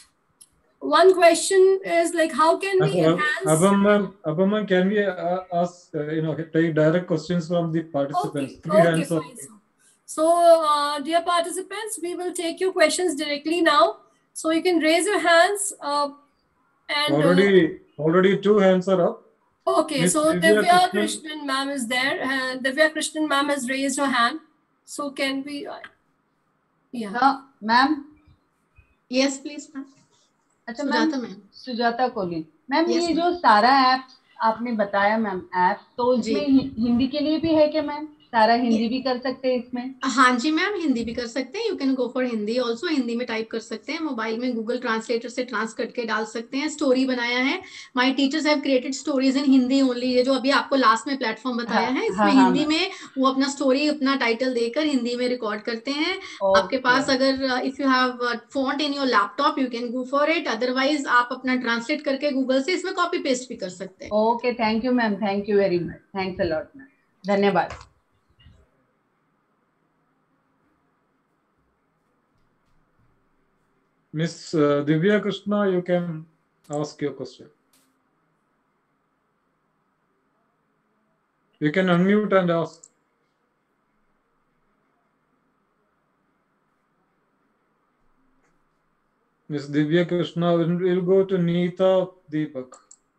one question is like, how can we enhance? Abha ma'am, Abha ma'am, can we uh, ask, uh, you know, take direct questions from the participants? Okay, Three okay, hands up. fine. So, uh, dear participants, we will take your questions directly now. So you can raise your hands. Uh, and Already, uh, already two hands are up. Okay, Miss so Divya Divya Krishnan. Krishnan ma'am is there, and Divya Krishnan ma'am has raised her hand. So can we? Uh, yeah, uh, ma'am. Yes, please, ma'am. अच्छा ma'am, Sujata Kohli ma'am, yes, ये जो सारा app आपने बताया ma'am, app तो इसमें हिंदी के लिए भी है क्या मैम? सारा हिंदी भी कर सकते हैं इसमें? हाँ जी मैम, हिंदी भी कर सकते हैं. You can go for Hindi also. Hindi में टाइप कर सकते हैं, मोबाइल में गूगल ट्रांसलेटर से ट्रांस करके डाल सकते हैं. स्टोरी बनाया है, my teachers have created stories in Hindi only. ये जो अभी आपको लास्ट में प्लेटफॉर्म बताया है, इसमें हाँ, हिंदी में वो अपना स्टोरी, अपना टाइटल देकर हिंदी में रिकॉर्ड करते हैं. आपके पास अगर if you have font in your laptop, you can go for it. Otherwise आप अपना ट्रांसलेट करके गूगल से इसमें कॉपी पेस्ट भी कर सकते हैं. Okay, thank you ma'am, thank you very much, thanks a lot ma'am, धन्यवाद. Miss uh, Divya Krishna, you can ask your question. You can unmute and ask. Miss Divya Krishna. We'll, we'll go to Neeta Deepak.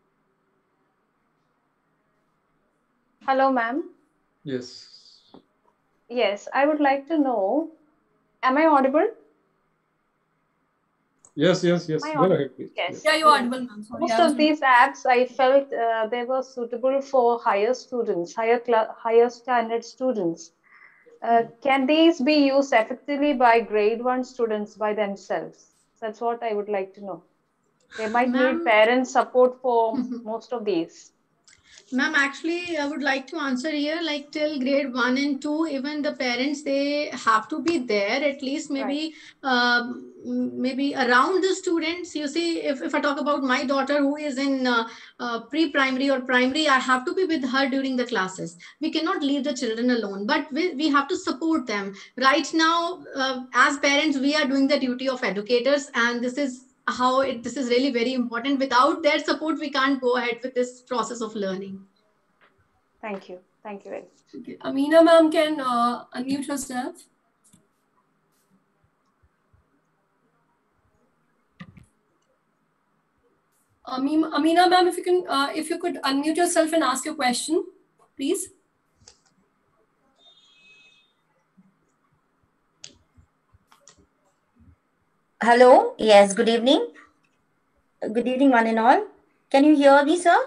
Hello, ma'am. Yes. Yes, I would like to know, am I audible? Yes, yes, yes. Am I Go audible? ahead, please. Yes. Yeah, you're audible, ma'am. Sorry, Most I was of these apps, I felt uh, they were suitable for higher students, higher class, higher standard students. Uh, can these be used effectively by grade one students by themselves? That's what I would like to know. They might need Ma'am, parent support for most of these. Ma'am, actually, I would like to answer here, like till grade one and two, even the parents, they have to be there at least maybe, right. um, maybe around the students. You see, if, if I talk about my daughter who is in uh, uh, pre-primary or primary, I have to be with her during the classes. We cannot leave the children alone, but we, we have to support them. Right now, uh, as parents, we are doing the duty of educators, and this is how it, this is really very important. Without their support, we can't go ahead with this process of learning. Thank you. Thank you very much. Okay. Amina ma'am can uh, unmute herself. Amina, Amina ma'am, if you can, uh, if you could unmute yourself and ask your question, please. Hello. Yes. Good evening. Good evening, one and all. Can you hear me, sir?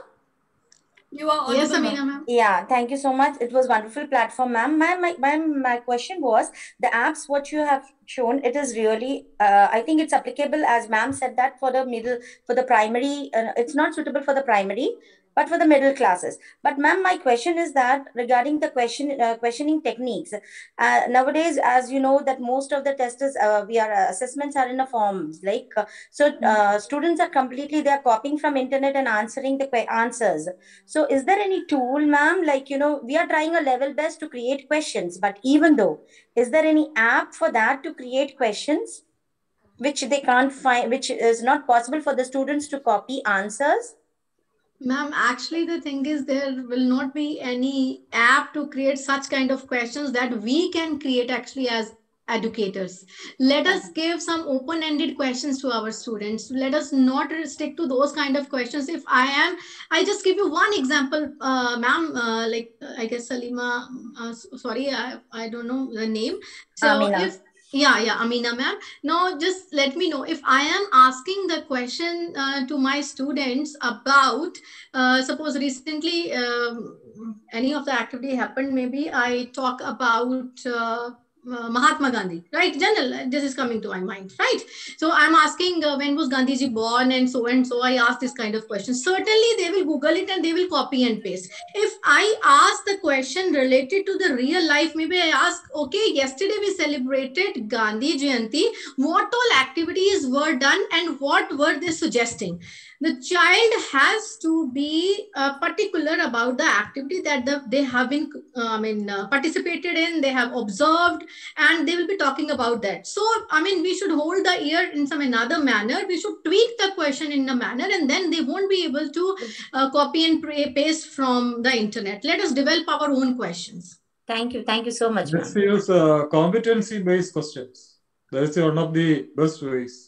You are audible. Yes, Amina, ma'am. Yeah, thank you so much. It was wonderful platform, ma'am. My, my, my, my question was the apps, what you have shown, it is really, uh, I think it's applicable, as ma'am said, that for the middle, for the primary, uh, it's not suitable for the primary, but for the middle classes. But ma'am, my question is that regarding the question, uh, questioning techniques, uh, nowadays, as you know, that most of the testers, uh, we are, uh, assessments are in a forms, like, uh, so uh, students are completely, they are copying from internet and answering the answers. So is there any tool, ma'am, like, you know, we are trying a level best to create questions, but even though, is there any app for that to create questions, which they can't find, which is not possible for the students to copy answers? Ma'am, actually, the thing is there will not be any app to create such kind of questions that we can create actually as educators. Let us give some open-ended questions to our students. Let us not stick to those kind of questions. If I am, I just give you one example, uh, ma'am, uh, like I guess Salima, uh, sorry, I, I don't know the name. So Amina. if Yeah, yeah, Amina ma'am. Now, just let me know if I am asking the question uh, to my students about, uh, suppose recently um, any of the activity happened, maybe I talk about uh, uh, Mahatma Gandhi, right? General, this is coming to my mind, right? So I'm asking uh, when was Gandhiji born and so and so. I ask this kind of question. Certainly, they will Google it and they will copy and paste. If I ask the question related to the real life, maybe I ask, okay, yesterday we celebrated Gandhi Jayanti. What all activities were done and what were they suggesting? The child has to be uh, particular about the activity that the, they have been uh, I mean, uh, participated in, they have observed, and they will be talking about that. So, I mean, we should hold the ear in some another manner. We should tweak the question in a manner, and then they won't be able to uh, copy and paste from the internet. Let us develop our own questions. Thank you. Thank you so much, Let's ma'am. use uh, competency-based questions. That is one of the best ways.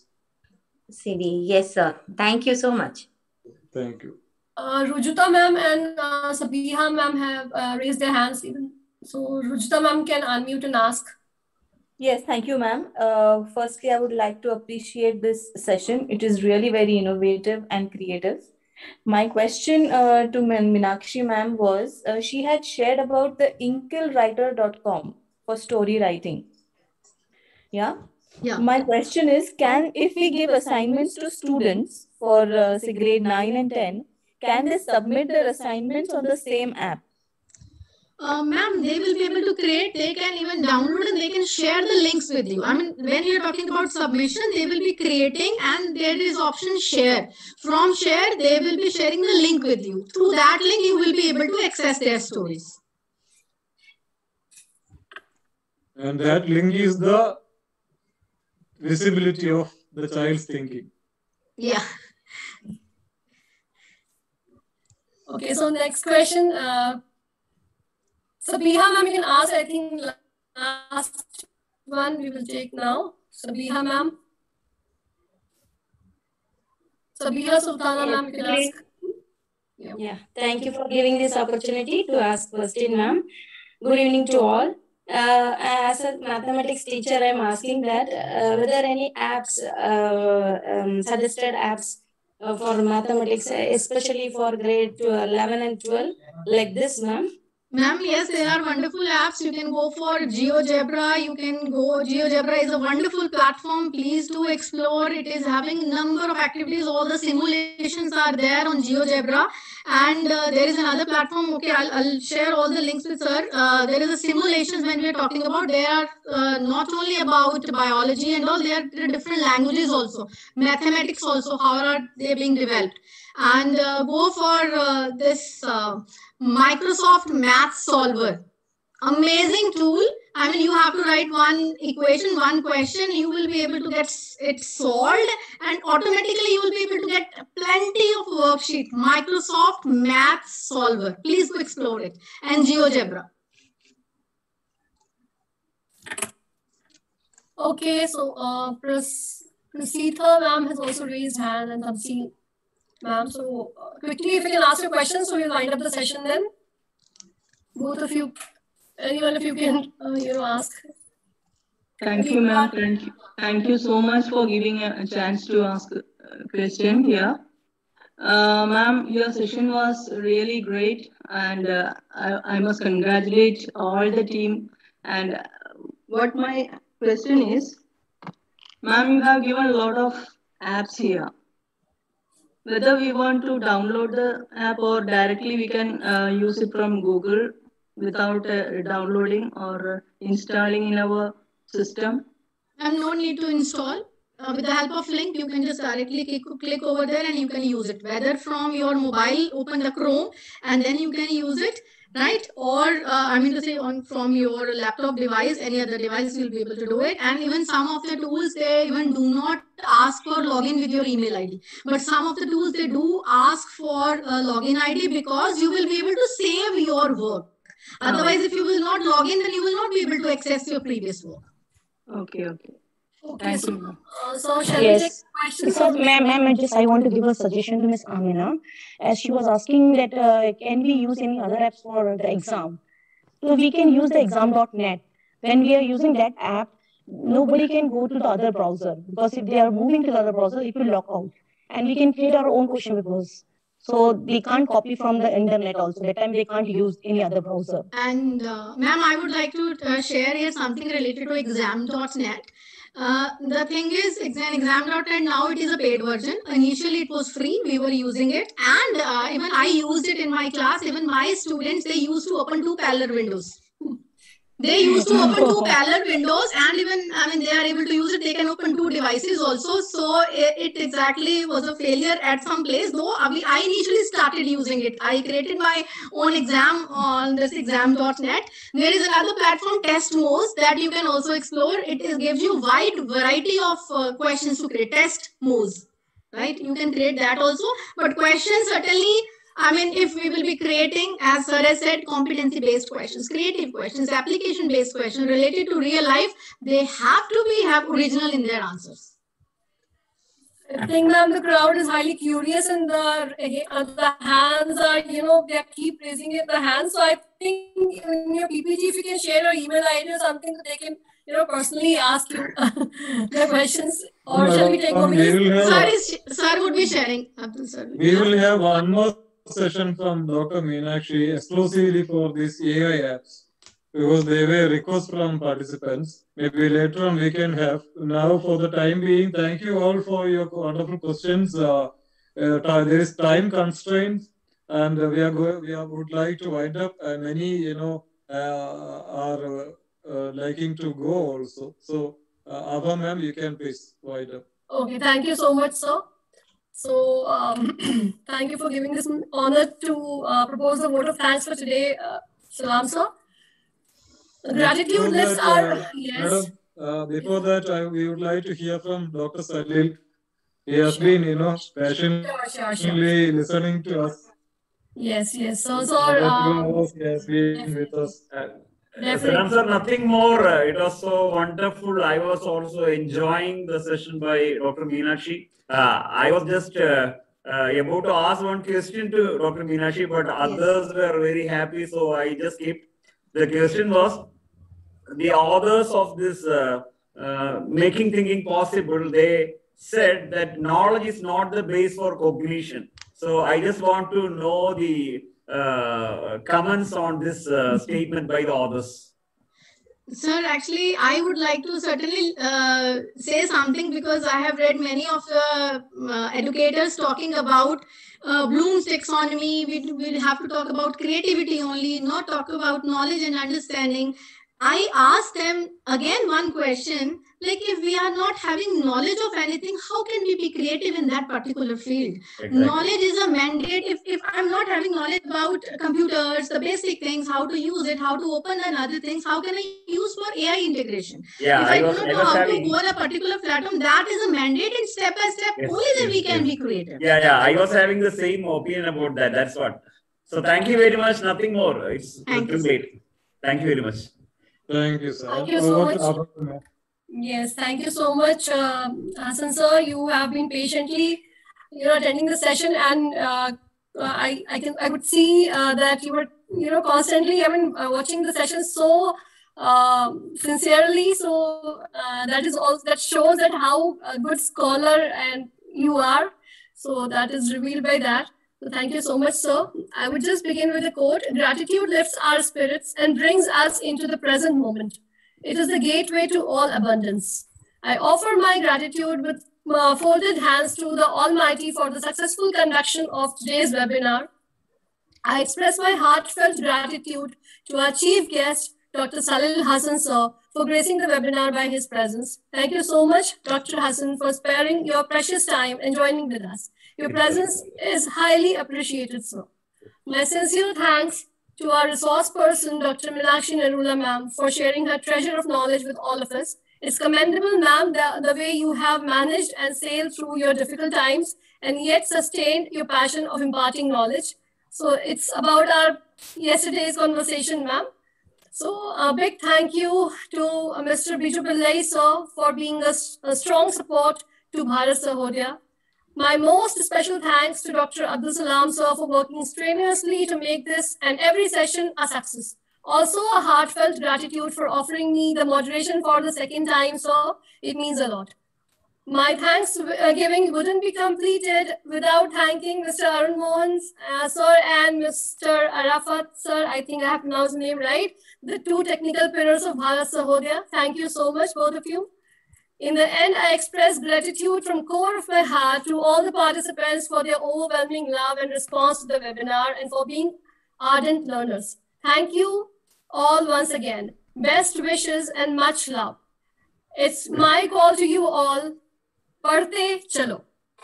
C D, yes, sir. Thank you so much. Thank you. Uh, Rujuta ma'am and uh, Sabiha ma'am have uh, raised their hands. Even so, Rujuta ma'am can unmute and ask. Yes, thank you, ma'am. Uh, firstly, I would like to appreciate this session. It is really very innovative and creative. My question uh, to Meenakshi ma'am was, uh, she had shared about the inkle writer dot com for story writing. Yeah. Yeah. My question is, can, if we give assignments to students for uh, say grade nine and ten, can they submit their assignments on the same app? Uh, ma'am, they will be able to create, they can even download and they can share the links with you. I mean, when you're talking about submission, they will be creating and there is option share. From share, they will be sharing the link with you. Through that link, you will be able to access their stories. And that link is the visibility of the child's thinking. Yeah. Okay, so next question. Uh, Sabiha ma'am, you can ask. I think last one we will take now. Sabiha ma'am. Sabina Sultana, ma'am, you can ask. Yeah. yeah, thank you for giving this opportunity to ask question, ma'am. Good evening to all. Uh, as a mathematics teacher, I'm asking that uh, whether any apps, uh, um, suggested apps uh, for mathematics, especially for grade eleven and twelve, like this, ma'am. Ma'am, yes, there are wonderful apps. You can go for GeoGebra. You can go, GeoGebra is a wonderful platform. Please do explore. It is having number of activities. All the simulations are there on GeoGebra. And uh, there is another platform. Okay, I'll, I'll share all the links with sir. Uh, there is a simulations when we are talking about. They are uh, not only about biology and all. They are different languages also. Mathematics also. How are they being developed? And uh, go for uh, this uh, Microsoft Math Solver. Amazing tool. I mean, you have to write one equation, one question. You will be able to get it solved, and automatically you will be able to get plenty of worksheet. Microsoft Math Solver. Please go explore it. And GeoGebra. Okay, so uh, Prasitha ma'am has also raised hand, and Tabsi ma'am. So uh, quickly, if you can ask your questions, so we'll wind up the session then. Both of you, anyone of you can, uh, you know, ask. Thank you, ma'am. Thank you. Thank you so much for giving a chance to ask a question here. Uh, ma'am, your session was really great, and uh, I, I must congratulate all the team. And what my question is, ma'am, you have given a lot of apps here. Whether we want to download the app or directly we can uh, use it from Google without uh, downloading or installing in our system. And no need to install. Uh, with the help of link, you can just directly click, click over there and you can use it. Whether from your mobile, open the Chrome and then you can use it, right? Or uh, I mean to say on from your laptop device, any other device you'll be able to do it. And even some of the tools, they even do not ask for login with your email I D. But some of the tools, they do ask for a login I D because you will be able to save your work. Otherwise, if you will not log in, then you will not be able to access your previous work. Okay, okay. Okay, Thank so, you. uh, so shall Yes. we take questions? So, ma'am, ma'am, I just I want to give a suggestion to Miss Amina, as she was asking that uh, can we use any other apps for the exam? So we can use the exam dot net. When we are using that app, nobody can go to the other browser, because if they are moving to the other browser, it will lock out, and we can create our own question papers. So they can't copy from the internet also. That time they can't use any other browser. And uh, ma'am, I would like to uh, share here something related to exam dot net. Uh, the thing is, exam dot net now it is a paid version. Initially it was free, we were using it, and uh, even I used it in my class. Even my students, they used to open two parallel windows. They used to open two parallel windows, and even, I mean, they are able to use it. They can open two devices also. So it, it exactly was a failure at some place. Though I initially started using it. I created my own exam on this exam dot net. There is another platform, TestMoz, that you can also explore. It is, gives you wide variety of uh, questions to create. TestMoz, right? You can create that also. But questions certainly, I mean, if we will be creating, as sir has said, competency-based questions, creative questions, application-based questions related to real life, they have to be have original in their answers. I think, ma'am, the crowd is highly curious, and the, uh, the hands are, you know, they keep raising it, the hands. So I think in your P P T, if you can share your email I D or something, that they can, you know, personally ask you their questions. Or shall we take over? Sir, is, sir would be sharing. Abdul sir. We will have one more session from Doctor Meenakshi exclusively for these A I apps, because they were requests from participants. Maybe later on we can have. Now, for the time being, thank you all for your wonderful questions. Uh, uh, there is time constraints, and uh, we are going. We are, would like to wind up, and many, you know, uh, are uh, uh, liking to go also. So, uh, Abha ma'am, you can please wind up. Okay, thank you so much, sir. So, um, thank you for giving this honor to uh, propose the vote of thanks for today, uh, Salam, sir. The gratitude lists are, uh, yes. Madam, uh, before that, I, we would like to hear from Doctor Salil. He has sure. been, you know, passionately sure, sure, sure. listening to us. Yes, yes. So, sir, um, he has been with us. Salam sir, nothing more. Uh, It was so wonderful. I was also enjoying the session by Doctor Meenakshi. Uh, I was just uh, uh, about to ask one question to Doctor Meenakshi, but others were very happy, so I just kept. The question was, the authors of this uh, uh, Making Thinking Possible, they said that knowledge is not the base for cognition. So I just want to know the uh, comments on this uh, statement by the authors. Sir, actually, I would like to certainly uh, say something because I have read many of the uh, educators talking about uh, Bloom's taxonomy. We will have to talk about creativity only, not talk about knowledge and understanding. I asked them again one question, like if we are not having knowledge of anything, how can we be creative in that particular field? Exactly. Knowledge is a mandate. If, if I'm not having knowledge about computers, the basic things, how to use it, how to open and other things, how can I use for A I integration? Yeah, if I, I was, do not I know was how having... to go on a particular platform, that is a mandate, and step by step, yes, only then yes, we can yes. be creative. Yeah, yeah, I was having the same opinion about that. That's what. So thank you very much. Nothing more. It's thank too late. Thank you very much. Thank you, sir. Thank you so much. Yes, thank you so much, uh, Hassan sir. You have been patiently, you know, attending the session, and uh, I, I can, I would see uh, that you were, you know, constantly, I mean, uh, watching the session so uh, sincerely. So uh, that is also that shows that how a good scholar and you are. So that is revealed by that. So thank you so much, sir. I would just begin with a quote: "Gratitude lifts our spirits and brings us into the present moment. It is the gateway to all abundance. I offer my gratitude with uh, folded hands to the Almighty for the successful conduction of today's webinar. I express my heartfelt gratitude to our chief guest, Doctor Salil Hassan sir, for gracing the webinar by his presence. Thank you so much, Doctor Hassan, for sparing your precious time and joining with us. Your presence is highly appreciated, sir. My sincere thanks to our resource person, Doctor Meenakshi Narula ma'am, for sharing her treasure of knowledge with all of us. It's commendable, ma'am, the, the way you have managed and sailed through your difficult times and yet sustained your passion of imparting knowledge. So it's about our yesterday's conversation, ma'am. So a big thank you to uh, Mister Biju Pillai, sir, for being a, a strong support to Bharat Sahodaya. My most special thanks to Doctor Abdul Salam sir for working strenuously to make this and every session a success. Also a heartfelt gratitude for offering me the moderation for the second time, sir. It means a lot. My thanks uh, giving wouldn't be completed without thanking Mister Arun Mohan uh, sir and Mister Arafat sir. I think I have pronounced the name right. The two technical pillars of Bharat Sahodaya. Thank you so much, both of you. In the end, I express gratitude from core of my heart to all the participants for their overwhelming love and response to the webinar and for being ardent learners. Thank you all once again. Best wishes and much love. It's my call to you all. Padhte chalo.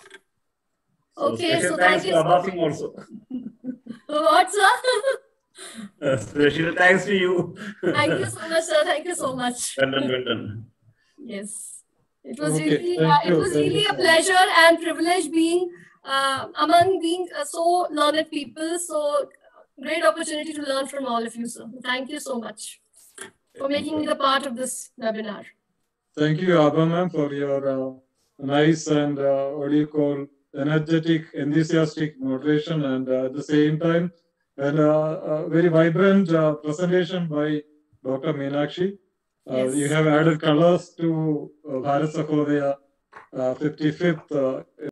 Okay, so, so thanks thank you. to Abba Singh also. What, sir? Uh, special thanks to you. Thank you so much, sir. Thank you so much. Well done, well done. Yes. It was Okay, really, thank uh, it you, was thank really you a so pleasure and privilege being uh, among being uh, so learned people. So great opportunity to learn from all of you, sir. Thank you so much for making me the part of this webinar. Thank you, Abha ma'am, for your uh, nice and uh, what do you call energetic, enthusiastic moderation, and uh, at the same time, and uh, a very vibrant uh, presentation by Doctor Meenakshi. Uh, Yes. You have added colors to uh, Bharat Sahodaya uh, fifty-fifth uh,